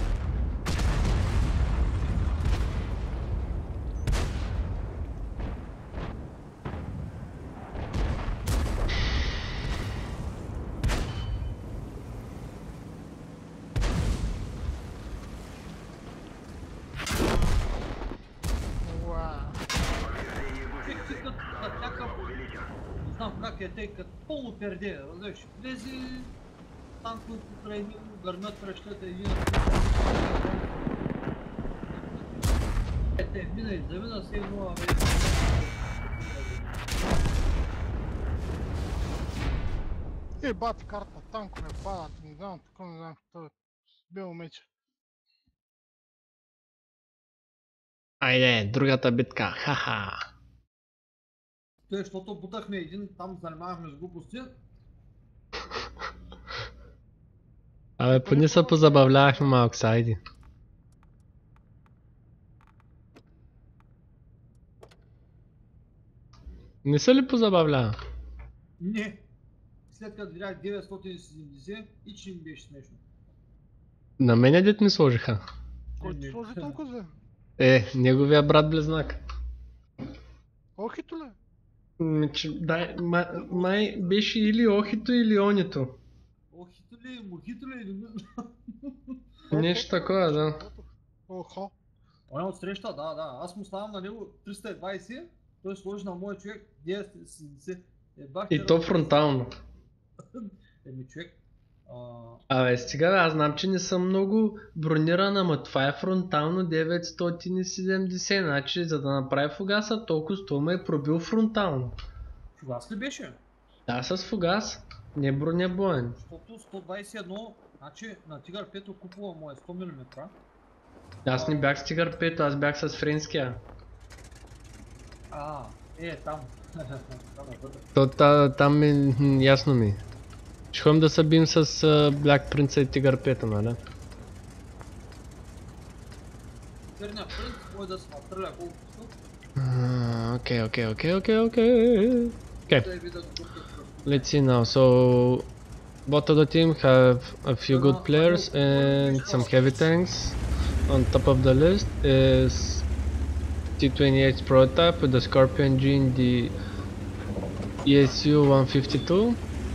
Уа. Тих ти като някакъв... Не знам как е, тъй като полуперде, разбираш. Влезе танкове покрай него, гърмят пръщата един. Е, те, мина и завина се едно, абе. Е, бати карта, танкове падат, не знам, тук не знам, какво е. Бел меч. Айде, другата битка, ха-ха. Той, защото бутахме един, там занимавахме с глупости. Абе, поне се позабавлявахме малко, сайди. Не се ли позабавлява? Не. След като видях деветстотин и седемдесет и че ми беше смешно. На мене дет ми сложиха. Кой ти сложи толкова зле? Е, неговия брат близнак. Охито ли? М, че- Дай, май, май беше или Охито или Онито. Охито ли, мохито ли, или не знам. Нещо такова, да. Охо. Он е отсреща, да, да. Аз му ставам на него триста и двайсет, той сложи на моя човек деветстотин и седемдесет. Ебах И те то работи. фронтално. Еми човек. а, Абе, сега бе, аз знам, че не съм много брониран, ама това е фронтално деветстотин и седемдесет. Значи, за да направи фугаса, толкова сто ме е пробил фронтално. Фугас ли беше? Да, с фугас. Не бронебоен. Защото сто двайсет и едно, значи на Тигър пето купува моя сто милиметра. Аз не бях с Тигър пет, аз бях с френския. А, е, там. Там е вътре. То та, там е м, ясно ми. Ще ходим да се бим с uh, Black Prince и Тигър пет, нали? Черния принц може да се настреля колко пусто. А, Окей, окей, окей, окей, окей. Окей. Да видя до тук. Let's see now. So, both of the team have a few good players and some heavy tanks. On top of the list is T twenty-eight prototype with the Scorpion engine, the E S U one fifty-two.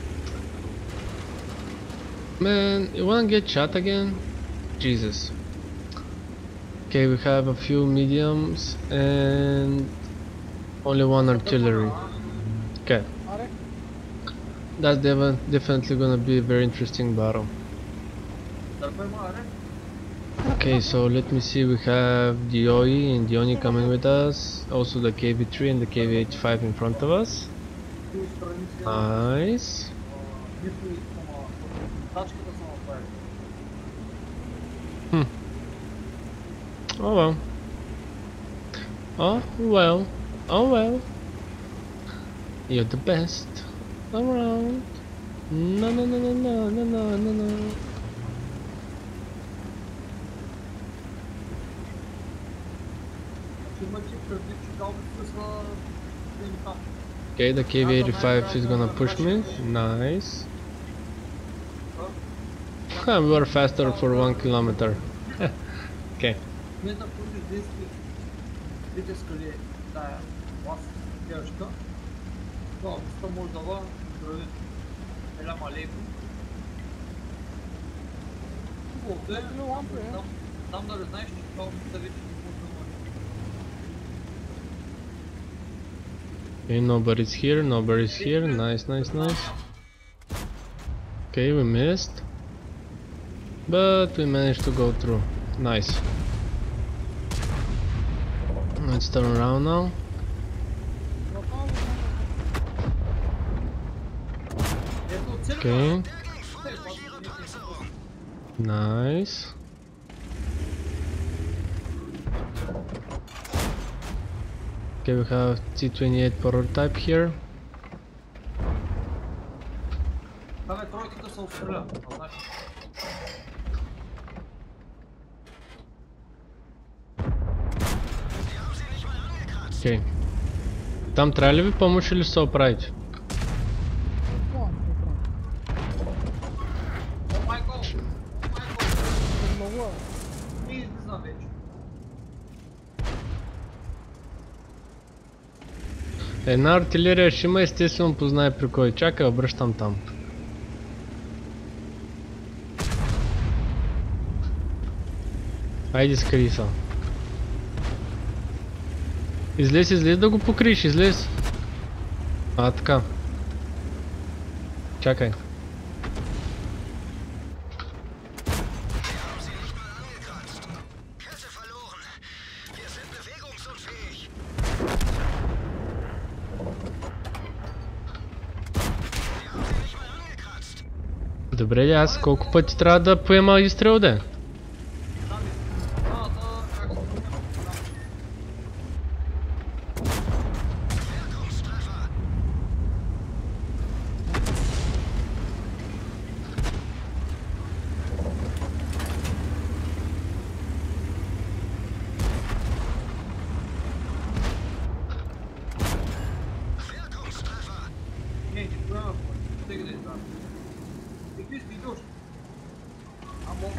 Man, you wanna get shot again? Jesus. Okay, we have a few mediums and only one artillery. Okay. Аре, That's dev- definitely gonna be a very interesting battle. Дърпа има, аре. Okay, so let me see, we have the O E and the Oni coming with us, also the K V three and the K V eighty-five in front of us. Ти отстрани си. Nice. Нито и само тачката са направили. Oh well. Oh well. Oh well. You're the best around. No, no, no, no, no, no, no, no, no. Имате предвид, че галбите са един там. Okay, the K V eighty-five is gonna push me. Nice. Huh, we were faster for one kilometer. Okay. В момента, в който издейства двете скали тая власт девочка, галбицата може да va здрави Елям алейкум. Хубавото е, там, там да не знаеш, че галбицата вече не може да може. Okay, nobody's here, nobody's here. Nice, nice, nice. Okay, we missed. But we managed to go through. Nice. Let's turn around now. Ето целият Okay. е Nice. Okay, we have T twenty-eight prototype here. Там е тройката се отстреля, а знаеш. Okay. Там трябва ли ви помощ или ще се оправите? това не го правя. О, Майкъл! О, Майкъл! Много е. И излизам вече. Една артилерия ще има, естествено познае при кой. Чакай, обръщам там. Айде скри са. Излез, излез да го покриеш, излез. А, така. Чакай. Добре, де, аз колко пъти трябва да поема изстрел, де? Там е. А, да, как се променя. Не, не поема, стегне там. Какви си идеш? Амо.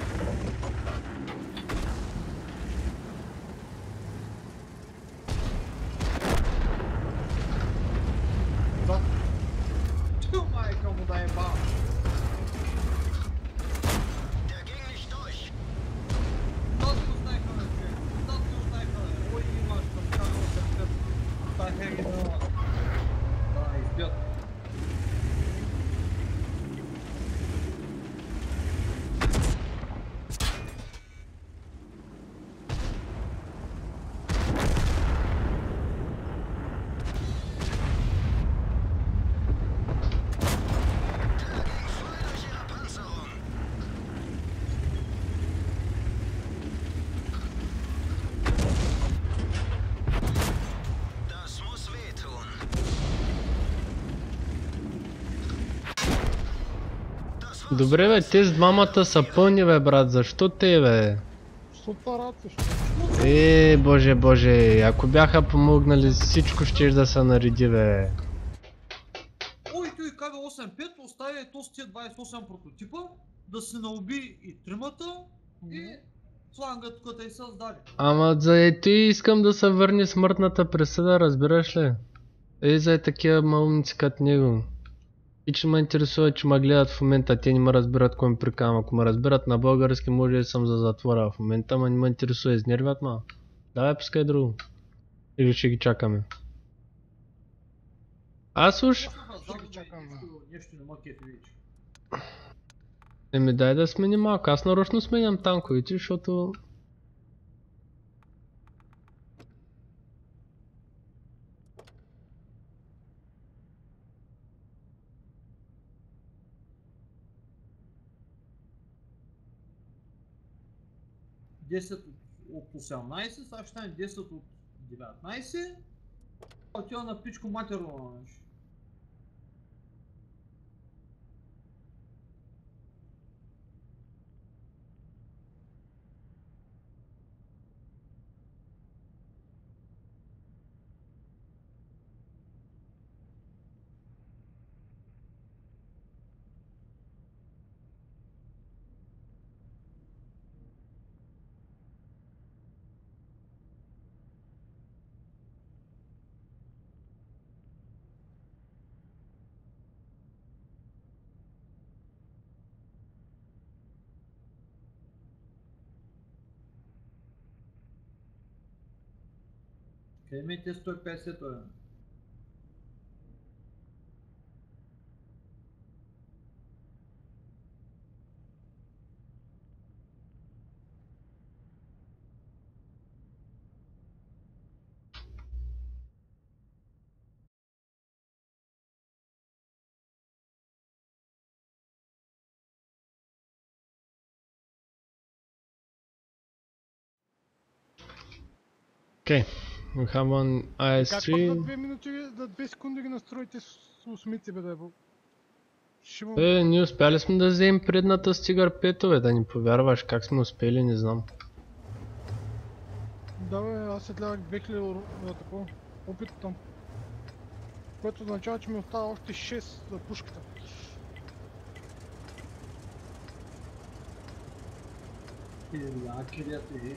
бият. Добре бе, те с двамата са пълни бе брат, защо те бе? Супер раци, що? Е, боже, боже, ако бяха помогнали всичко щеш да се нареди бе. Ой, той К В осем пет оставя то с тия двайсет и осем прототипа, да се науби и тримата и фланга тук да и създаде. Ама за ето и искам да се върне смъртната присъда, разбираш ли? Е, за е такива малумници като него. И че ме интересува, че ме гледат в момента, те не ме разбират кой ми прикавам. Ако ме разбират на български, може да съм за затвора в момента, ама не ме интересува, изнервят ма. Давай пускай друго. Или ще ги чакаме. Аз уж... Ще ги чакаме. Нещо не ма кефи вече. Еми дай да сменим малко, аз нарочно сменям танковите, защото... десет от осемнайсет, сега ще стане десет от деветнайсет. Отива на пичко матерно. Къде ми е те сто и петдесет бе? Окей, we have one I S Как пък три. за две минути, за две секунди ги настроите с осмици бе да е бо. Ще му... Е, ние успяли сме да вземем предната с Тигър пет, бе, да ни повярваш как сме успели, не знам. Да бе, аз след гледах две хиляди евро за такова опит там. Което означава, че ми остава още шест за пушката. И да, кирията е.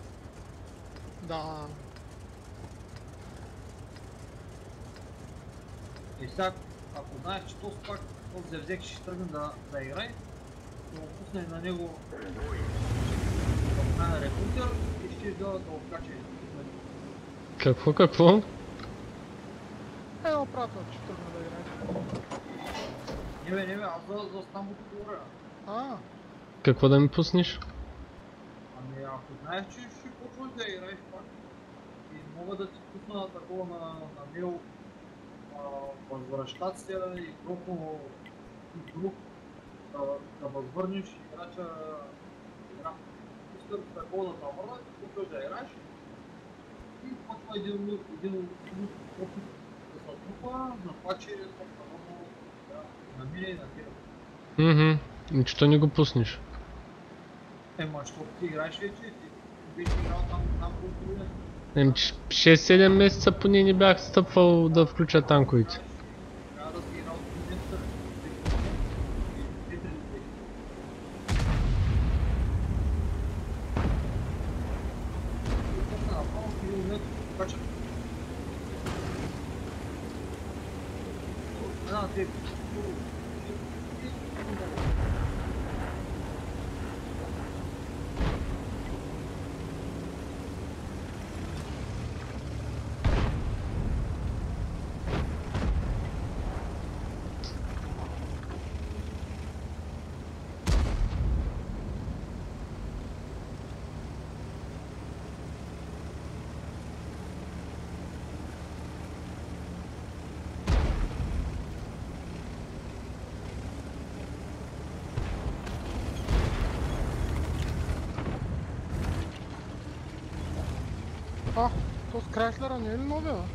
Да. И сега, ако знаеш, че този пак, този зевзек ще тръгне да, да играе, да му пусне на него на рекрутер и ще да да откаче. Какво, какво? Е, оправил, че тръгна да играе. Не бе, не бе, аз за, за Стамбул говоря. А, Какво да ми пуснеш? Ами ако знаеш, че ще почваш да играеш пак и мога да ти пусна такова на, на мейл възвръщация и колко друг да, да възвърнеш играча игра. Искам такова да завърна, ти почваш да играеш и почва един един опит да се трупа, напачи, да намине и на тебе. Мхм, и че не го пуснеш. Ема, защото ти играеш вече, ти беше играл там, там контролен. Ем, шест-седем месеца поне не бях стъпвал да включа танковите. Трябва да си играл три месеца. Да, те. Крайслера не е ли новия, бе?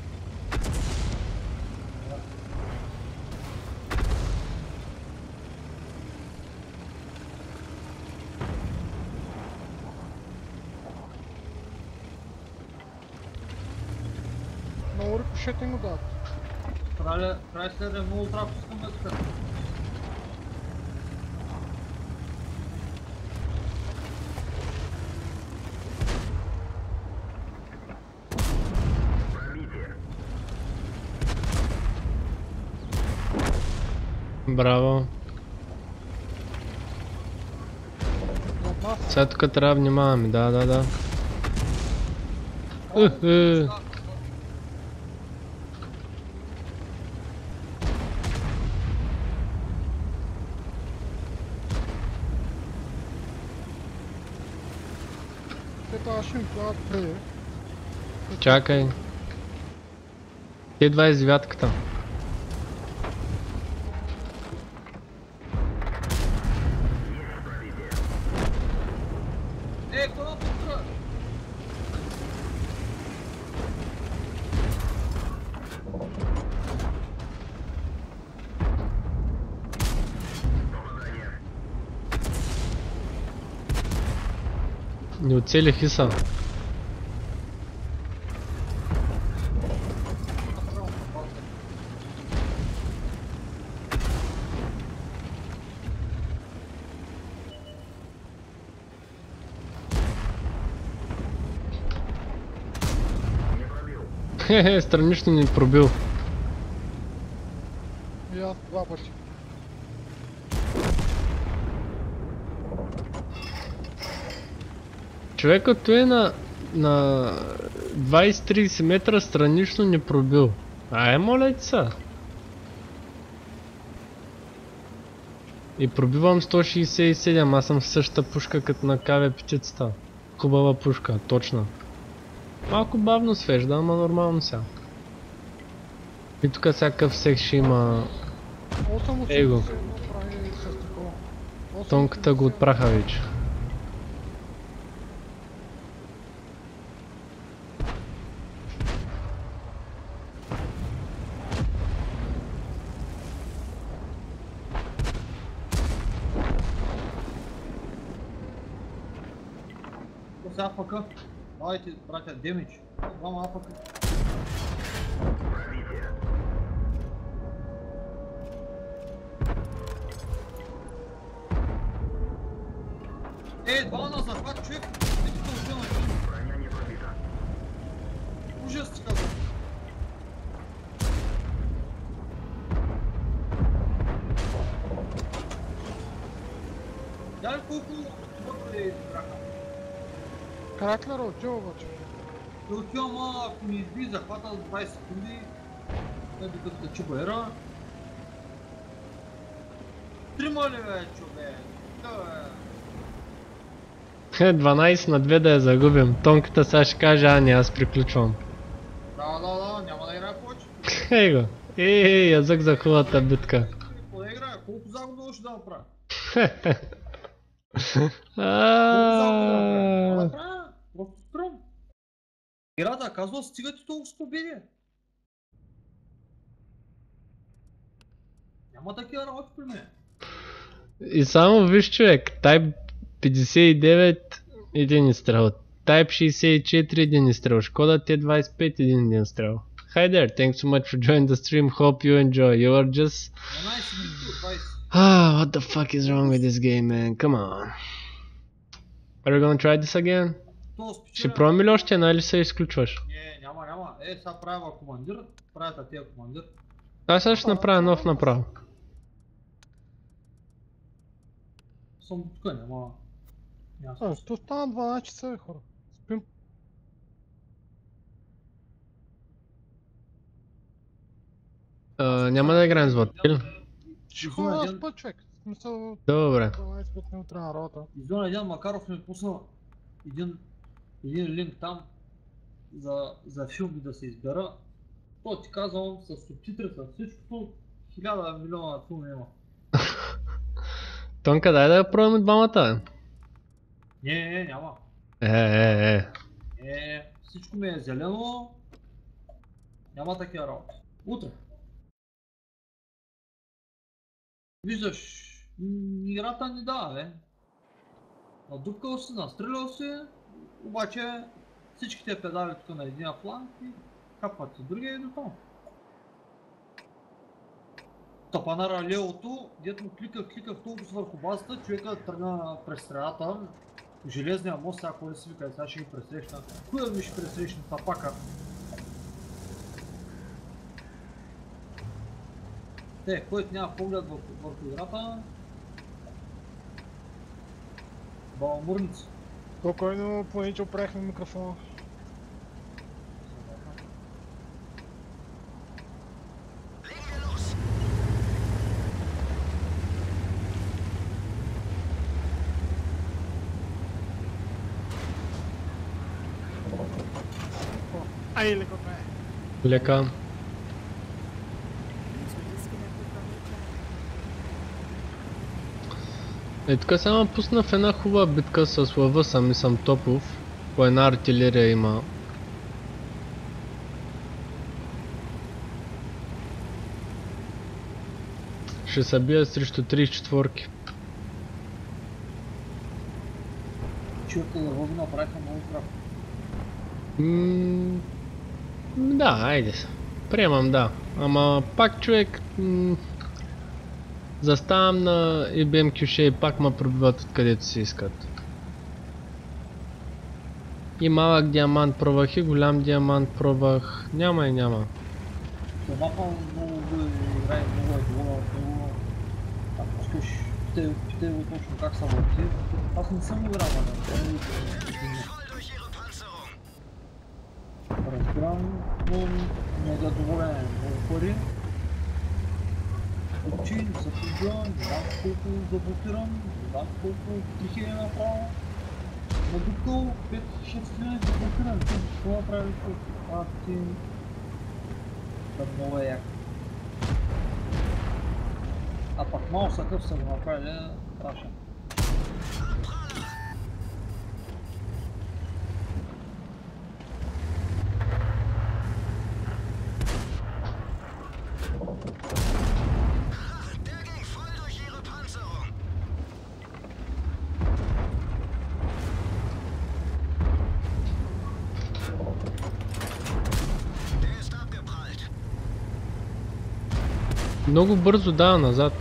Много рикошетинг го дадат. Крайслер е много здрав, искам да скажа. Браво. Зад нас. Сега тук трябва да внимаваме, да, да, да. Ух, е. Те това ще ми плават преди. Чакай. Те двайсет и девятката. Е, кой е тук? Не оцелих Иса. Хе-хе, странично ни пробил. И аз два пъти. Човекът е на, на двайсет до трийсет метра странично ни пробил. Ай, моля ти са. И пробивам сто шейсет и седем, аз съм същата пушка като на КВ петицата. Хубава пушка, точна. Малко бавно свежда, ама нормално сега. И тук всякакъв сек ще има. осем Ей го. осемдесет и едно прави с такова. осем Тонката го отпраха вече. Какво са апака? Давайте, братя, демидж. Двама апака. Е, два на захват, човек! Виж какво отива на човек. Броня не пробита. Ужас ти казвам. Дай колко вътре избраха. Крайслера отива обаче. Ще отивам, а ако ми изби захвата за двайсет секунди, е докато качи боера. Трима ли бе, човек? Да бе. дванайсет на две да я загубим. Тонката сега ще каже, а не, аз приключвам. Да, да, да, няма да играя повече. Ей го. Ей, язък за хубавата битка. Какво да играя? Колко загуба ще да направя? Аааа. Ама трябва, просто спрям. Играта казва, стига ти толкова с победи. Няма такива работи при мен. И само виж човек, Type петдесет и девет един изстрел, Type шейсет и четири един изстрел, Шкода Т двайсет и пет един изстрел. Hi there, thanks so much for joining the stream, hope you enjoy, you are just... дванайсет минути, двайсет. Ah, what the fuck is wrong with this game, man, come on. Are we gonna try this again? То спечеля. Ще пробваме ли още една или се изключваш? Не, няма, няма. Е, сега правя командир, правя тия командир. Аз сега ще направя нов направо. Съм тук, няма... Няма А, смисъл. ще остана дванайсет часа, бе, хора. Спим. А, няма да играем с Ватил. Ще Извън ходя да един- спа, човек. В смисъл, Добре. дванайсет пет минути на работа. Извън един Макаров ми пусна един, един линк там за, за филми да се избера. То ти казвам с субтитри, с всичкото, хиляда милиона филми има. Тонка, дай да я пробваме двамата, бе. Не, не, няма. Е, е, е. Е, всичко ми е зелено, Няма такива работи. Утре. Виждаш, играта ни дава, бе. Надупкал си, настрелял си, обаче всичките педали тук на единия фланг и капват и другия и до това. Тапанара левото, дето му кликах, кликах толкова върху базата, човека тръгна през стрената. Железния мост, сега кой да си вика, сега ще ги пресрещна. Коя ми ще пресрещна тапака? Те, който няма поглед върху, върху играта... Баламурници. Спокойно, планиче оправихме микрофона. Ай, леко бе. Лека. User disconnected from your channel. Е, така само пусна в една хубава битка с лъва сами съм Топов. По една артилерия има. Ще се бия срещу тридесет и четвърки. Човека лъва го направиха много прав. М, Да, айде се. Приемам, да. Ама пак човек... м, Заставам на И Би Ем Кю шест и пак ме пробиват откъдето си искат. И малък диамант пробвах, и голям диамант пробвах. Няма и няма. Мапа много го играе, много е долу, много... Ако искаш, питай, питай го точно как са върти. Аз не съм играл на него. Разбирам, но не да доволен много пари. Учи, съпружа, не знам колко заблокирам, не знам колко трихи е направо. Надупкал пет шест хиляди заблокирам, ти какво направи тук? А, ти... Да много е як. А пак малко съкъв са го направили, страшен. Много бързо дава назад.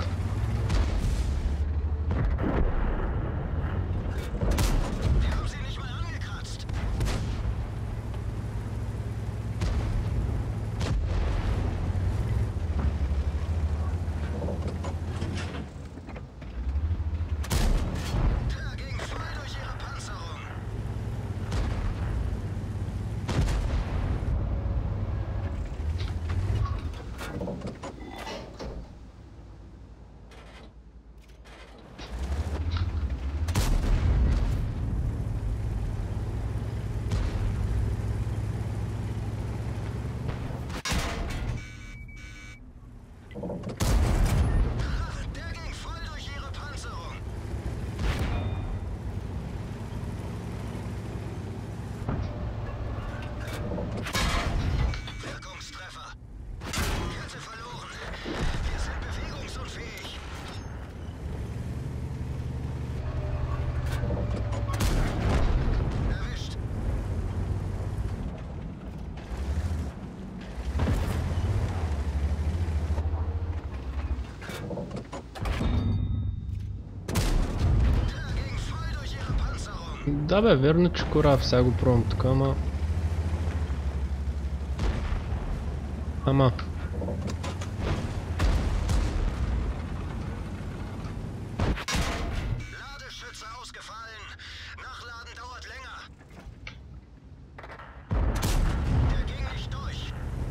Да бе, верно че корав, сега го пробвам тук, ама... Ама... Ladeschütze ausgefallen. Nachladen dauert länger. Der ging nicht durch.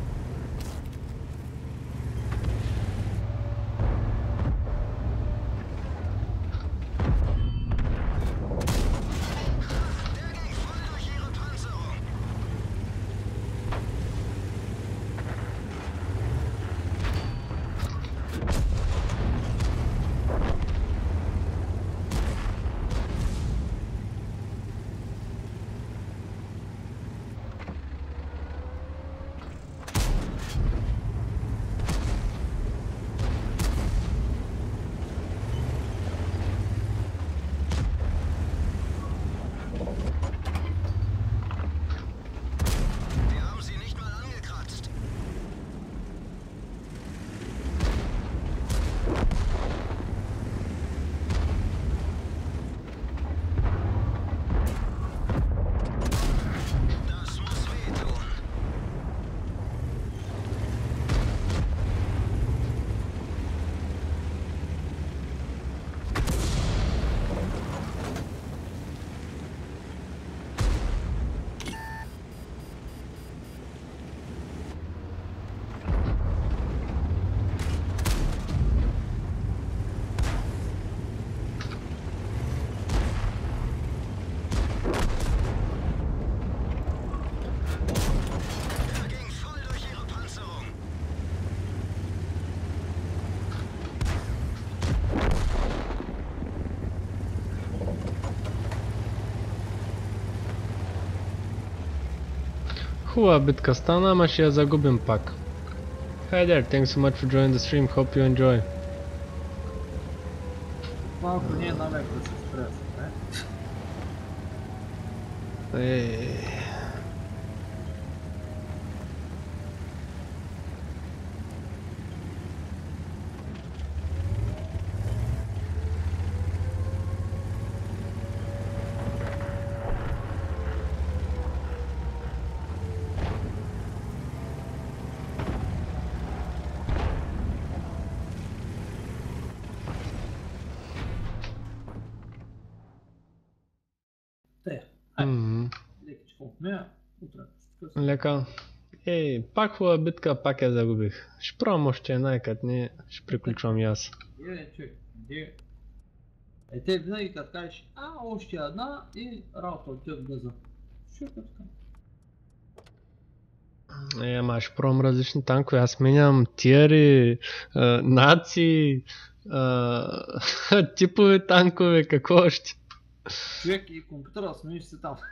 Der ging voll durch ihre Panzerung. Хубава битка стана, ама ще я загубим пак. Hi there, thanks so much for joining the stream, hope you enjoy. Малко не е намек да се стрес, не? Ей. Те, Мгм. лекичко от нея, утре ще късам. Лека. Ей, пак хубава битка, пак я загубих. Ще пробвам още една и като не, ще приключвам и аз. Е, човек, де? Е, те винаги като кажеш, а, още една и работа от теб газа. Що е така? Е, ама ще пробвам различни танкове. Аз сменям тиери, а, нации, а, типове танкове, какво още. Човек и компютъра смениш се там.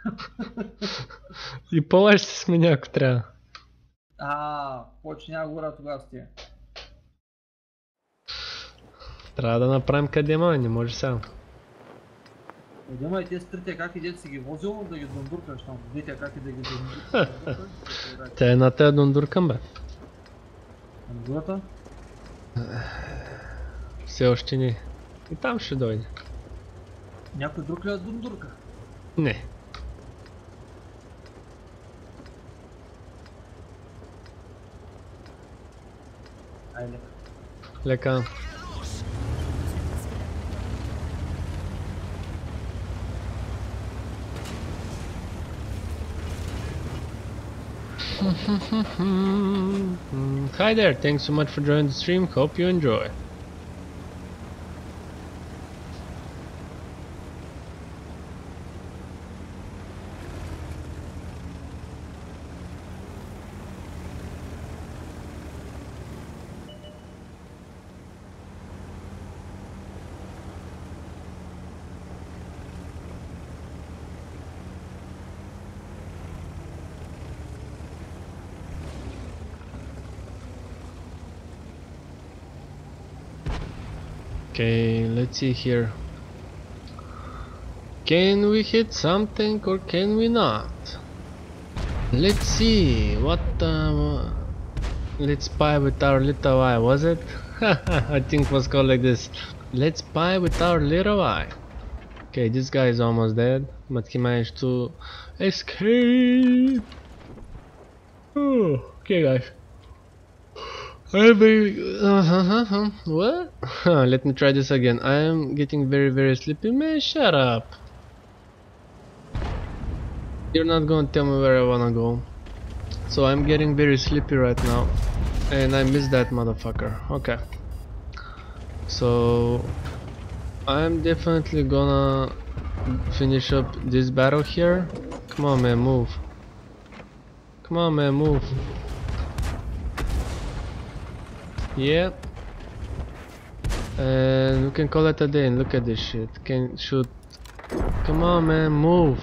И пола ще се сменя, ако трябва. А, повече няма гора тогава с тия. Трябва да направим къде има, не може сега. Идема и тези трите как и дете си ги возил, да ги дондуркаш там. Двете как и да ги дондуркаш. Тя е на те дондуркам, бе. На гората? Все още не. И там ще дойде. Някой друг ли е дондурка? Не. Айде. Лека. Hi there, thanks so much for joining the stream, hope you enjoy. Okay, let's see here. Can we hit something or can we not? Let's see. What the... Let's spy with our little eye, was it? I think it was called like this. Let's spy with our little eye. Okay, this guy is almost dead, but he managed to escape. Oh, okay, guys. I'm very... Uh, huh, huh, huh. What? Huh, let me try this again. I am getting very very sleepy. Man, shut up. You're not gonna tell me where I wanna go. So I'm getting very sleepy right now. And I missed that motherfucker. Okay. So... I'm definitely gonna finish up this battle here. Come on man, move. Come on man, move. Yep. And we can call it a day and look at this shit. Can shoot. Come on man, move.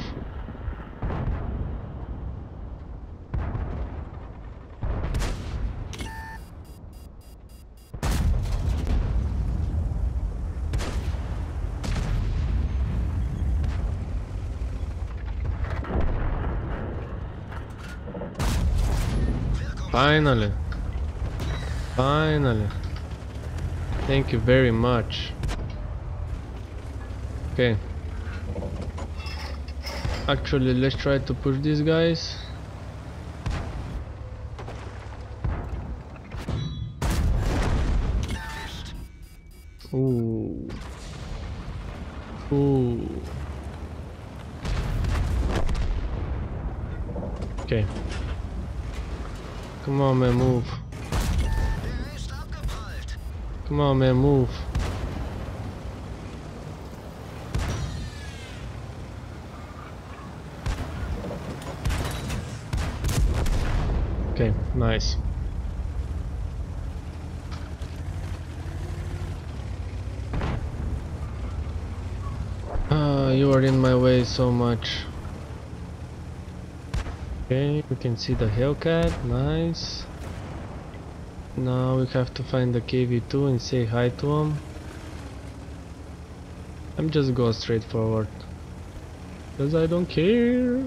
Finally. Finally. Thank you very much. Okay. Actually, let's try to push these guys. Ooh. Ooh. Okay. Come on, man, move. Come on, man, move. Okay, nice. Ah, you are in my way so much. Okay, we can see the Hellcat, nice. Now we have to find the K V two and say hi to him. I'm just go straight forward, cause I don't care.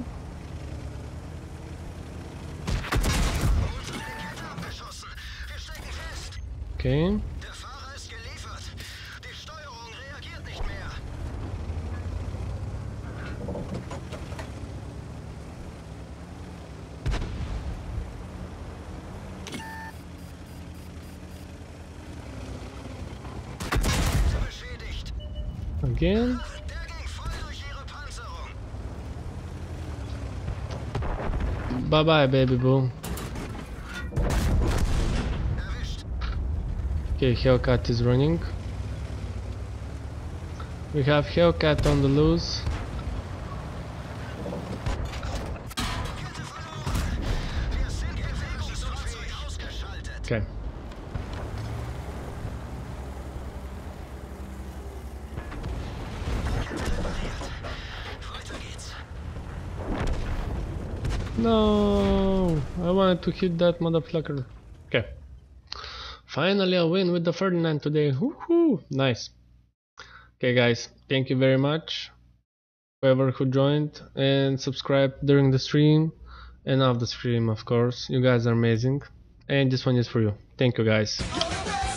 Okay. Der Fahrer ist geliefert. Die Steuerung reagiert nicht mehr. Beschädigt. Again. Der ging voll durch ihre Panzerung. Bye bye, baby boo. Erwischt. Okay, Hellcat is running. We have Hellcat on the loose. Wir sind Bewegungsfahrzeug ausgeschaltet. Okay. Weiter geht's. No, I wanted to hit that motherfucker. Okay. Finally a win with the Ferdinand today. Woohoo! Nice. Okay guys, thank you very much. Whoever who joined and subscribed during the stream and off the stream, of course. You guys are amazing. And this one is for you. Thank you guys. You're the best.